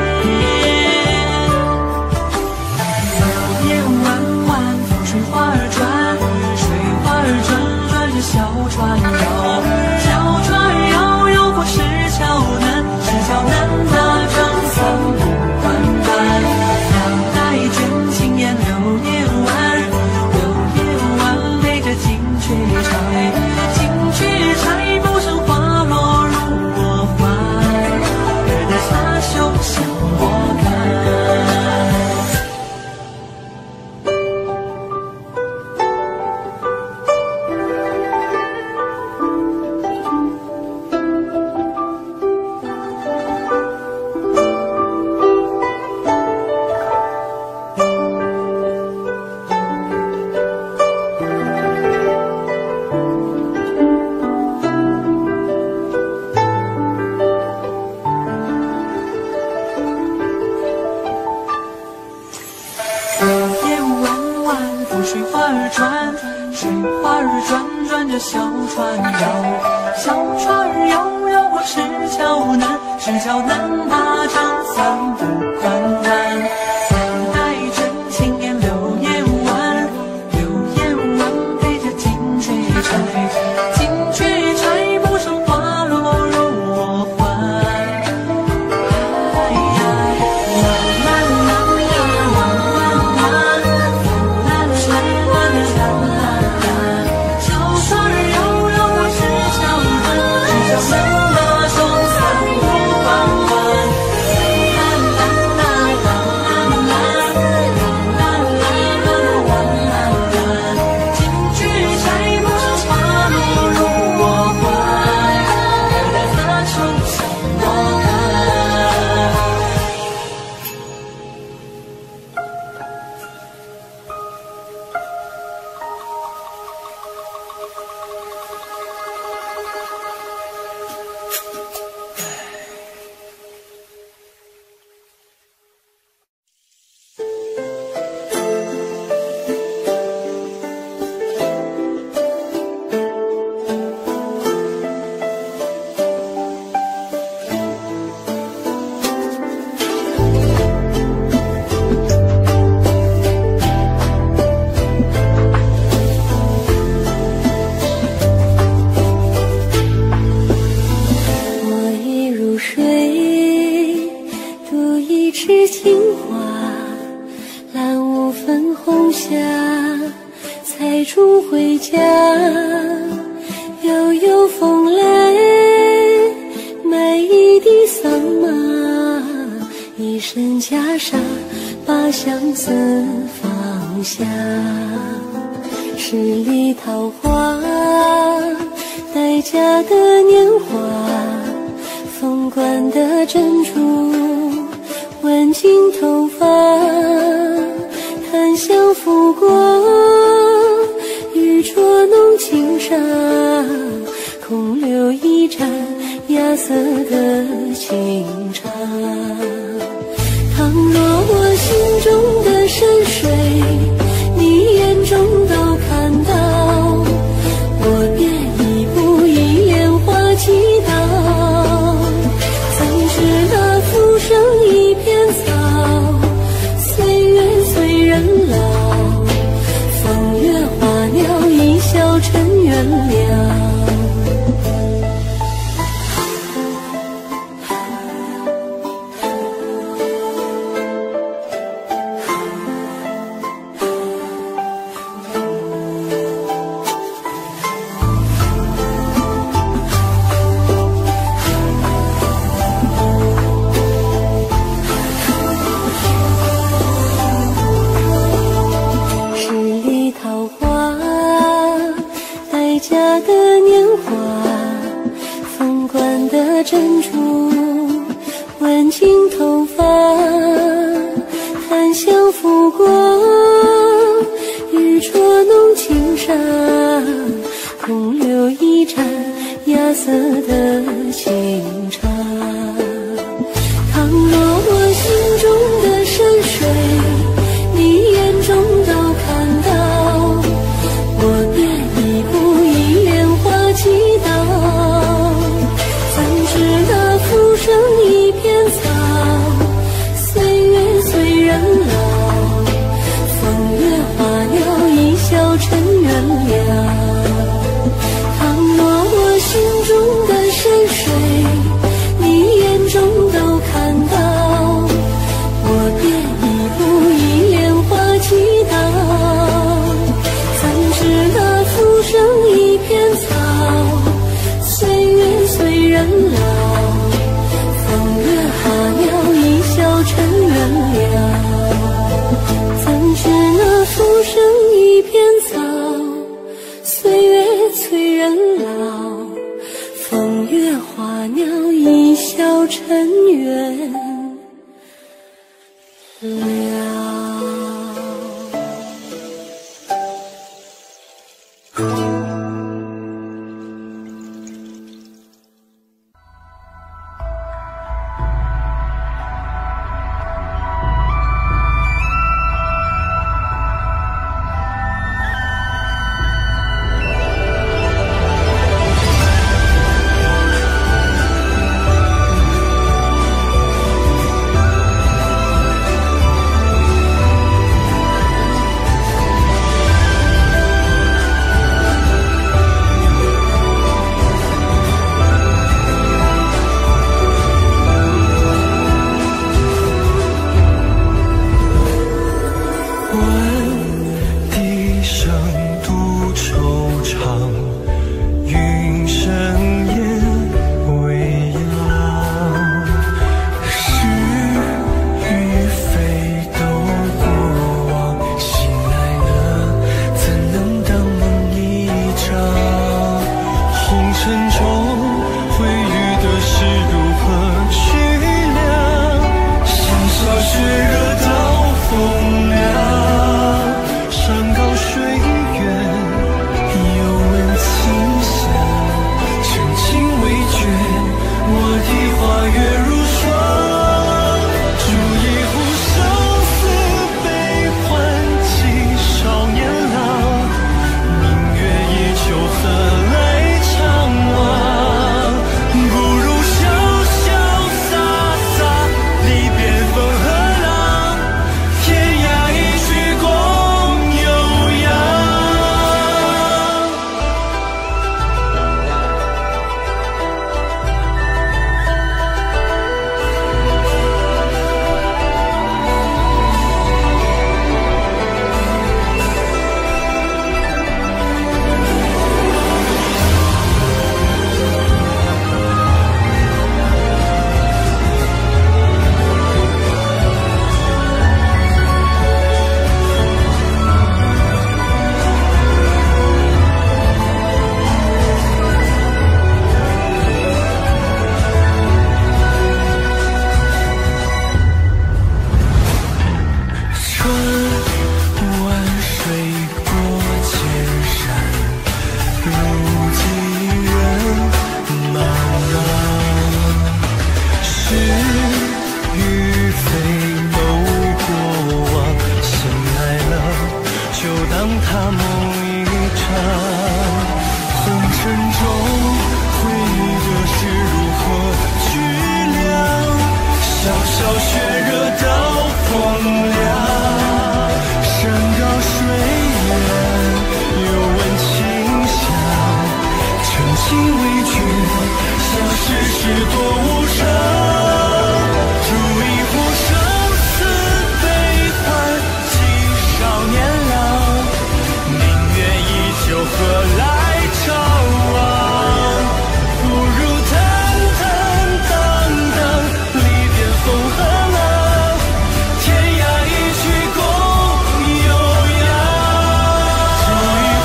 J: 流年弯弯，风水花儿转，水花儿转转着小船摇，小船摇摇过石桥南，石桥南那张三步宽帆。两代卷青烟流年弯，流年弯陪着金雀钗，金雀钗不胜花落入我怀，惹得他羞向我看。水花儿转，水花儿转转着小船摇，小船儿摇摇过石桥南，石桥南那张三步宽帆。两代卷青烟流年弯，流年弯陪着金雀钗，金雀钗不胜花落入我怀。哎呀，啦啦啦呀，啦啦啦，啦啦啦。小船儿摇摇过石桥南，石桥南那双三步宽帆。啦啦啦啦啦啦，啦啦啦啦啦啦，金雀钗不胜花落入我怀，惹得他羞向我看。
A: 我已入水，渡一池青花，蓝雾粉红霞，采竹回家。悠悠风来，买一地桑麻，一身袈裟，把相思放下。十里桃花，待嫁的年华，凤冠的珍珠，挽进头发，檀香拂过，玉镯弄轻纱，空留一盏芽色的清茶。倘若我心中的山水，你眼中都看到，我便一步一莲花祈祷。怎知那浮生一片草，岁月随人老，风月花鸟一笑尘缘了。十里桃花，待嫁的年华，凤冠的珍珠，挽进头发，檀香拂过，玉镯弄轻纱，空留一盏芽色的生一片草，岁月随人老，风月花鸟一笑尘缘了。倘若我心中的山水，你眼中都看到，我便一步一莲花祈祷。怎知那浮生一片草，岁月随人老，风月花鸟一笑尘缘了。怎知那浮生一片草，岁月催人老，风月花鸟一笑尘缘了。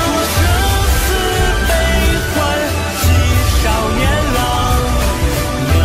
E: 少年郎，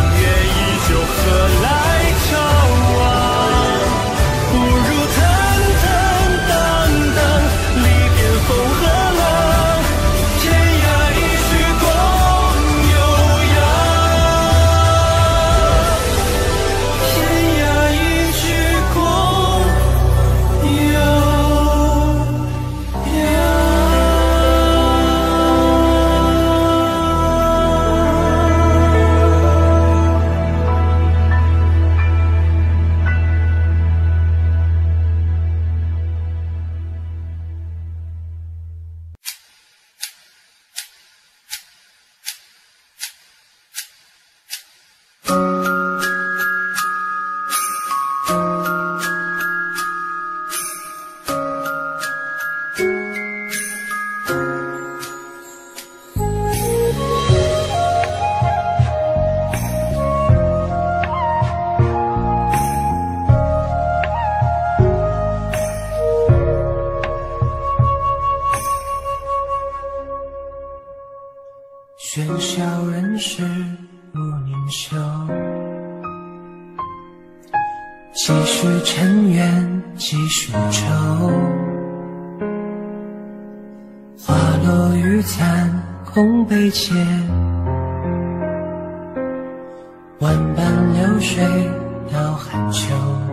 E: 袖，继续尘缘，继续愁。花落雨残空悲切，万般流水到寒秋。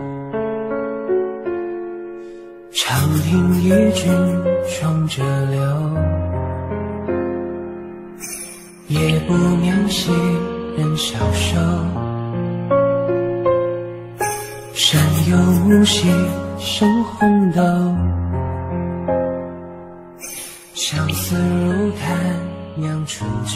E: 长亭一君冲着流，夜不眠兮人消瘦。山有木兮生红豆，相思如炭酿春秋。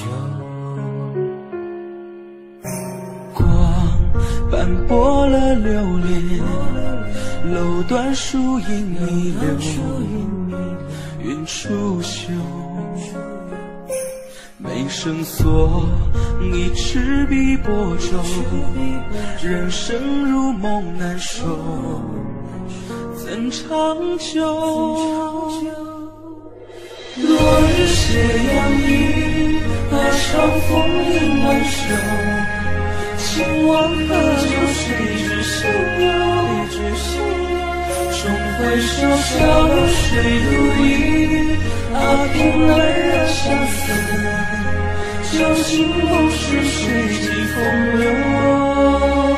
I: 光斑驳了流连，楼断树影弥留，云出岫。眉生锁，一赤壁薄舟，人生如梦难收，怎长久？
E: 落日斜阳映，何尝风影满袖。情往何处，谁知心有？终回首，小楼水如银，啊，凭栏人相思。旧情梦是谁寄风流？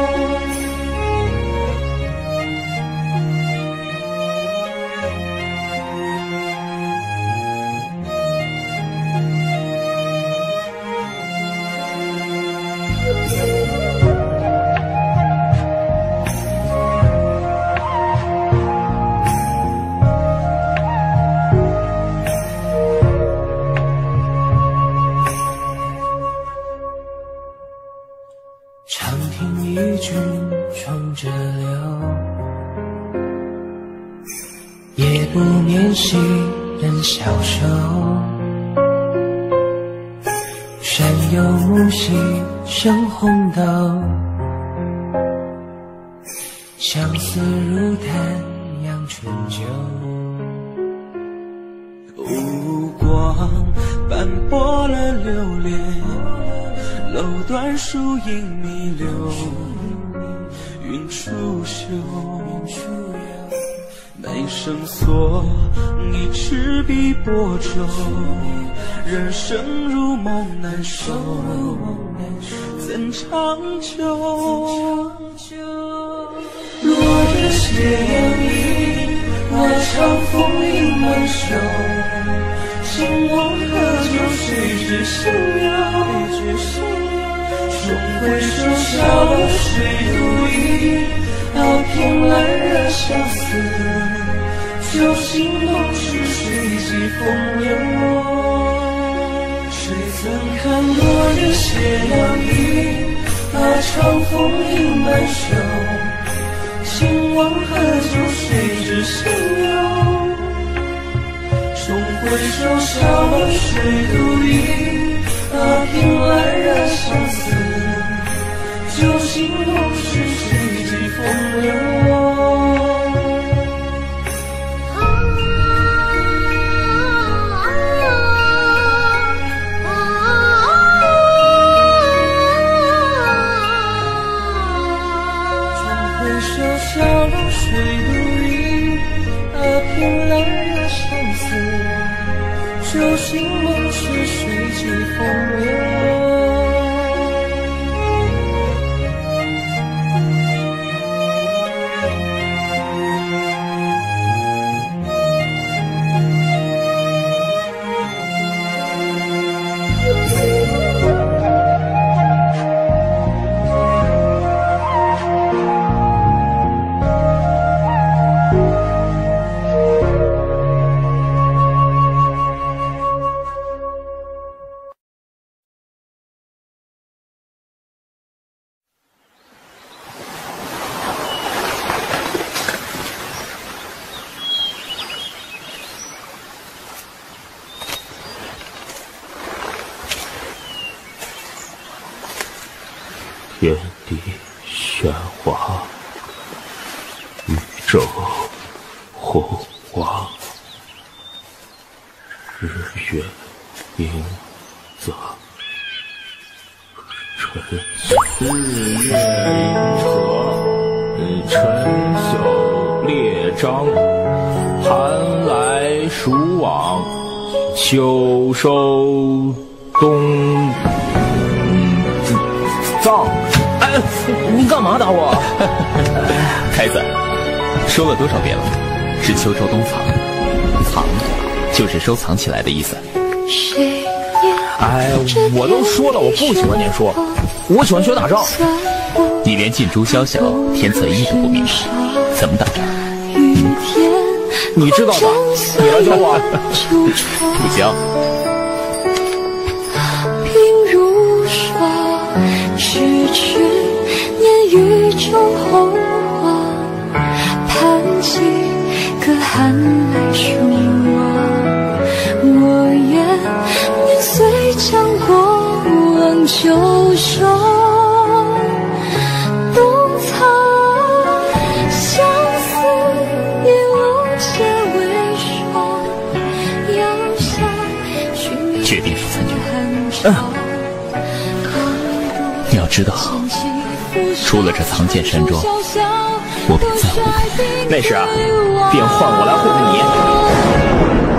E: 不眠兮人消瘦，山有木兮生红豆，相思如炭酿春秋。
I: 无光斑驳了流连，楼断树影弥留，云出岫。眉生锁，一赤壁薄舟，人生如梦难收，怎长久？
E: 落日斜阳映，何尝风影满袖。情往何处，谁知心有？终回首，小楼水如银，啊，凭栏人相思。旧情梦是谁寄风流？谁曾看落日斜阳映，何尝风影满袖。情往何处，谁知心有？终回首，小楼水如银，啊，凭栏人相思。旧情梦是谁寄风流？小楼水如银，啊，凭栏人相思。旧情梦是谁寄风流？
G: 天地玄华，宇宙洪荒，日月盈泽，春
L: 日月银河，辰宿列张，寒来暑往，秋收冬藏。哎，你干嘛打我？
F: 开子，说了多少遍了？是秋收冬藏，藏就是收藏起来的意思。
L: 哎，我都说了，我不喜欢念书，我喜欢学打仗。
F: 你连近朱宵小天策一都不明白，怎么打仗？嗯，
L: 你知道的，你来教我。
F: 不教。
A: 鬓如霜，咫尺年雨中红黄，盼几个寒来暑往，我愿年岁将过往旧收冬藏，相思一路皆为霜，要下去
F: 决定是参军。嗯，你要知道，出了这藏剑山庄，我便再无可能。
L: 那时啊，便换我来护你。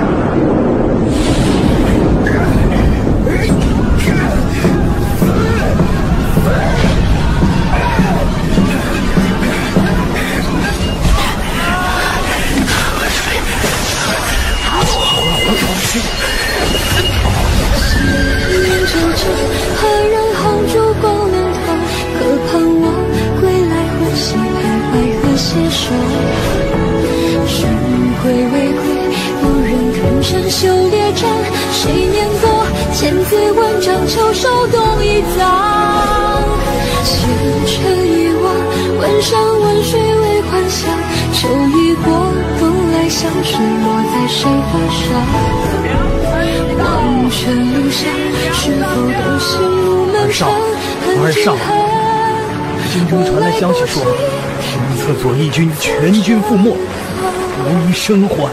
A: 何人红烛光亮透？可盼我归来欢喜徘徊和携手。神归未归，无人看山修列张。谁念过千字文章，秋收冬已藏。前尘一往，问山问水为还乡。秋已过，冬来相知，落在谁发梢？望尘路上，是否都是路漫长？
M: 二少，京中传来消息说，天策左翼军全军覆没，无一生还。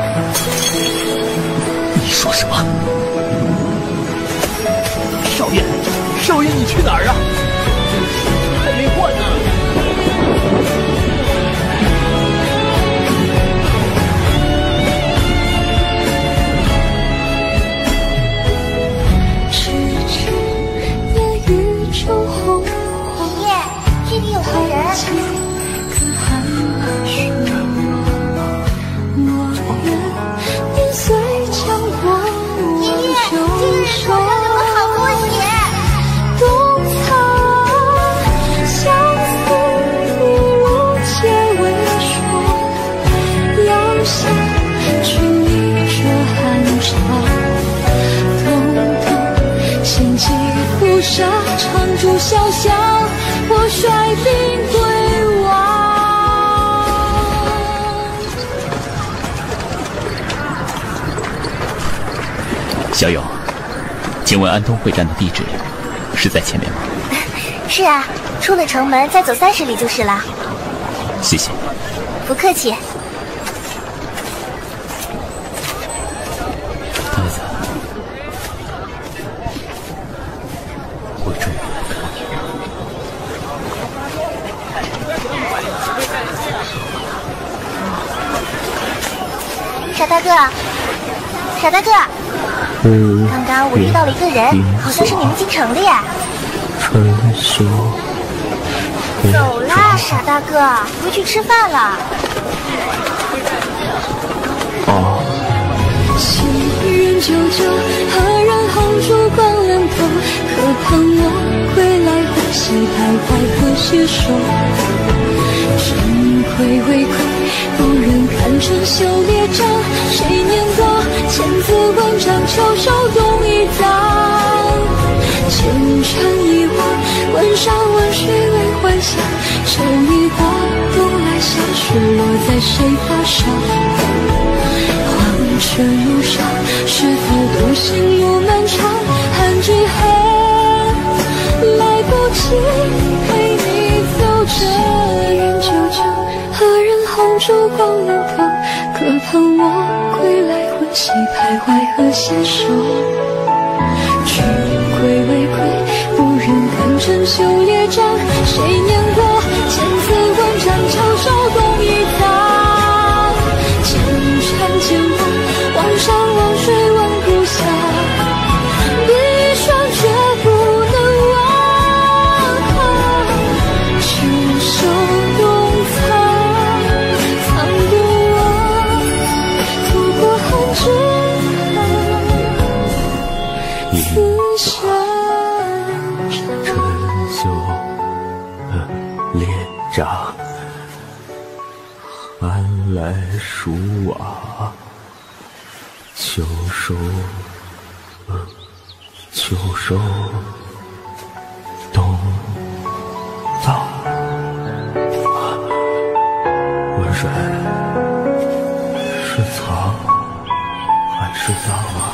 F: 你说什么？
M: 少爷，少爷，你去哪儿啊？还没换呢。
A: 长驻潇湘，我率兵归往。
F: 小友，请问安东会战的地址是在前面吗？
B: 是啊，出了城门再走三十里就是了。
F: 谢谢。
B: 不客气。
F: 太子，我终于来看你了。
B: 傻大哥，傻大哥，
L: 嗯，
B: 刚刚我遇到了一个人，好像是你们京城的耶。
L: 传说。
B: 走啦，傻大哥，回去吃饭了。
L: 哦。
A: 昔人久久，何人红烛光亮透？可盼我归来欢喜徘徊和携手。神归未归，不忍看春秋列张。谁念过千字文章，秋收冬已藏。前尘一往，问山问水为还乡。秋已过，冬来相识，落在谁发梢？黄尘路上，是否独行路漫长？寒枝恨，来不及陪你走这人久久。何人红烛光亮透？可盼我归来欢喜徘徊和携手。去归未归，不忍看身修业障，谁念过千次万丈，翘首共一葬。千山千峰，望山望水望故乡，闭双却不能忘。秋收冬藏，藏不忘，错过寒枝思乡。
G: 长寒来暑往，秋收，秋收，冬藏。温水是藏还是藏啊？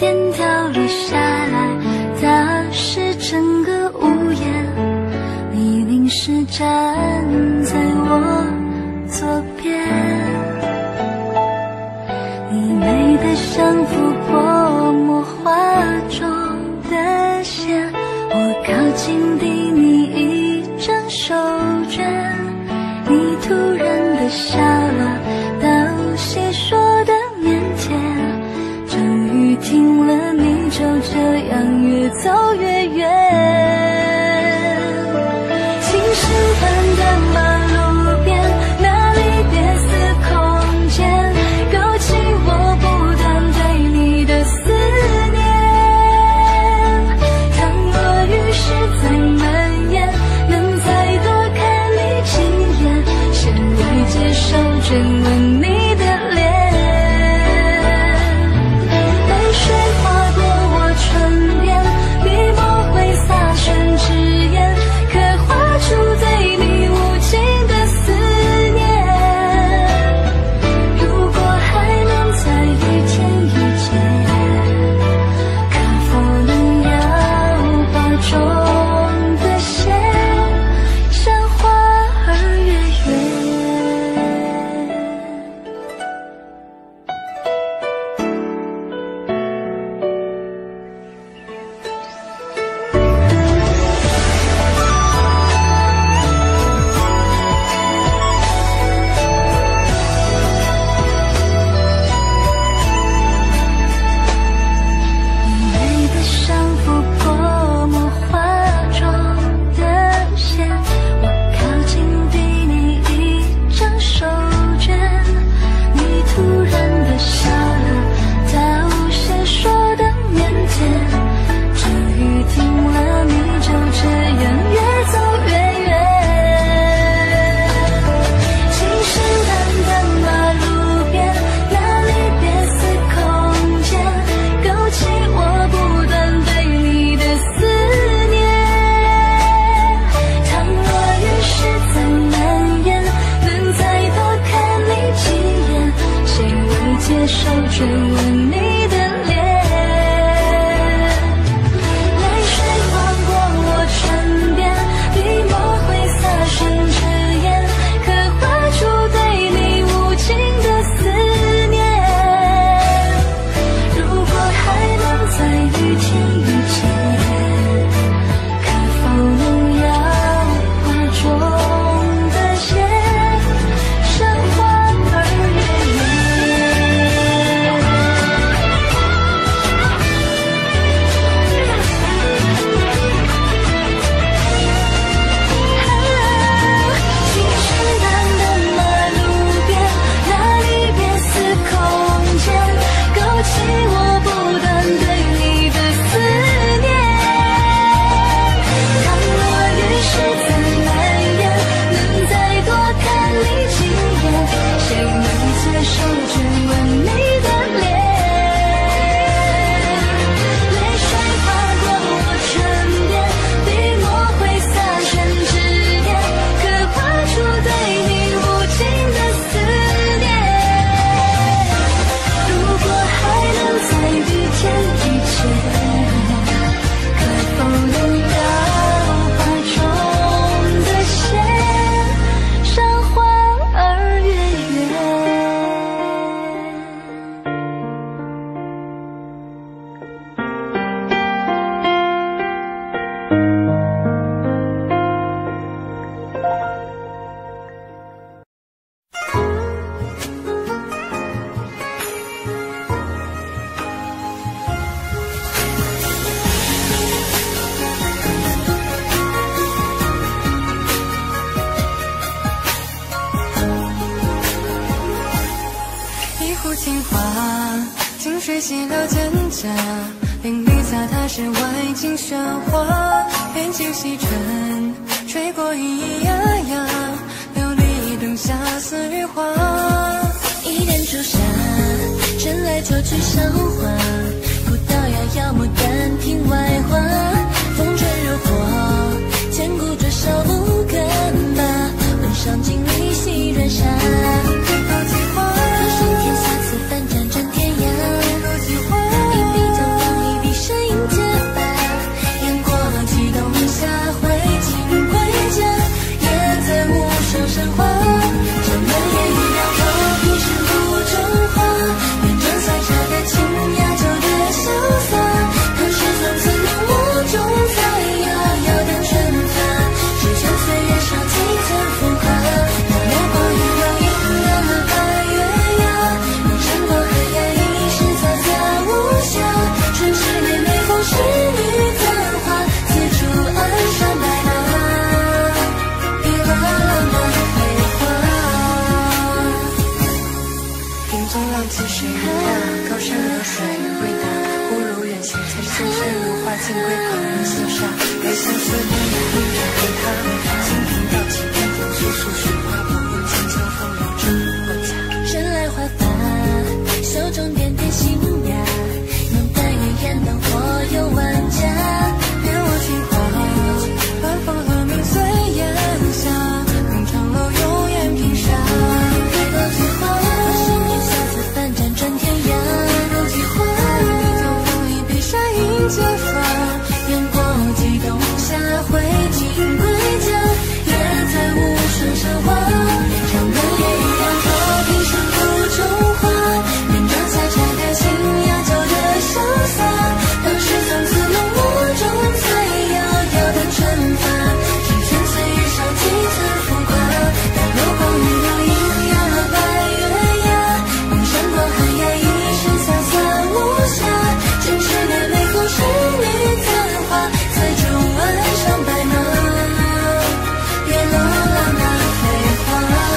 A: 天掉落下来，打湿整个屋檐。你淋湿站在我左边，你美得像幅泼墨画中的线，我靠近地你一张手绢，你突然的笑了，道谢说的腼腆，终于停了，你就这样越走越远。青石板的马路边，那离别似空间，勾起我不断对你的思念。倘若雨势再蔓延，能再多看你几眼，先未接受追问你的脸。泪水划过我唇边，笔墨挥洒宣纸言，刻画出对你无尽的思念。如果还能在雨天遇见，可否能摇把中的线，像花儿月圆。你美得像幅泼墨画中的线，我靠近比你一张手绢，你突然的笑了，道谢说的腼腆，终于停了，你就这样越走越远。青石板的马路边，那离别似空间，勾起我不断对你的思念。倘若雨势再蔓延，能再多看你几眼，谁未接受追问你的脸。泪水划过我唇边，笔墨挥洒宣纸言，刻画出对你无尽的思念。如果还能在雨天遇见，可否能摇画中的线，像花儿月圆。青石板的马路边，那离别似空间，勾起我不断对你的思念。倘若雨势再蔓延，能再多看你几眼，谁能接受追问你的脸。泪水划过我唇边，笔墨挥洒宣纸言，刻画出对你无尽的思念。如果还能在雨天遇见，可否能摇把中的线，像花儿月圆。
N: 一壶清华，清水洗了蒹葭，淋漓洒踏是外境喧哗，边境西沉，吹过咿咿呀呀，琉璃灯下似雨花。
A: 一帘朱砂，春来秋去韶华，古道遥遥牡丹亭外花，风吹如火，千古着小路根拔，问上镜里细软纱。可顺天下此番辗转天涯，一笔将
N: 深深如花，尽归旁人羡煞。该相思的人不愿和他，清平道起天风叙述实话，不用千秋风流真我家。
A: 人来华发，手中点点新芽，浓淡月烟灯火有万家。
N: 愿我情花，晚风和鸣随烟霞，明长楼永远平沙。
A: 如菊花，我心念相思翻辗转天涯。
N: 如菊花，你就风一笔山影结发。
A: 愿过几冬夏，会尽归家。也在无声韶华，长歌夜雨两头，平生不中华。愿朝霞拆开新芽旧的潇洒。当时从此浓墨中才遥遥的春发，只劝岁月少几寸浮夸。但落光与流萤摇了白月牙，梦闪过寒鸦一身潇洒无瑕。真是恋美后是女残花，才中岸上白马。别落了那飞花，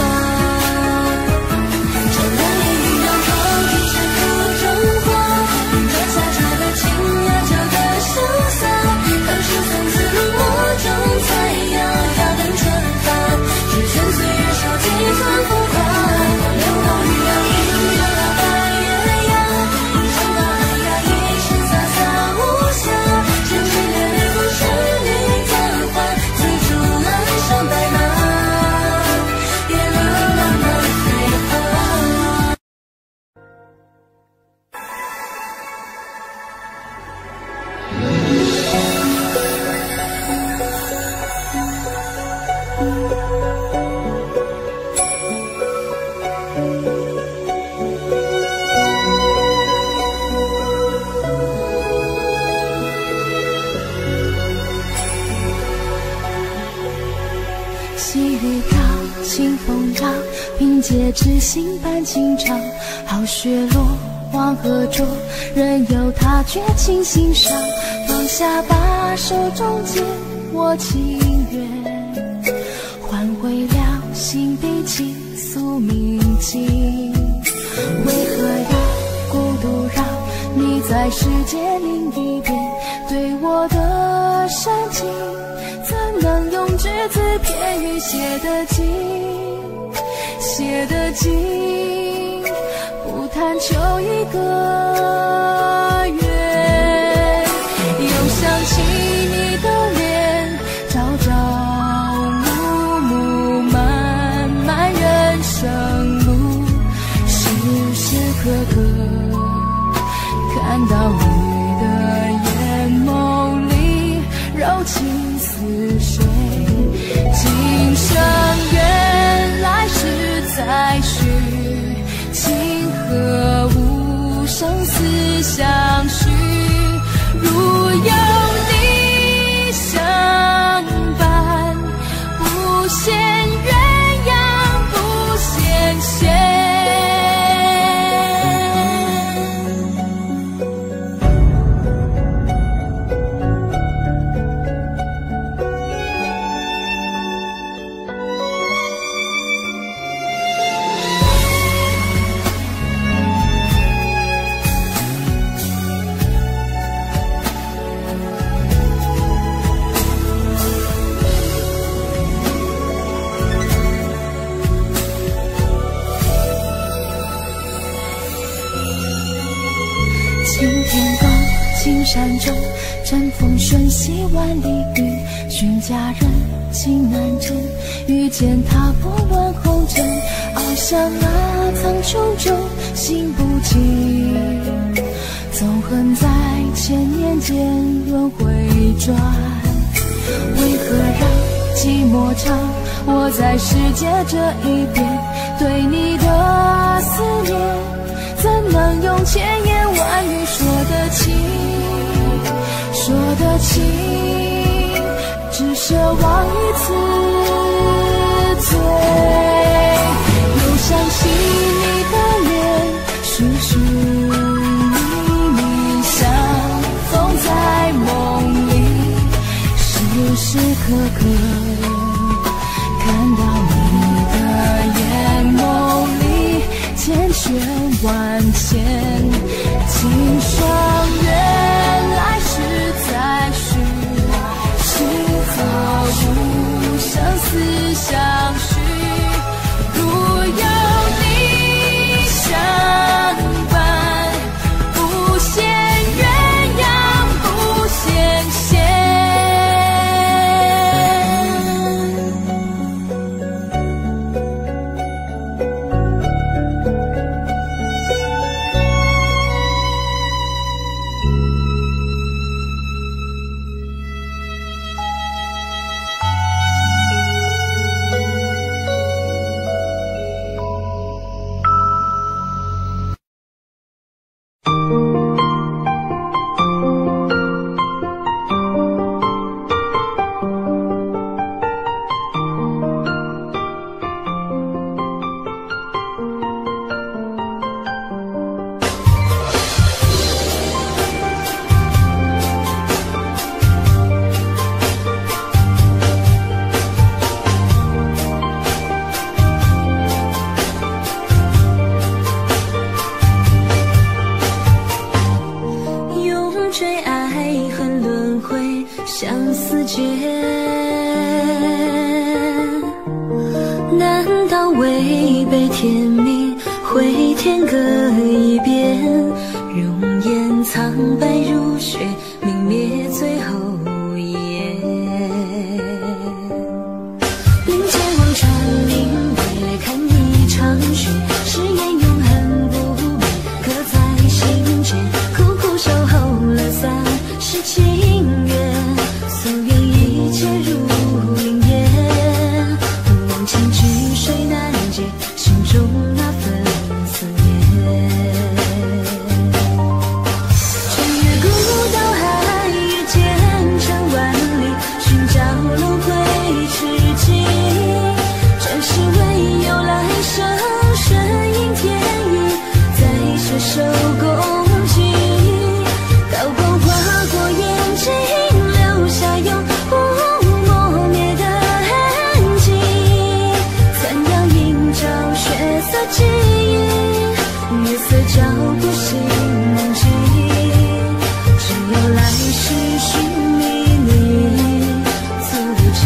A: 长歌夜雨两头，平生不中华。愿朝霞拆了青芽旧的潇洒。当时从此浓墨中才遥遥等春发，只劝岁月少几寸浮夸。流光与流萤摇了白月牙，梦闪过寒鸦一身洒洒无瑕。真是恋美后是女残花，才中岸上白马。别落了那飞花。细雨飘，清风照，凭借知心伴情长。好雪落，黄河浊，任由它绝情欣赏。放下吧手中剑，我情愿换回了心底倾诉铭记。为何要孤独绕？你在世界另一边，对我的深情，怎能用只字片语写得尽？写得尽，不贪求一个月。又想起你的脸，朝朝暮暮，漫漫人生路，时时刻刻看到你的眼眸里柔情似水。今生缘来世再续，情和无生死相许。如有你相伴，不羡鸳鸯不羡仙。青天高，青山中，阵风瞬息万里雨。寻佳人，情难枕，遇见他不乱红尘。翱翔啊，苍穹中，心不静。纵横在千年间轮回转，为何让寂寞长？我在世界这一边，对你的思念，怎能用千言万语说得清？说得清，只奢望一次醉。又想起你的脸，时时秘密相逢在梦里，时时刻刻看到你的眼眸里千圈万千，今生缘来世对爱恨轮回相思劫，难道违背天命回天各一边，容颜苍白如雪，泯灭最后一眼。临界望穿明月，看一场雪，誓言永恒不灭，刻在心间，苦苦守候了三世情缘，夙愿一切如云烟，忘情只水难解心中那份思念。穿越古道海域，千山万里，寻找轮回知己，转世唯有来生，顺应天意，再携手共济。刀光划过眼睛，留下永不磨灭的痕迹，残阳映照血色记忆，月色照不醒梦境，只有来世寻觅你足迹。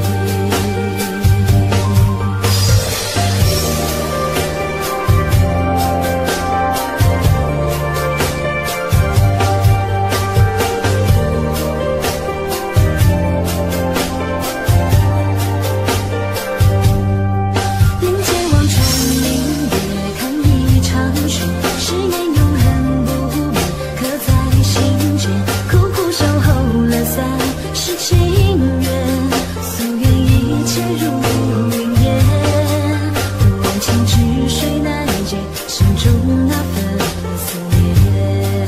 A: 临界望穿明月，看一场雪，誓言永恒不灭，刻在心间，苦苦守候了三世情缘，夙愿一切如云烟，忘情只水难解心中那份思念。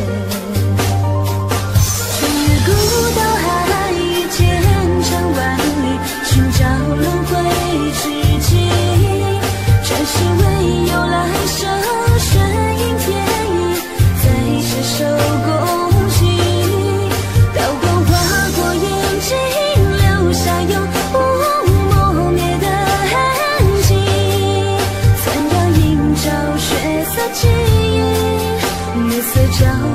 A: 穿越古道海域，千山万里，寻找轮回知己，转世唯有来生，顺应天意，再携手共济。刀光划过眼睛，留下永不磨灭的痕迹，残阳映照血色记忆，月色照